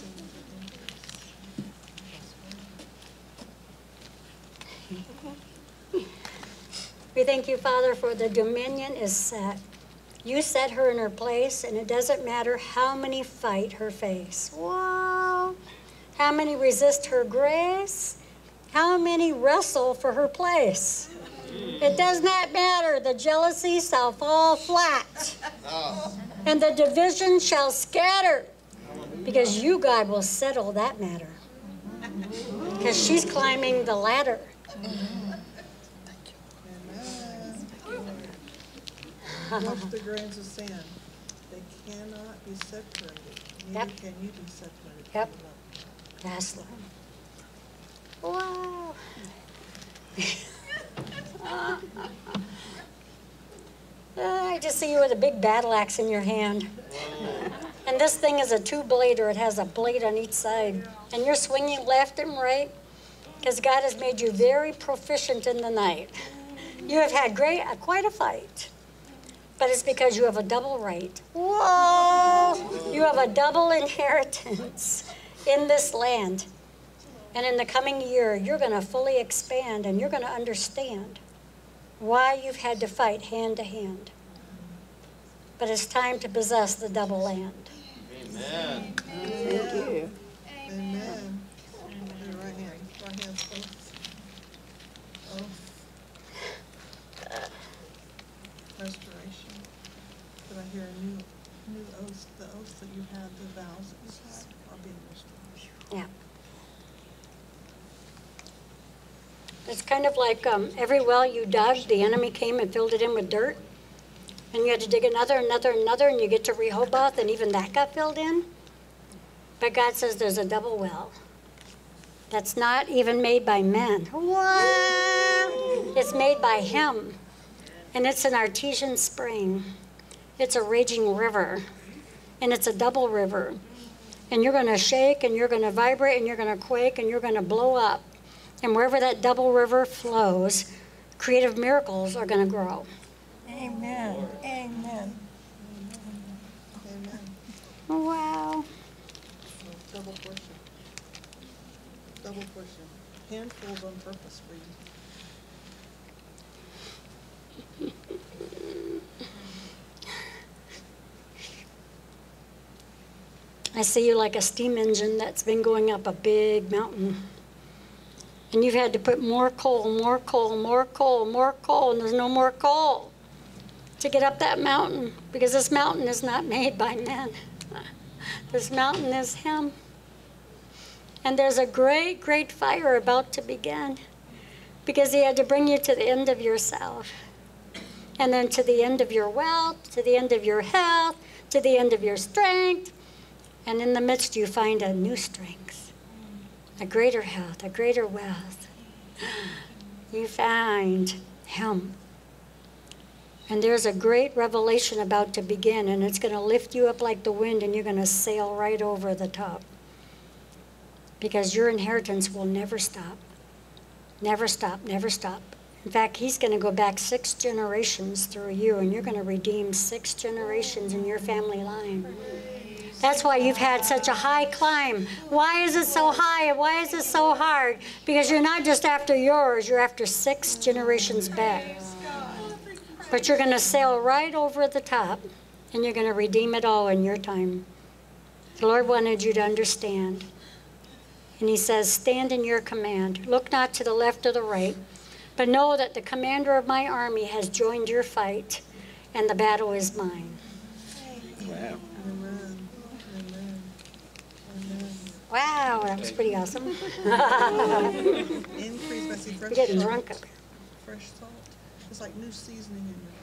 We thank you, Father, for the dominion is set. You set her in her place, and it doesn't matter how many fight her face. Wow. How many resist her grace? How many wrestle for her place? It does not matter. The jealousy shall fall flat, and the division shall scatter, because you, God, will settle that matter. Because she's climbing the ladder. Wash the grains of sand. They cannot be separated. Neither can you be separated. Yep. from love. Yes, Lord. Wow. I just see you with a big battle axe in your hand. And this thing is a two-blader. It has a blade on each side. And you're swinging left and right because God has made you very proficient in the night. You have had quite a fight. But it's because you have a double right. Whoa! You have a double inheritance in this land. And in the coming year, you're going to fully expand and you're going to understand why you've had to fight hand to hand. But it's time to possess the double land. Amen. Thank you. Amen. Your right hand. Right hand. Oath. Restoration. Did I hear a new oath? The oath that you had, the vows that you had are being restored. Yeah. It's kind of like every well you dug, the enemy came and filled it in with dirt. And you had to dig another, and you get to Rehoboth, and even that got filled in. But God says there's a double well that's not even made by men. What? It's made by Him. And it's an artesian spring. It's a raging river. And it's a double river. And you're going to shake, and you're going to vibrate, and you're going to quake, and you're going to blow up. And wherever that double river flows, creative miracles are going to grow. Amen. Amen. Amen. Wow. Double portion. Double portion. Handfuls on purpose for you. I see you like a steam engine that's been going up a big mountain. And you've had to put more coal, and there's no more coal to get up that mountain, because this mountain is not made by men. This mountain is Him. And there's a great, great fire about to begin, because he had to bring you to the end of yourself, and then to the end of your wealth, to the end of your health, to the end of your strength. And in the midst, you find a new strength, a greater health, a greater wealth. You find him. And there's a great revelation about to begin, and it's going to lift you up like the wind, and you're going to sail right over the top. Because your inheritance will never stop. Never stop, never stop. In fact, he's going to go back 6 generations through you, and you're going to redeem 6 generations in your family line. That's why you've had such a high climb. Why is it so high, and why is it so hard? Because you're not just after yours, you're after 6 generations back. But you're going to sail right over the top, and you're going to redeem it all in your time. The Lord wanted you to understand. And he says, stand in your command. Look not to the left or the right, but know that the commander of my army has joined your fight, and the battle is mine. Wow. Wow, that was pretty awesome. Increase, I see fresh We're getting salt. drunk up here. Fresh salt. It's like new seasoning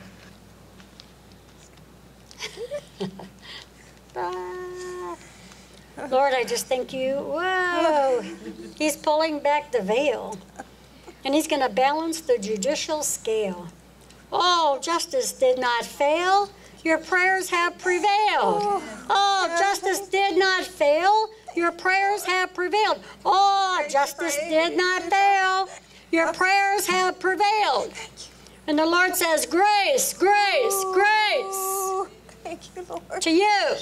in your life. Ah. Lord, I just thank you. Whoa. He's pulling back the veil. And he's going to balance the judicial scale. Oh, justice did not fail. Your prayers have prevailed. Oh, justice did not fail. Your prayers have prevailed. Oh, justice did not fail. Your prayers have prevailed. And the Lord says, grace, grace, grace Thank you, Lord. to you.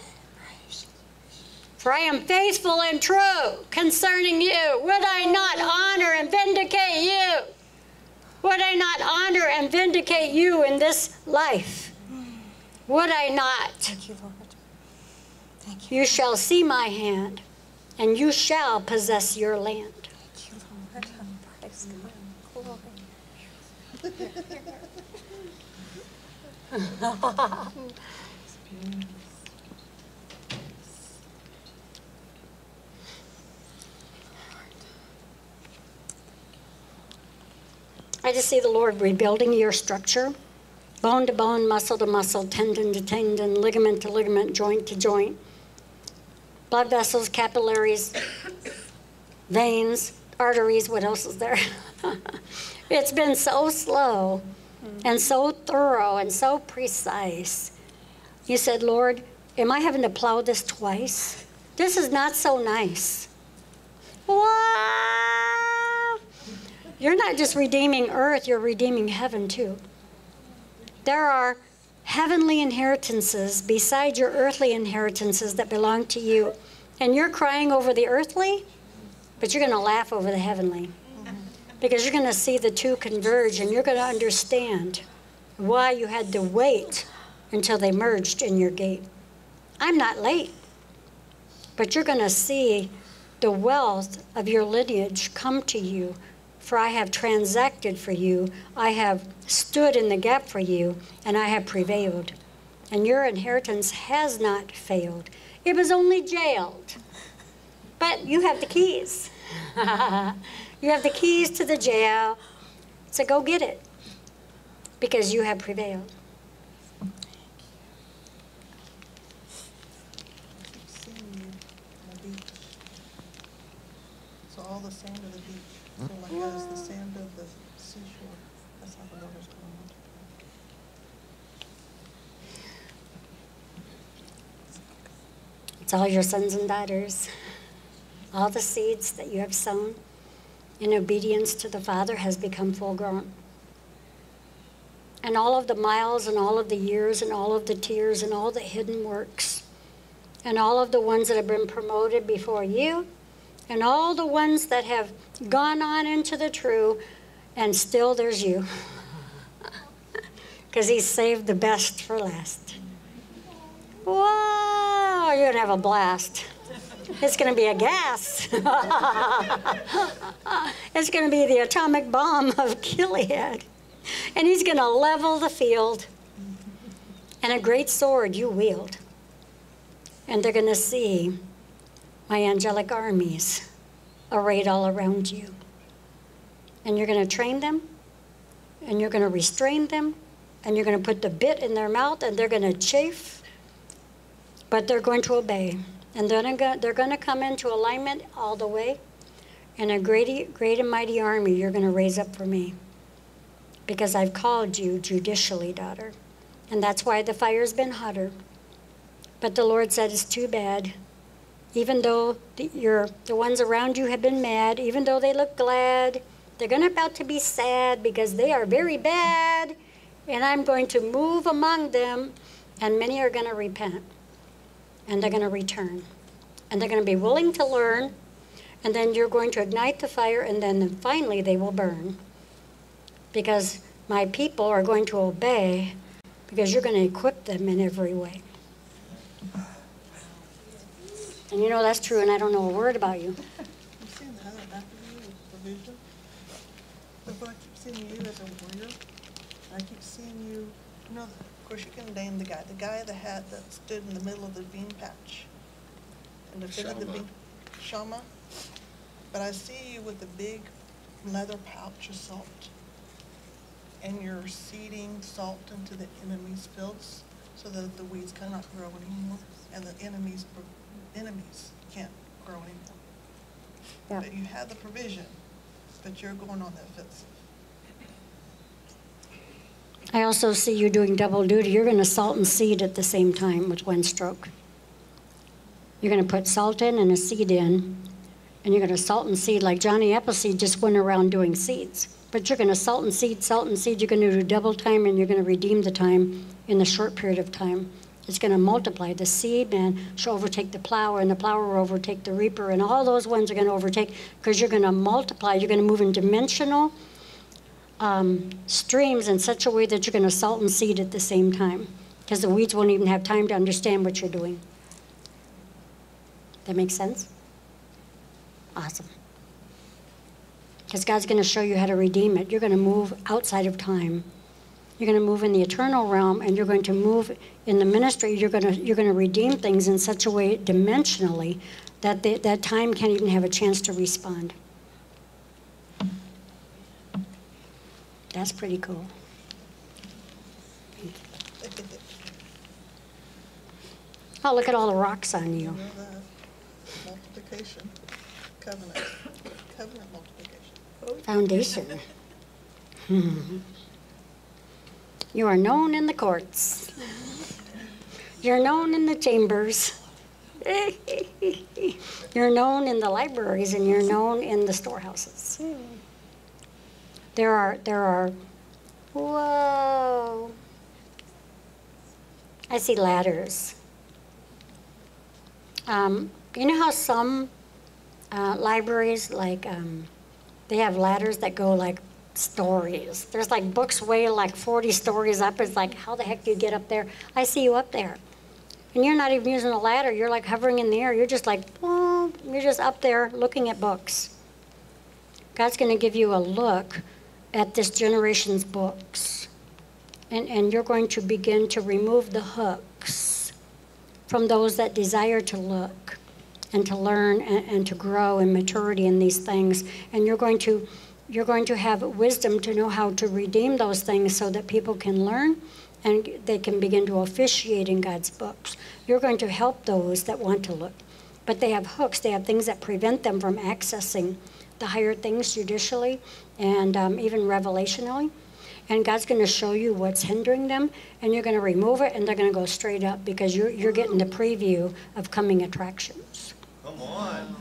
For I am faithful and true concerning you. Would I not honor and vindicate you? Would I not honor and vindicate you in this life? Would I not? Thank you, Lord. Thank you. You shall see my hand, and you shall possess your land. Thank you, Lord. Praise God. I just see the Lord rebuilding your structure, bone to bone, muscle to muscle, tendon to tendon, ligament to ligament, joint to joint, blood vessels, capillaries, veins, arteries, what else is there? It's been so slow and so thorough and so precise. You said, Lord, am I having to plow this twice? This is not so nice. Wow! You're not just redeeming earth, you're redeeming heaven too. There are heavenly inheritances beside your earthly inheritances that belong to you. And you're crying over the earthly, but you're going to laugh over the heavenly. Because you're going to see the two converge, and you're going to understand why you had to wait until they merged in your gate. I'm not late, but you're going to see the wealth of your lineage come to you. For I have transacted for you, I have stood in the gap for you, and I have prevailed. And your inheritance has not failed. It was only jailed. But you have the keys. You have the keys to the jail. So go get it, because you have prevailed. Seeing you on the beach. So all the sand of the beach. So like that is the sand of the seashore. That's how the water's going on. It's all your sons and daughters. All the seeds that you have sown in obedience to the Father has become full grown. And all of the miles and all of the years and all of the tears and all the hidden works and all of the ones that have been promoted before you and all the ones that have gone on into the true, and still there's you. Because he saved the best for last. Wow, you're going to have a blast. It's going to be a gas. It's going to be the atomic bomb of Gilead. And he's going to level the field. And a great sword you wield. And they're going to see my angelic armies arrayed all around you. And you're going to train them, and you're going to restrain them, and you're going to put the bit in their mouth, and they're going to chafe, but they're going to obey. And they're going to come into alignment all the way. And a great and mighty army you're going to raise up for me. Because I've called you judicially, daughter. And that's why the fire's been hotter. But the Lord said, it's too bad. Even though the ones around you have been mad, even though they look glad, they're going to about to be sad because they are very bad. And I'm going to move among them, and many are going to repent. And they're going to return. And they're going to be willing to learn. And then you're going to ignite the fire, and then finally they will burn. Because my people are going to obey, because you're going to equip them in every way. And you know that's true, and I don't know a word about you. I've seen that after you with provision. But I keep seeing you as a warrior. I keep seeing you, you know, of course you can name the guy that stood in the middle of the bean patch. And defended the bean, Shama. But I see you with a big leather pouch of salt. And you're seeding salt into the enemy's fields so that the weeds cannot grow anymore. And the enemies can't grow anymore. Yeah. But you have the provision, but you're going on the offensive. I also see you doing double duty. You're going to salt and seed at the same time with one stroke. You're going to put salt in and a seed in, and you're going to salt and seed like Johnny Appleseed just went around doing seeds. But you're going to salt and seed. You're going to do double time, and you're going to redeem the time in a short period of time. It's going to multiply. The seed man shall overtake the plow, and the plower will overtake the reaper, and all those ones are going to overtake because you're going to multiply. You're going to move in dimensional streams in such a way that you're going to salt and seed at the same time because the weeds won't even have time to understand what you're doing. That makes sense? Awesome. Because God's going to show you how to redeem it. You're going to move outside of time. You're going to move in the eternal realm, and you're going to move in the ministry. You're going to redeem things in such a way dimensionally that that time can't even have a chance to respond. That's pretty cool. Oh, look at all the rocks on you. You know that. Multiplication. Covenant multiplication. Foundation. You are known in the courts. You're known in the chambers. You're known in the libraries, and you're known in the storehouses. There are, whoa. I see ladders. You know how some libraries, like, they have ladders that go like stories. There's like books way like 40 stories up. It's like, how the heck do you get up there? I see you up there. And you're not even using a ladder. You're like hovering in the air. You're just like, oh, you're just up there looking at books. God's going to give you a look at this generation's books. And you're going to begin to remove the hooks from those that desire to look and to learn and to grow in maturity in these things. And you're going to have wisdom to know how to redeem those things so that people can learn and they can begin to officiate in God's books. You're going to help those that want to look. But they have hooks. They have things that prevent them from accessing the higher things judicially and even revelationally. And God's going to show you what's hindering them, and you're going to remove it, and they're going to go straight up because you're getting the preview of coming attractions. Come on.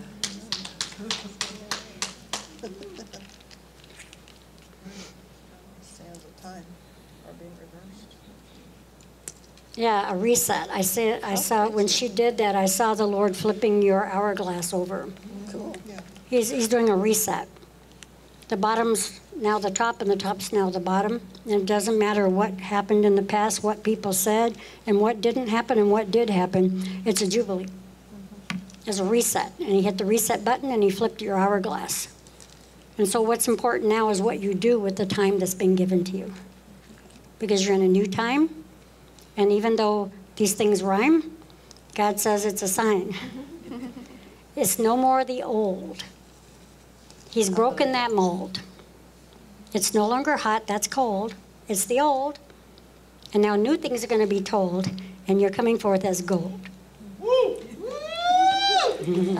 Sands of time are being reversed. Yeah, a reset. I saw when she did that, I saw the Lord flipping your hourglass over. Cool. Yeah. He's doing a reset. The bottom's now the top, and the top's now the bottom. And it doesn't matter what happened in the past, what people said, and what didn't happen, and what did happen. It's a jubilee. It's a reset. And he hit the reset button, and he flipped your hourglass. And so what's important now is what you do with the time that's been given to you. Because you're in a new time, and even though these things rhyme, God says it's a sign. It's no more the old. He's broken that mold. It's no longer hot, that's cold. It's the old. And now new things are going to be told, and you're coming forth as gold. Woo! And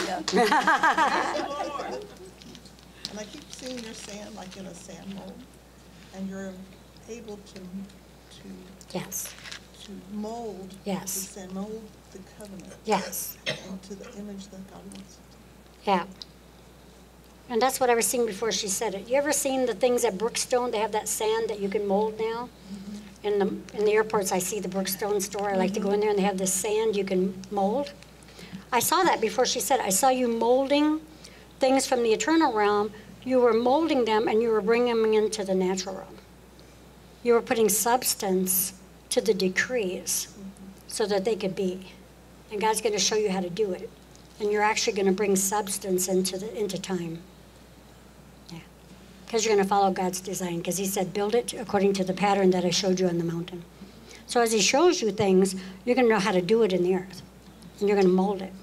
I keep seeing your sand like in a sand mold, and you're able to Yes. to mold Yes. the sand, mold the covenant Yes. into the image that God wants. Yeah. And that's what I was seeing before she said it. You ever seen the things at Brookstone? They have that sand that you can mold now. In the airports, I see the Brookstone store. I like to go in there, and they have this sand you can mold. I saw that before she said it. I saw you molding things from the eternal realm. You were molding them, and you were bringing them into the natural realm. You were putting substance to the decrees so that they could be. And God's going to show you how to do it. And you're actually going to bring substance into time. Yeah. Because you're going to follow God's design. Because he said, build it according to the pattern that I showed you on the mountain. So as he shows you things, you're going to know how to do it in the earth. And you're going to mold it.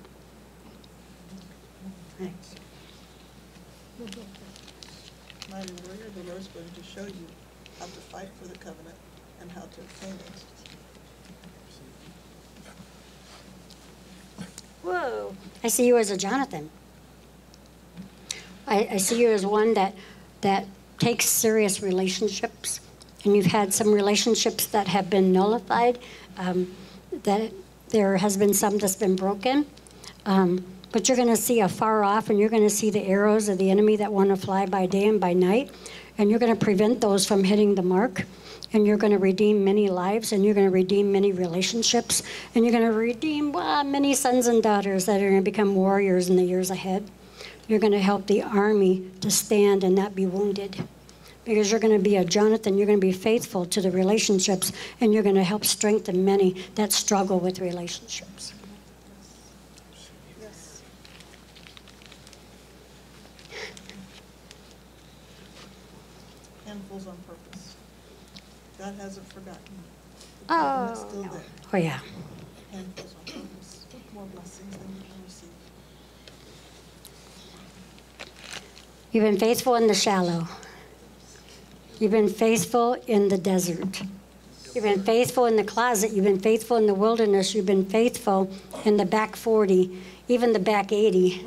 Right. Mighty warrior, the Lord's going to show you how to fight for the covenant and how to obtain it. Whoa. I see you as a Jonathan. I see you as one that takes serious relationships. And you've had some relationships that have been nullified, that there has been some that's been broken. But you're going to see afar off, and you're going to see the arrows of the enemy that want to fly by day and by night. And you're going to prevent those from hitting the mark. And you're going to redeem many lives, and you're going to redeem many relationships, and you're going to redeem many sons and daughters that are going to become warriors in the years ahead. You're going to help the army to stand and not be wounded, because you're going to be a Jonathan. You're going to be faithful to the relationships, and you're going to help strengthen many that struggle with relationships. Yes. Handfuls on purpose. God hasn't forgotten. The covenant's still no. there. Oh, yeah. Handfuls on purpose. More blessings than you can receive. You've been faithful in the shallow. You've been faithful in the desert. You've been faithful in the closet. You've been faithful in the wilderness. You've been faithful in the back 40, even the back 80.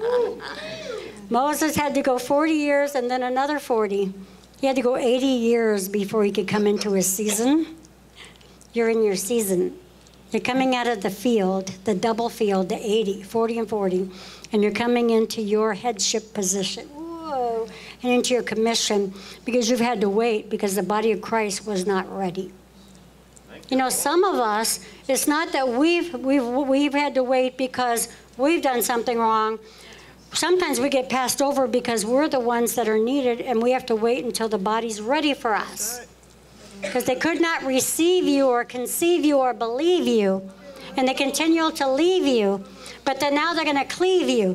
Moses had to go 40 years and then another 40. He had to go 80 years before he could come into his season. You're in your season. You're coming out of the field, the double field, the 80, 40 and 40, and you're coming into your headship position. Whoa. And into your commission, because you've had to wait because the body of Christ was not ready. You know, some of us, it's not that we've had to wait because we've done something wrong. Sometimes we get passed over because we're the ones that are needed, and we have to wait until the body's ready for us. Because they could not receive you or conceive you or believe you, and they continue to leave you, but then now they're going to cleave you.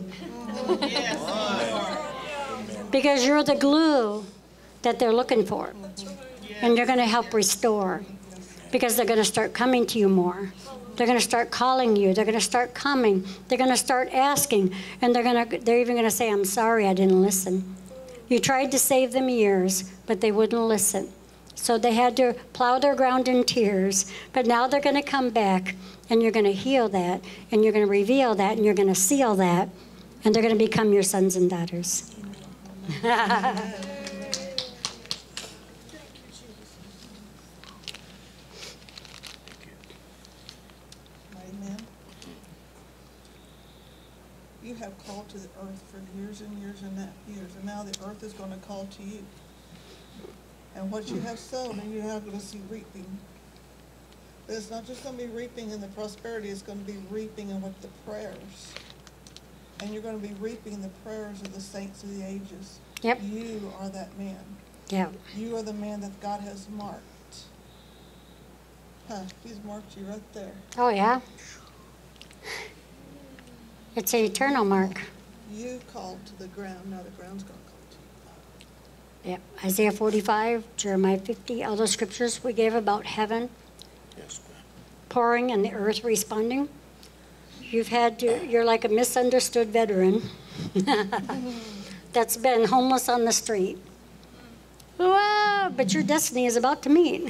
Because you're the glue that they're looking for, and you're going to help restore, because they're going to start coming to you more. They're going to start calling you. They're going to start coming. They're going to start asking. And they're even going to say, I'm sorry, I didn't listen. You tried to save them years, but they wouldn't listen. So they had to plow their ground in tears. But now they're going to come back, and you're going to heal that, and you're going to reveal that, and you're going to seal that, and they're going to become your sons and daughters. You have called to the earth for years and years and years, and now the earth is going to call to you. And what you have sown, and you're not going to see reaping. But it's not just going to be reaping in the prosperity, it's going to be reaping in what the prayers. And you're going to be reaping the prayers of the saints of the ages. Yep. You are that man. Yeah. You are the man that God has marked. He's marked you right there. Oh, yeah? It's an eternal mark. You called to the ground, now the ground's going to call to you. Yep. Isaiah 45, Jeremiah 50, all those scriptures we gave about heaven pouring and the earth responding. you're like a misunderstood veteran that's been homeless on the street. Wow, but your destiny is about to meet.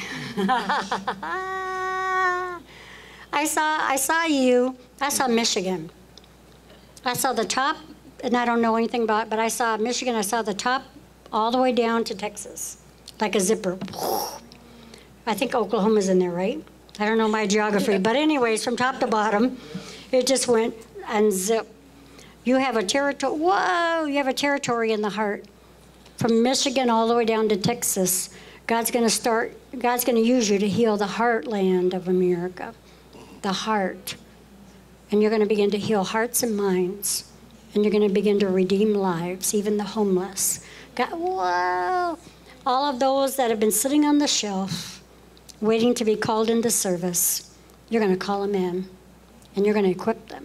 I saw Michigan. I saw the top, and I don't know anything about it, but I saw Michigan. I saw the top all the way down to Texas, like a zipper. I think Oklahoma's in there, right? I don't know my geography, but anyways, from top to bottom, it just went and zip. You have a territory, whoa, you have a territory in the heart. From Michigan all the way down to Texas, God's going to use you to heal the heartland of America, the heart. And you're going to begin to heal hearts and minds. And you're going to begin to redeem lives, even the homeless. God, whoa! All of those that have been sitting on the shelf, waiting to be called into service, you're going to call them in, and you're going to equip them.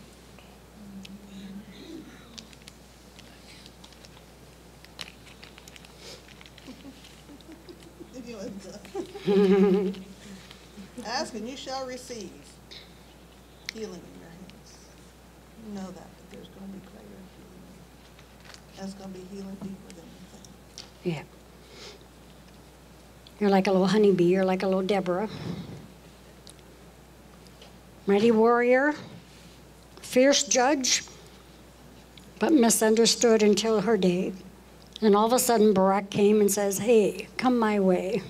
Ask and you shall receive healing in your hands. You know that there's going to be greater healing. That's going to be healing deeper than you think. Yeah. You're like a little honeybee. You're like a little Deborah. Mighty warrior, fierce judge, but misunderstood until her day. And all of a sudden, Barak came and says, hey, come my way.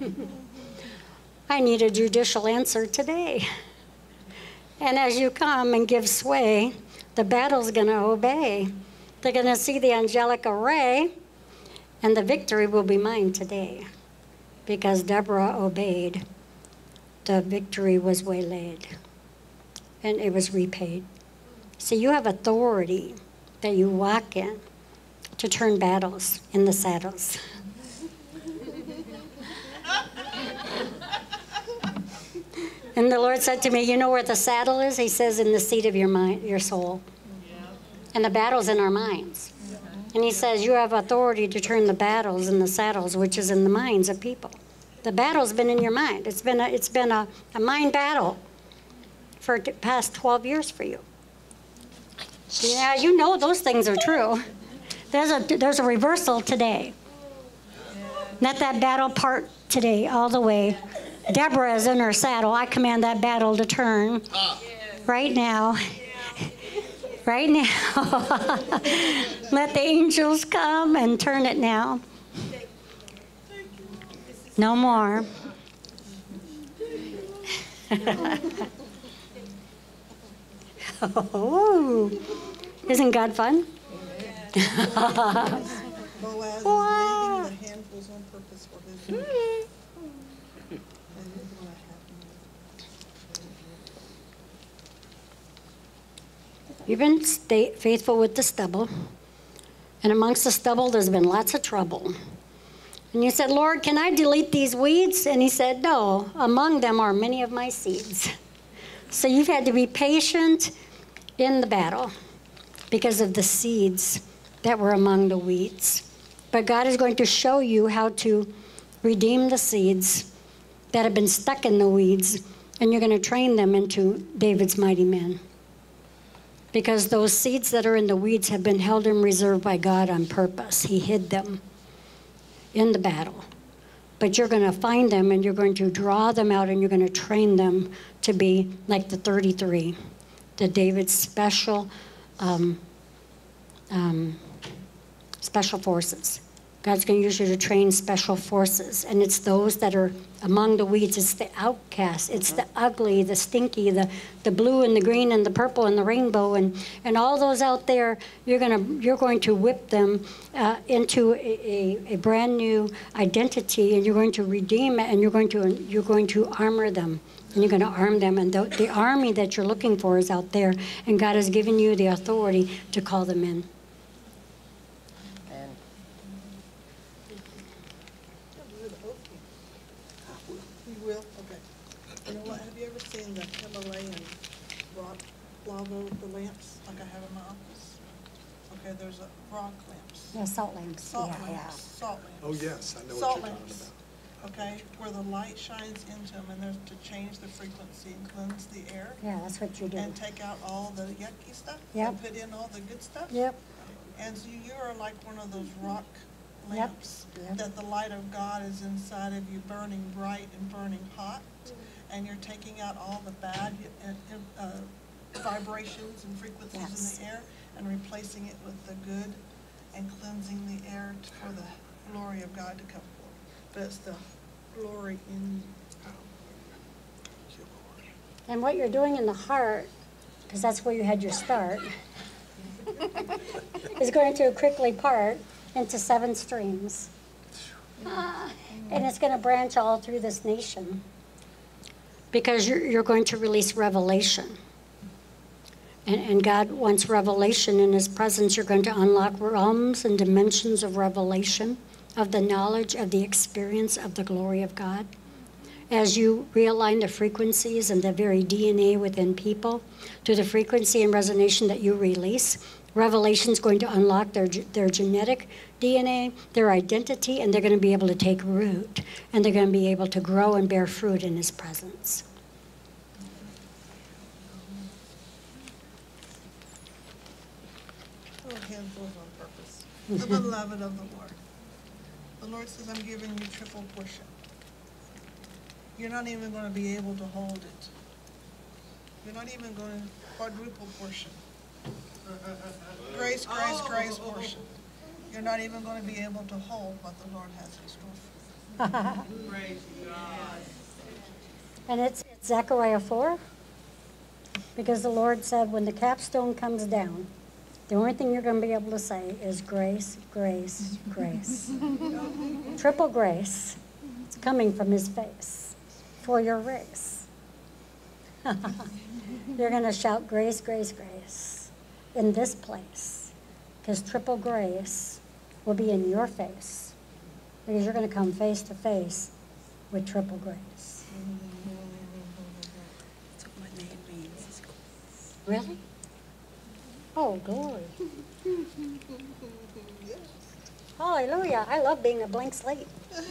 I need a judicial answer today. And as you come and give sway, the battle's going to obey. They're going to see the angelic array, and the victory will be mine today. Because Deborah obeyed, the victory was waylaid, and it was repaid. So you have authority that you walk in to turn battles in the saddles. And the Lord said to me, you know where the saddle is? He says, in the seat of your mind, your soul. And the battle's in our minds. And he says, you have authority to turn the battles in the saddles, which is in the minds of people. The battle's been in your mind. It's been a mind battle for the past 12 years for you. Yeah, you know those things are true. There's a reversal today. Let that battle part today all the way. Deborah is in her saddle. I command that battle to turn right now. Right now. Let the angels come and turn it now. No more. Oh, isn't God fun? Boaz is leaving the handfuls on purpose for his and it's going to happen. You've been faithful with the stubble, and amongst the stubble there's been lots of trouble. And you said, Lord, can I delete these weeds? And he said, no, among them are many of my seeds. So you've had to be patient in the battle because of the seeds that were among the weeds. But God is going to show you how to redeem the seeds that have been stuck in the weeds, and you're going to train them into David's mighty men. Because those seeds that are in the weeds have been held in reserve by God on purpose. He hid them in the battle. But you're going to find them, and you're going to draw them out, and you're going to train them to be like the 33, the David's special forces. God's going to use you to train special forces. And it's those that are among the weeds. It's the outcasts. It's the ugly, the stinky, the blue and the green and the purple and the rainbow and all those out there. You're going to whip them into a brand new identity, and you're going to redeem it, and you're going to armor them. And you're going to arm them. And the army that you're looking for is out there. And God has given you the authority to call them in. The Himalayan rock lava with the lamps like I have in my office. Okay, there's a rock lamps. Yeah, salt lamps. Salt yeah, lamps. Salt lamps. Oh, yes, I know Salt what you're lamps. talking okay, where the light shines into them, and there's to change the frequency and cleanse the air. Yeah, that's what you do. And take out all the yucky stuff. Yep. And put in all the good stuff. Yep. And so you are like one of those rock Yep. lamps, Yep. that the light of God is inside of you, burning bright and burning hot, and you're taking out all the bad vibrations and frequencies Yes. in the air and replacing it with the good and cleansing the air for the glory of God to come forth. But it's the glory in you. And what you're doing in the heart, because that's where you had your start, is going to quickly part into 7 streams. And it's going to branch all through this nation. Because you're going to release revelation. And God wants revelation in His presence. You're going to unlock realms and dimensions of revelation, of the knowledge, of the experience of the glory of God. As you realign the frequencies and the very DNA within people to the frequency and resonation that you release, revelation is going to unlock their genetic DNA, their identity, and they're going to be able to take root. And they're going to be able to grow and bear fruit in His presence. Handfuls on purpose. The beloved of the Lord. The Lord says, I'm giving you triple portion. You're not even going to be able to hold it. You're not even going to quadruple portion. Grace, grace, grace portion. You're not even going to be able to hold what the Lord has in store for you. Praise God. And it's Zechariah 4, because the Lord said when the capstone comes down, the only thing you're going to be able to say is grace, grace, grace. Triple grace. It's coming from His face for your race. You're going to shout grace, grace, grace in this place, because triple grace will be in your face, because you're going to come face to face with triple grace. That's what my name means. Really? Oh, glory. Hallelujah. I love being a blank slate.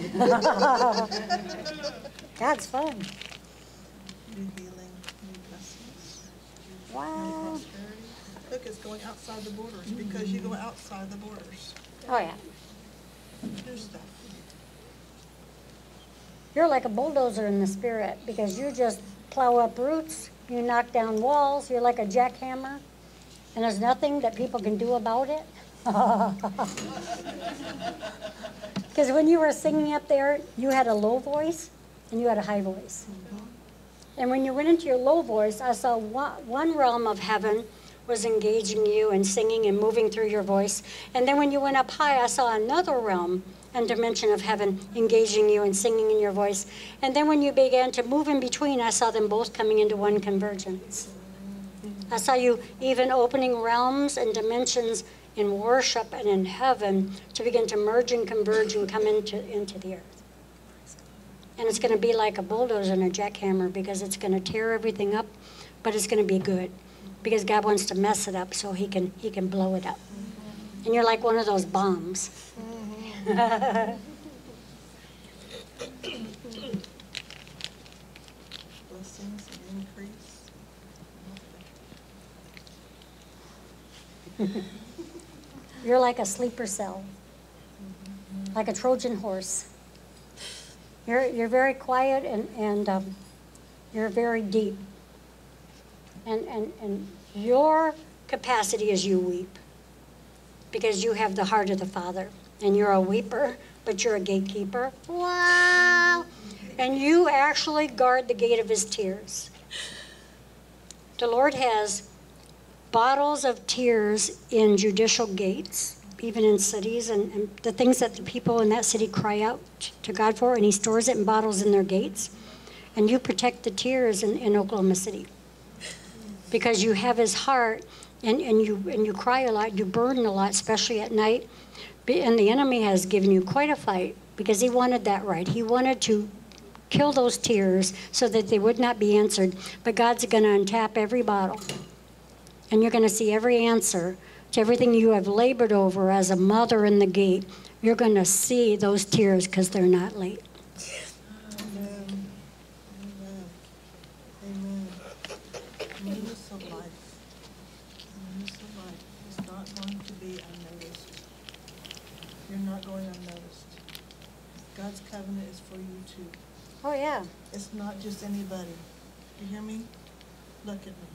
God's fun. New healing, new blessings, new Wow. prosperity. Look, it's going outside the borders because you go outside the borders. Oh, yeah. New stuff. You're like a bulldozer in the spirit, because you just plow up roots, you knock down walls, you're like a jackhammer, and there's nothing that people can do about it. Because when you were singing up there, you had a low voice and you had a high voice. And when you went into your low voice, I saw one realm of heaven was engaging you and singing and moving through your voice. And then when you went up high, I saw another realm and dimension of heaven engaging you and singing in your voice. And then when you began to move in between, I saw them both coming into one convergence. I saw you even opening realms and dimensions in worship and in heaven to begin to merge and converge and come into the earth. And it's going to be like a bulldozer and a jackhammer, because it's going to tear everything up, but it's going to be good, because God wants to mess it up so he can blow it up. And you're like one of those bombs. Blessings and increase. You're like a sleeper cell, like a Trojan horse. You're very quiet and you're very deep. And your capacity is you weep, because you have the heart of the Father, and you're a weeper, but you're a gatekeeper. Wow! And you actually guard the gate of His tears. The Lord has bottles of tears in judicial gates, even in cities, and the things that the people in that city cry out to God for, and He stores it in bottles in their gates. And you protect the tears in Oklahoma City, because you have His heart, and you cry a lot, you burden a lot, especially at night. And the enemy has given you quite a fight, because he wanted that right. He wanted to kill those tears so that they would not be answered. But God's going to untap every bottle, and you're going to see every answer to everything you have labored over as a mother in the gate. You're going to see those tears, because they're not late. Amen. Amen. Amen. Newness of life. Newness of life is not going to be unnoticed. You're not going unnoticed. God's covenant is for you too. Oh, yeah. It's not just anybody. You hear me? Look at me.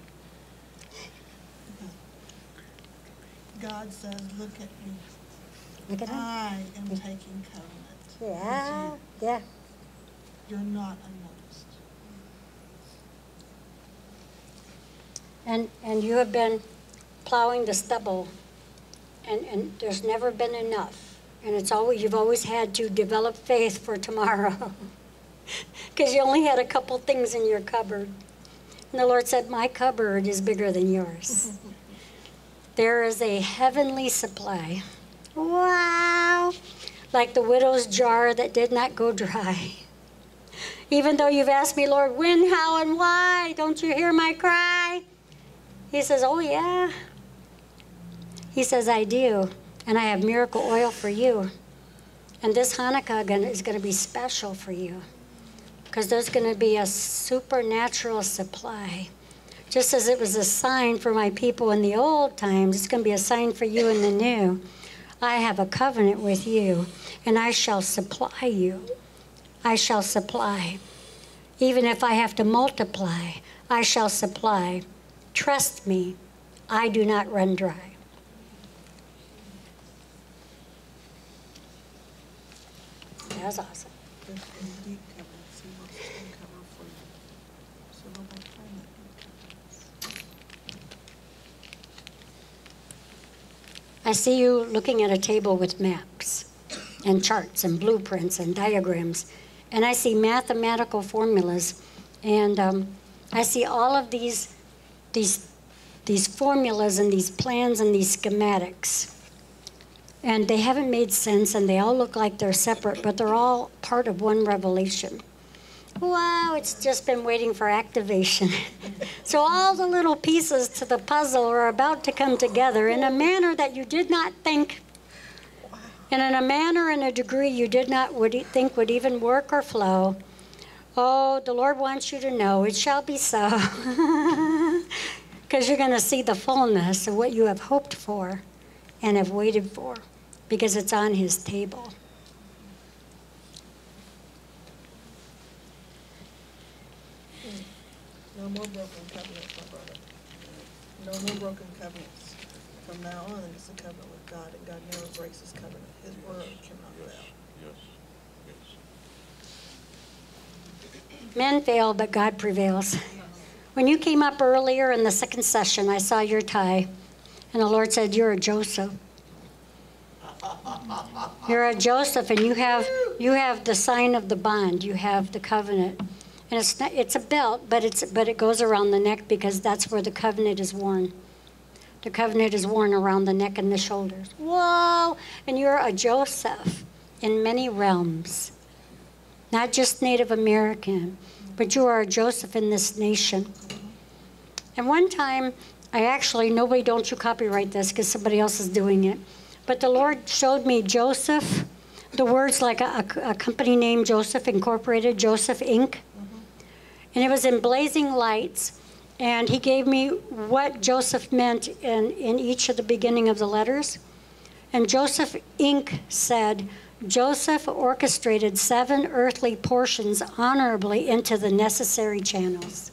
God says, look at me. Look at him. I am taking covenant Yeah, with yeah. you. You're not unnoticed. And you have been plowing the stubble, and there's never been enough. And you've always had to develop faith for tomorrow. Because you only had a couple things in your cupboard. And the Lord said, my cupboard is bigger than yours. There is a heavenly supply. Wow! Like the widow's jar that did not go dry. Even though you've asked me, Lord, when, how, and why, don't you hear my cry? He says, oh, yeah. He says, I do. And I have miracle oil for you. And this Hanukkah is going to be special for you. Because there's going to be a supernatural supply. Just as it was a sign for my people in the old times, it's going to be a sign for you in the new. I have a covenant with you, and I shall supply you. I shall supply. Even if I have to multiply, I shall supply. Trust me, I do not run dry. That was awesome. There's a deep covenant. See what's been covered for you. So go back and find that deep covenant. I see you looking at a table with maps and charts and blueprints and diagrams. And I see mathematical formulas. And I see all of these formulas and these plans and these schematics. And they haven't made sense, and they all look like they're separate, but they're all part of one revelation. Wow, it's just been waiting for activation. So all the little pieces to the puzzle are about to come together in a manner that you did not think, and in a manner and a degree you did not think would even work or flow. Oh, the Lord wants you to know it shall be so. Because you're going to see the fullness of what you have hoped for and have waited for, because it's on his table. No more broken covenants, my brother. No more broken covenants. From now on, it's a covenant with God, and God never breaks his covenant. His word cannot fail. Men fail, but God prevails. When you came up earlier in the second session, I saw your tie, and the Lord said, you're a Joseph. You're a Joseph, and you have the sign of the bond. You have the covenant. And it's a belt, but it goes around the neck, because that's where the covenant is worn. The covenant is worn around the neck and the shoulders. Whoa! And you're a Joseph in many realms. Not just Native American, but you are a Joseph in this nation. And one time, nobody, don't you copyright this, because somebody else is doing it. But the Lord showed me Joseph, the words like a company name, Joseph Incorporated, Joseph Inc. And it was in blazing lights. And he gave me what Joseph meant in each of the beginning of the letters. And Joseph Inc. said, Joseph orchestrated 7 earthly portions honorably into the necessary channels.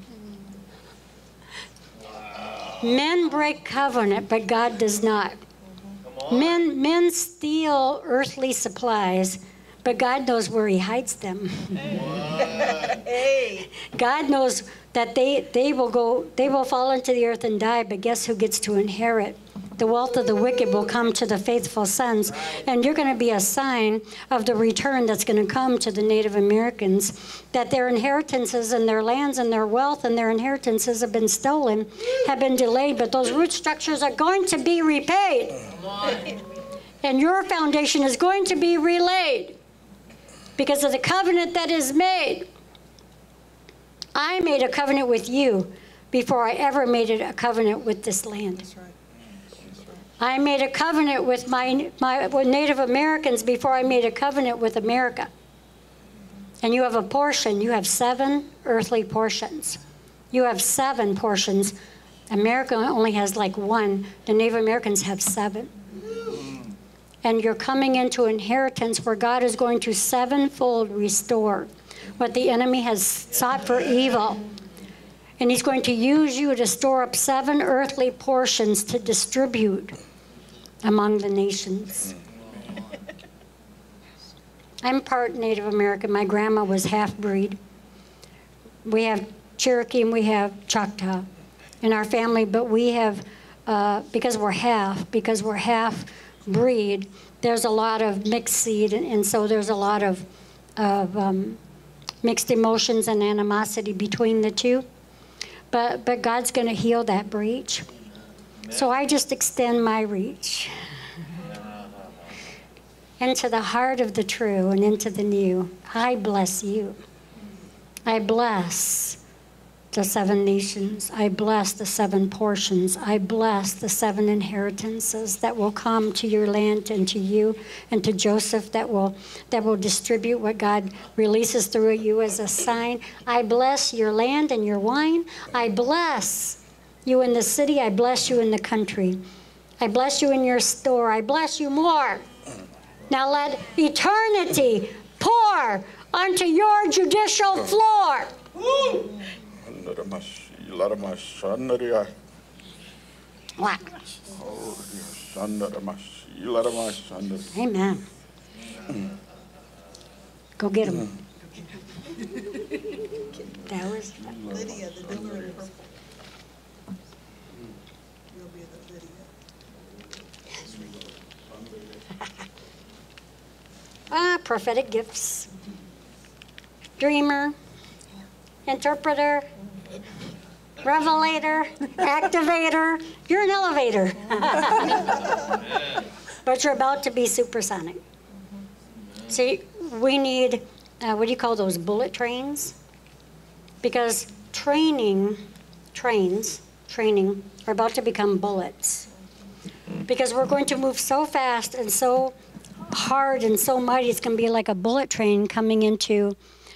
Men break covenant, but God does not. Men steal earthly supplies, but God knows where he hides them. God knows that they will fall into the earth and die, but guess who gets to inherit? The wealth of the wicked will come to the faithful sons. And you're going to be a sign of the return that's going to come to the Native Americans, that their inheritances and their lands and their wealth and their inheritances have been stolen, have been delayed, but those root structures are going to be repaid. And your foundation is going to be relaid because of the covenant that is made. I made a covenant with you before I ever made a covenant with this land. That's right. I made a covenant with my Native Americans before I made a covenant with America. And you have a portion. You have 7 earthly portions. You have 7 portions. America only has like 1. The Native Americans have 7. And you're coming into inheritance where God is going to 7-fold restore what the enemy has sought for evil. And he's going to use you to store up 7 earthly portions to distribute among the nations. I'm part Native American. My grandma was half-breed. We have Cherokee and we have Choctaw in our family, but we have, because we're half breed, there's a lot of mixed seed, and so there's a lot of mixed emotions and animosity between the two. But God's going to heal that breach. So I just extend my reach into the heart of the true and into the new. I bless you. I bless the 7 nations. I bless the 7 portions. I bless the 7 inheritances that will come to your land and to you and to Joseph that will distribute what God releases through you as a sign. I bless your land and your wine. I bless you in the city. I bless you in the country. I bless you in your store. I bless you more. Now let eternity pour onto your judicial floor. Wow. Amen. Go get him. That was Lydia, the donor in purple. You'll be the Lydia. Prophetic gifts. Dreamer, interpreter, revelator, activator. You're an elevator. But you're about to be supersonic. See, we need, what do you call those, bullet trains? Because training are about to become bullets. Because we're going to move so fast and so hard and so mighty, it's going to be like a bullet train coming into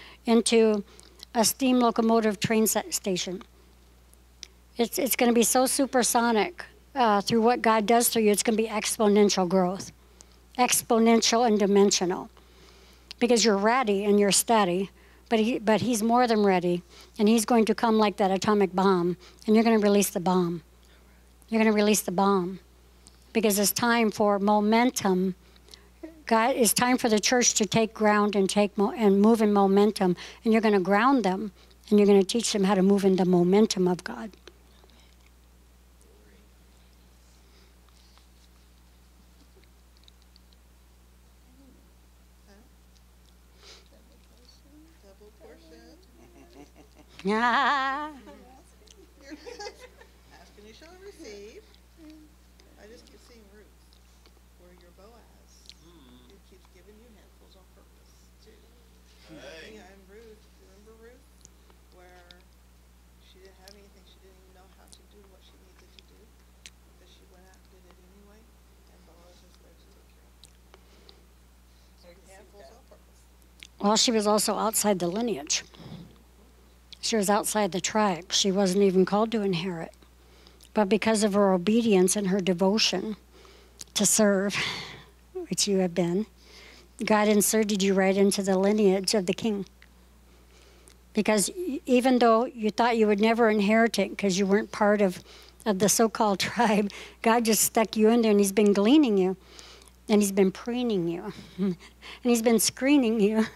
a steam locomotive train station. It's going to be so supersonic through what God does through you. It's going to be exponential growth, exponential and dimensional, because you're ready and you're steady. But he's more than ready, and he's going to come like that atomic bomb, and you're going to release the bomb. You're going to release the bomb, because it's time for momentum. God, it's time for the church to take ground and move in momentum, and you're going to ground them, and you're going to teach them how to move in the momentum of God. Double portion. Ah. Ask and you shall receive. I just keep seeing roots where your Boaz. It keeps giving you handfuls on purpose too. Yeah, and Ruth, remember Ruth, where she didn't have anything, she didn't even know how to do what she needed to do, but she went out and did it anyway, and Boaz was there to take care of it. Handfuls on purpose. Well, she was also outside the lineage. She was outside the tribe. She wasn't even called to inherit. But because of her obedience and her devotion to serve, which you have been, God inserted you right into the lineage of the king. Because even though you thought you would never inherit it because you weren't part of the so-called tribe, God just stuck you in there, and he's been gleaning you. And he's been preening you. And he's been screening you.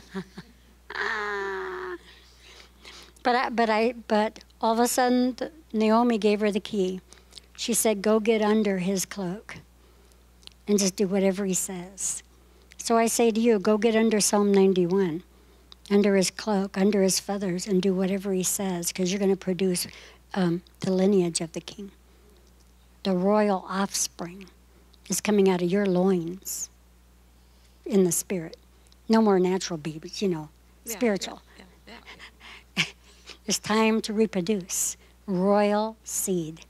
But all of a sudden, Naomi gave her the key. She said, go get under his cloak and just do whatever he says. So I say to you, go get under Psalm 91, under his cloak, under his feathers, and do whatever he says, because you're going to produce the lineage of the king. The royal offspring is coming out of your loins in the spirit. No more natural babies, spiritual. Yeah. It's time to reproduce royal seed.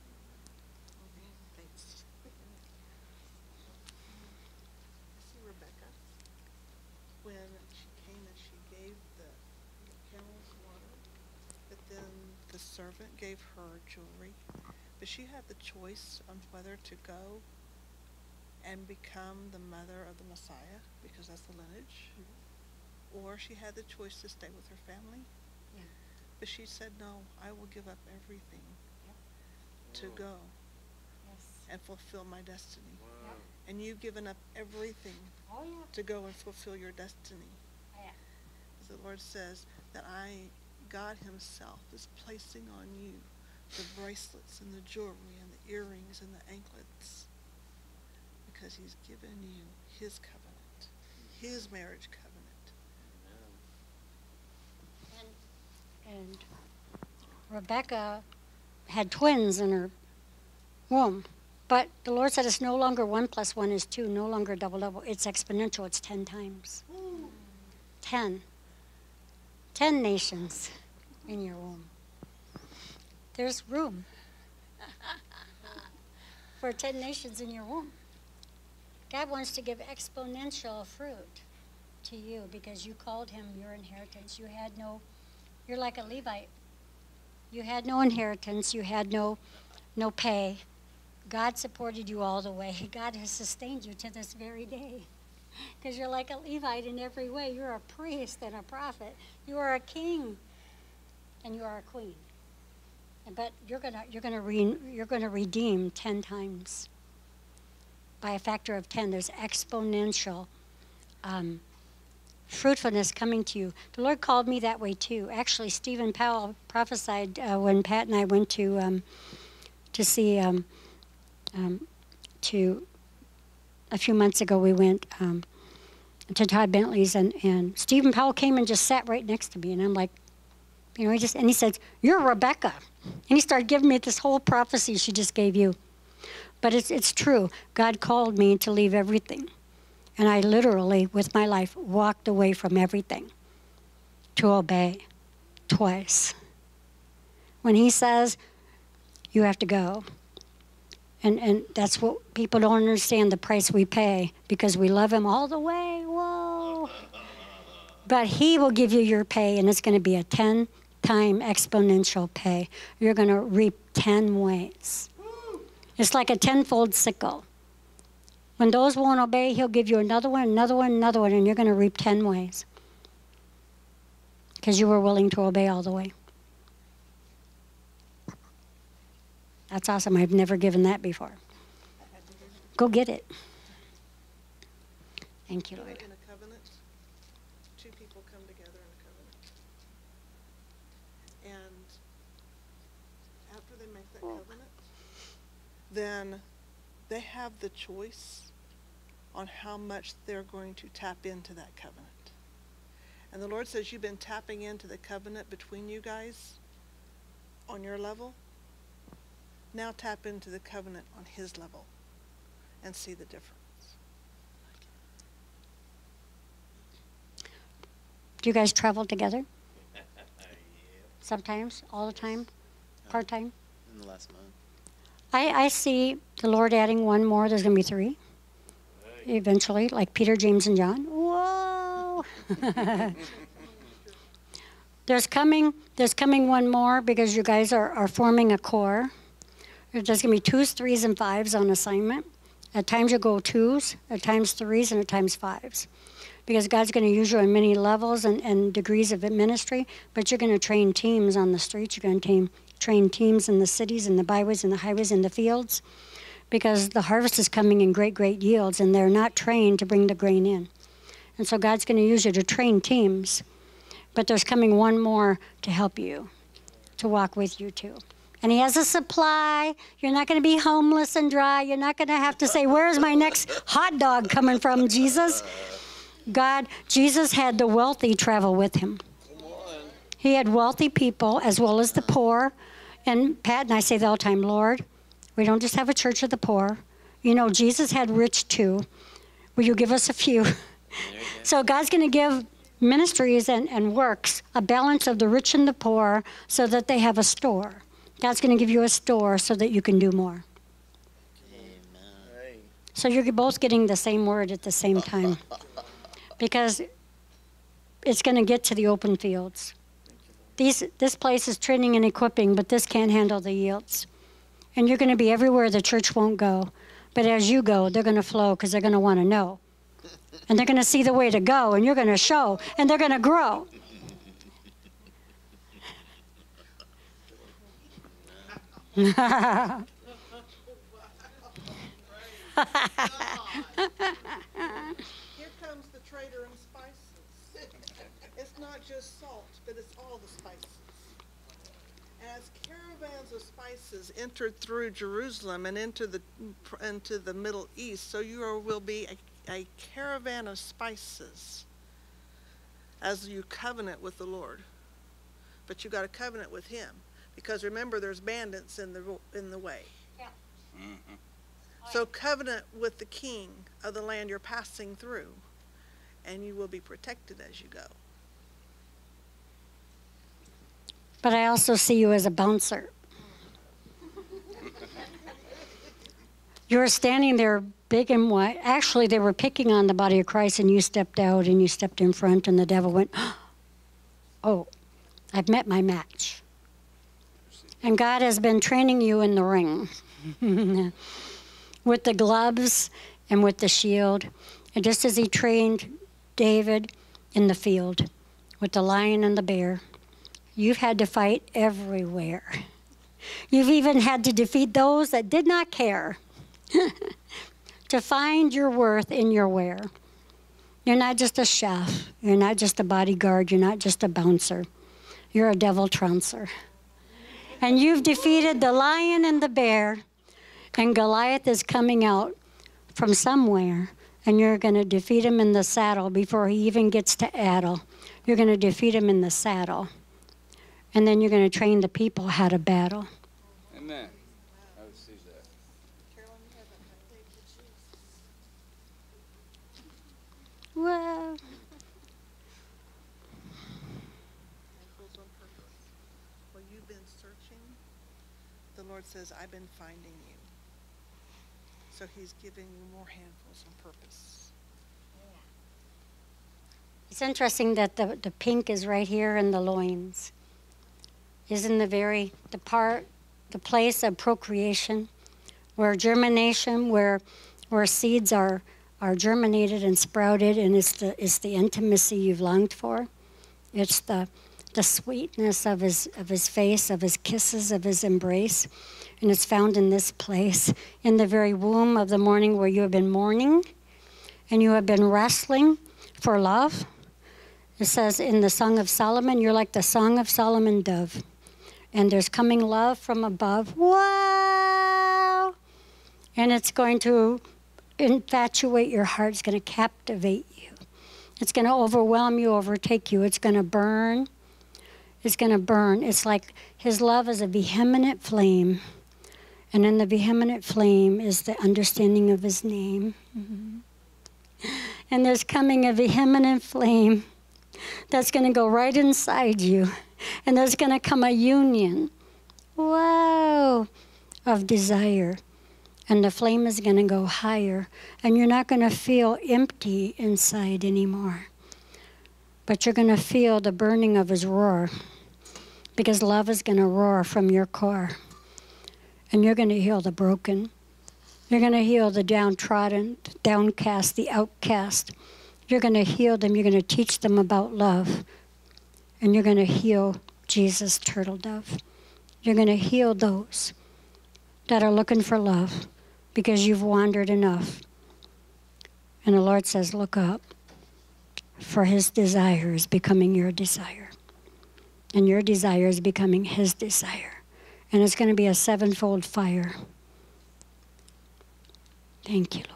See Rebecca, when she came and she gave camel's water, but then the servant gave her jewelry. But she had the choice on whether to go and become the mother of the Messiah, because that's the lineage, or she had the choice to stay with her family. Yeah. But she said, no, I will give up everything to go Yes. and fulfill my destiny. Wow. And you've given up everything Oh, yeah. to go and fulfill your destiny. Yeah. As the Lord says that God himself is placing on you the bracelets and the jewelry and the earrings and the anklets, because he's given you his covenant, his marriage covenant. And Rebecca had twins in her womb. But the Lord said it's no longer 1 + 1 is 2, no longer double. It's exponential. It's 10 times. 10. 10 nations in your womb. There's room for 10 nations in your womb. God wants to give exponential fruit to you because you called him your inheritance. You're like a Levite. You had no inheritance. You had no pay. God supported you all the way. God has sustained you to this very day. Because you're like a Levite in every way. You're a priest and a prophet. You are a king, and you are a queen. But you're gonna redeem 10 times. By a factor of 10, there's exponential fruitfulness coming to you. The Lord called me that way too. Actually, Stephen Powell prophesied when Pat and I went to see to a few months ago. We went to Todd Bentley's, and Stephen Powell came and just sat right next to me, and I'm like, he said, "You're Rebecca," and he started giving me this whole prophecy she just gave you. But it's true. God called me to leave everything. And I literally, with my life, walked away from everything to obey twice. When he says, you have to go. And that's what people don't understand, the price we pay, because we love him all the way. Whoa. But he will give you your pay, and it's going to be a 10-time exponential pay. You're going to reap 10 ways. It's like a 10-fold sickle. When those won't obey, he'll give you another one, and you're going to reap 10 ways. Because you were willing to obey all the way. That's awesome. I've never given that before. Go get it. Thank you, Lord. In a covenant, two people come together in a covenant. And after they make that covenant, then they have the choice on how much they're going to tap into that covenant. And the Lord says, you've been tapping into the covenant between you guys on your level. Now tap into the covenant on his level and see the difference. Do you guys travel together? Sometimes? All the time? Part-time? In the last month. I see the Lord adding one more. There's going to be 3 eventually, like Peter, James, and John. Whoa! There's coming one more because you guys are forming a core. There's going to be 2s, 3s, and 5s on assignment. At times you go 2s, at times 3s, and at times 5s. Because God's going to use you on many levels and degrees of ministry, but you're going to train teams on the streets. You're going to train teams in the cities, in the byways, in the highways, in the fields, because the harvest is coming in great, great yields, and they're not trained to bring the grain in. And so God's going to use you to train teams, but there's coming one more to help you, to walk with you too. And he has a supply. You're not going to be homeless and dry. You're not going to have to say, where's my next hot dog coming from, Jesus? Jesus had the wealthy travel with him. He had wealthy people as well as the poor. And Pat and I say all the time, Lord, we don't just have a church of the poor. Jesus had rich too. Will you give us a few? So God's going to give ministries and works a balance of the rich and the poor so that they have a store. God's going to give you a store so that you can do more. Amen. So you're both getting the same word at the same time. Because it's going to get to the open fields. This place is training and equipping, but this can't handle the yields. And you're going to be everywhere the church won't go. But as you go, they're going to flow because they're going to want to know. And they're going to see the way to go, and you're going to show, and they're going to grow. Here comes the trader in spices. It's not just salt, but it's all the spices. As caravans of spices entered through Jerusalem and into the Middle East, so will be a caravan of spices as you covenant with the Lord. But you got to covenant with Him, because remember, there's bandits in the way. Yeah. Mm-hmm. So covenant with the King of the land you're passing through, and you will be protected as you go. But I also see you as a bouncer. You were standing there big and white. Actually, they were picking on the body of Christ, and you stepped out and you stepped in front, and the devil went, oh, I've met my match. And God has been training you in the ring with the gloves and with the shield. And just as He trained David in the field with the lion and the bear, you've had to fight everywhere. You've even had to defeat those that did not care to find your worth in your wear. You're not just a chef. You're not just a bodyguard. You're not just a bouncer. You're a devil trouncer. And you've defeated the lion and the bear, and Goliath is coming out from somewhere, and you're going to defeat him in the saddle before he even gets to Adel. You're going to defeat him in the saddle. And then you're going to train the people how to battle. Amen. I receive that. Carolyn, you haven't had faith in Jesus. Well, Handfuls on purpose. Well, you've been searching. The Lord says, I've been finding you. So He's giving you more handfuls on purpose. it's interesting that the pink is right here in the loins. Is in the place of procreation, where germination, where seeds are germinated and sprouted, and it's the intimacy you've longed for. It's the sweetness of his face, of his kisses, of his embrace, and it's found in this place, in the very womb of the morning where you have been mourning, and you have been wrestling for love. It says in the Song of Solomon, you're like the Song of Solomon dove. And there's coming love from above. Wow! And it's going to infatuate your heart. It's going to captivate you. It's going to overwhelm you, overtake you. It's going to burn. It's going to burn. It's like His love is a vehement flame. And in the vehement flame is the understanding of His name. Mm-hmm. And there's coming a vehement flame that's going to go right inside you. And there's going to come a union, wow, of desire. And the flame is going to go higher. And you're not going to feel empty inside anymore. But you're going to feel the burning of His roar. Because love is going to roar from your core. And you're going to heal the broken. You're going to heal the downtrodden, downcast, the outcast. You're going to heal them. You're going to teach them about love. And you're going to heal Jesus' turtle dove. You're going to heal those that are looking for love because you've wandered enough. And the Lord says, look up, for His desire is becoming your desire. And your desire is becoming His desire. And it's going to be a sevenfold fire. Thank you, Lord.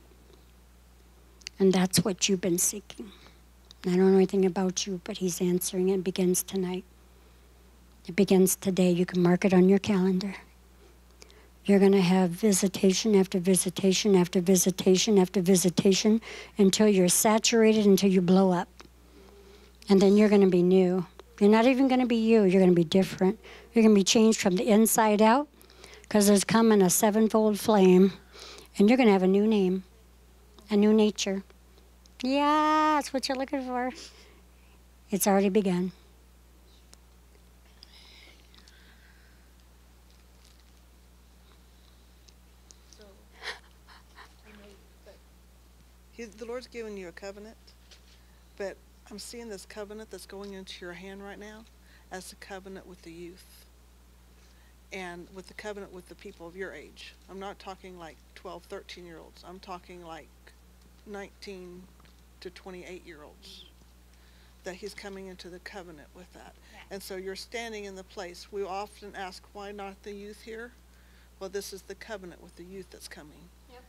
And that's what you've been seeking. I don't know anything about you, but He's answering. It begins tonight. It begins today. You can mark it on your calendar. You're going to have visitation after visitation after visitation after visitation until you're saturated, until you blow up. And then you're going to be new. You're not even going to be you. You're going to be different. You're going to be changed from the inside out because there's coming a sevenfold flame. And you're going to have a new name, a new nature. Yeah, that's what you're looking for. It's already begun. The Lord's given you a covenant, but I'm seeing this covenant that's going into your hand right now as a covenant with the youth and with the covenant with the people of your age. I'm not talking like 12, 13-year-olds. I'm talking like 19 to 28-year-olds that he's coming into the covenant with that. And so you're standing in the place. We often ask, why not the youth here? Well, this is the covenant with the youth that's coming.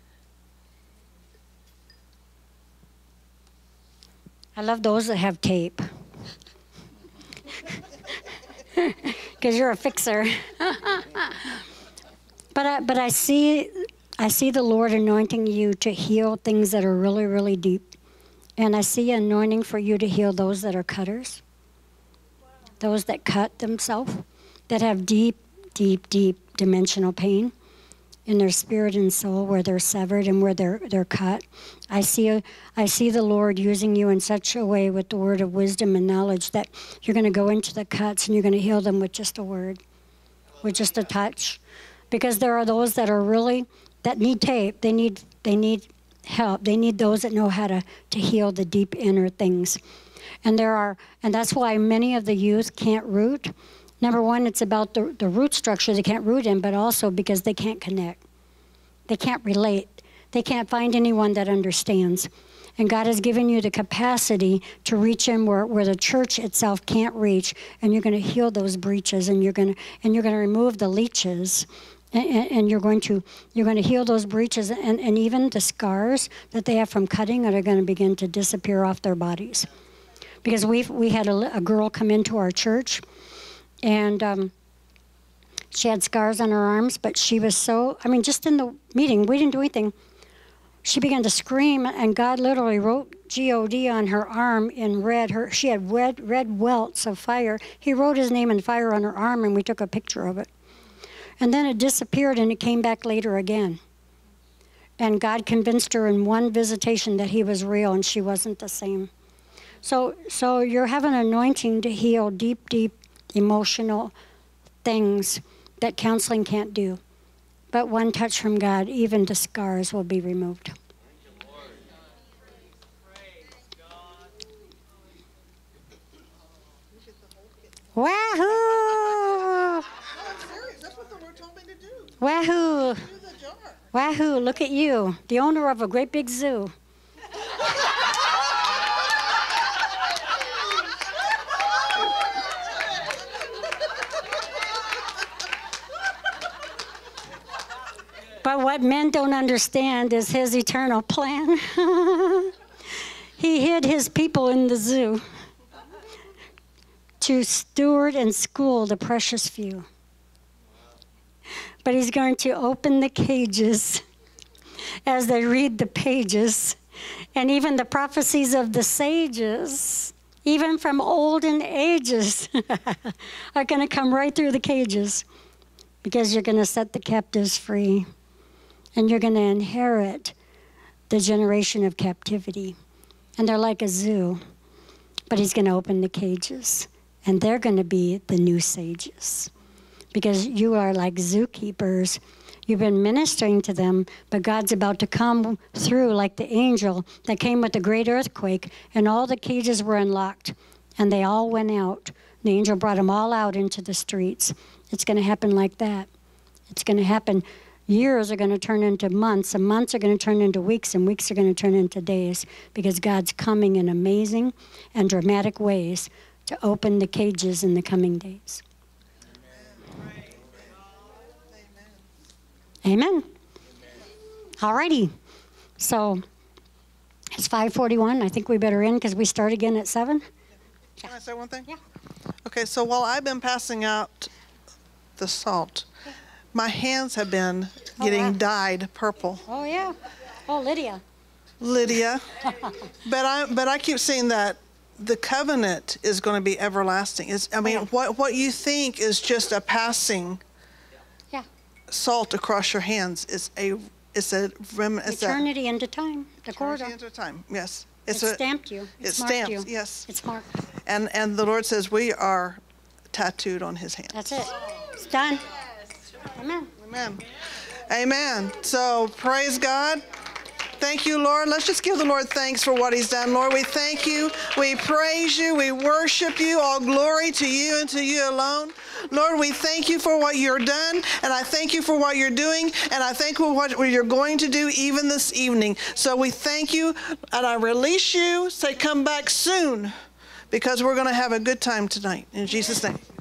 I love those that have tape. Because you're a fixer. But I see the Lord anointing you to heal things that are really, really deep. And I see anointing for you to heal those that are cutters. Those that cut themselves, that have deep, deep, deep dimensional pain in their spirit and soul, where they're severed and where they're cut. I see the Lord using you in such a way with the word of wisdom and knowledge that you're going to go into the cuts and you're going to heal them with just a word, with just a touch. Because there are those that are really, that need tape. They need help. They need those that know how to heal the deep inner things. And that's why many of the youth can't root. Number one, it's about the root structure they can't root in, but also because they can't connect. They can't relate. They can't find anyone that understands. And God has given you the capacity to reach in where the church itself can't reach, and you're going to heal those breaches, and you're going to remove the leeches, and you're going to heal those breaches, and even the scars that they have from cutting are going to begin to disappear off their bodies. Because we had a girl come into our church, and she had scars on her arms, but she was just in the meeting, we didn't do anything. She began to scream, and God literally wrote G-O-D on her arm in red. She had red welts of fire. He wrote his name in fire on her arm, and we took a picture of it. And then it disappeared, and it came back later again. And God convinced her in one visitation that he was real, and she wasn't the same. So you're having an anointing to heal deep, deep emotional things that counseling can't do. But one touch from God, even the scars will be removed. Wahoo! I'm serious. That's what the Lord told me to do. Wahoo! Do the jar. Wahoo! Look at you, the owner of a great big zoo. But what men don't understand is his eternal plan. He hid his people in the zoo to steward and school the precious few. But he's going to open the cages as they read the pages, and even the prophecies of the sages, even from olden ages, are going to come right through the cages, because you're going to set the captives free. And you're going to inherit the generation of captivity. And they're like a zoo. But he's going to open the cages. And they're going to be the new sages. Because you are like zookeepers. You've been ministering to them, but God's about to come through like the angel that came with the great earthquake, and all the cages were unlocked. And they all went out. The angel brought them all out into the streets. It's going to happen like that. It's going to happen. Years are going to turn into months, and months are going to turn into weeks, and weeks are going to turn into days, because God's coming in amazing and dramatic ways to open the cages in the coming days. Amen. Amen. All righty. So it's 5:41. I think we better end because we start again at 7. Can I say one thing? Yeah. Okay, so while I've been passing out the salt, my hands have been getting dyed purple. Oh, yeah. Oh, Lydia. But I keep seeing that the covenant is going to be everlasting. What you think is just a passing salt across your hands is a remnant. Eternity into time. The corridor. Eternity into time. Yes. It's stamped you. It's marked stamped. You. Yes. It's marked. And the Lord says we are tattooed on His hands. That's it. It's done. Amen. Amen. Amen. So praise God. Thank you, Lord. Let's just give the Lord thanks for what he's done. Lord, we thank you. We praise you. We worship you. All glory to you and to you alone. Lord, we thank you for what you're done, and I thank you for what you're doing, and I thank you for what you're going to do even this evening. So we thank you, and I release you. Say, come back soon, because we're going to have a good time tonight. In Jesus' name.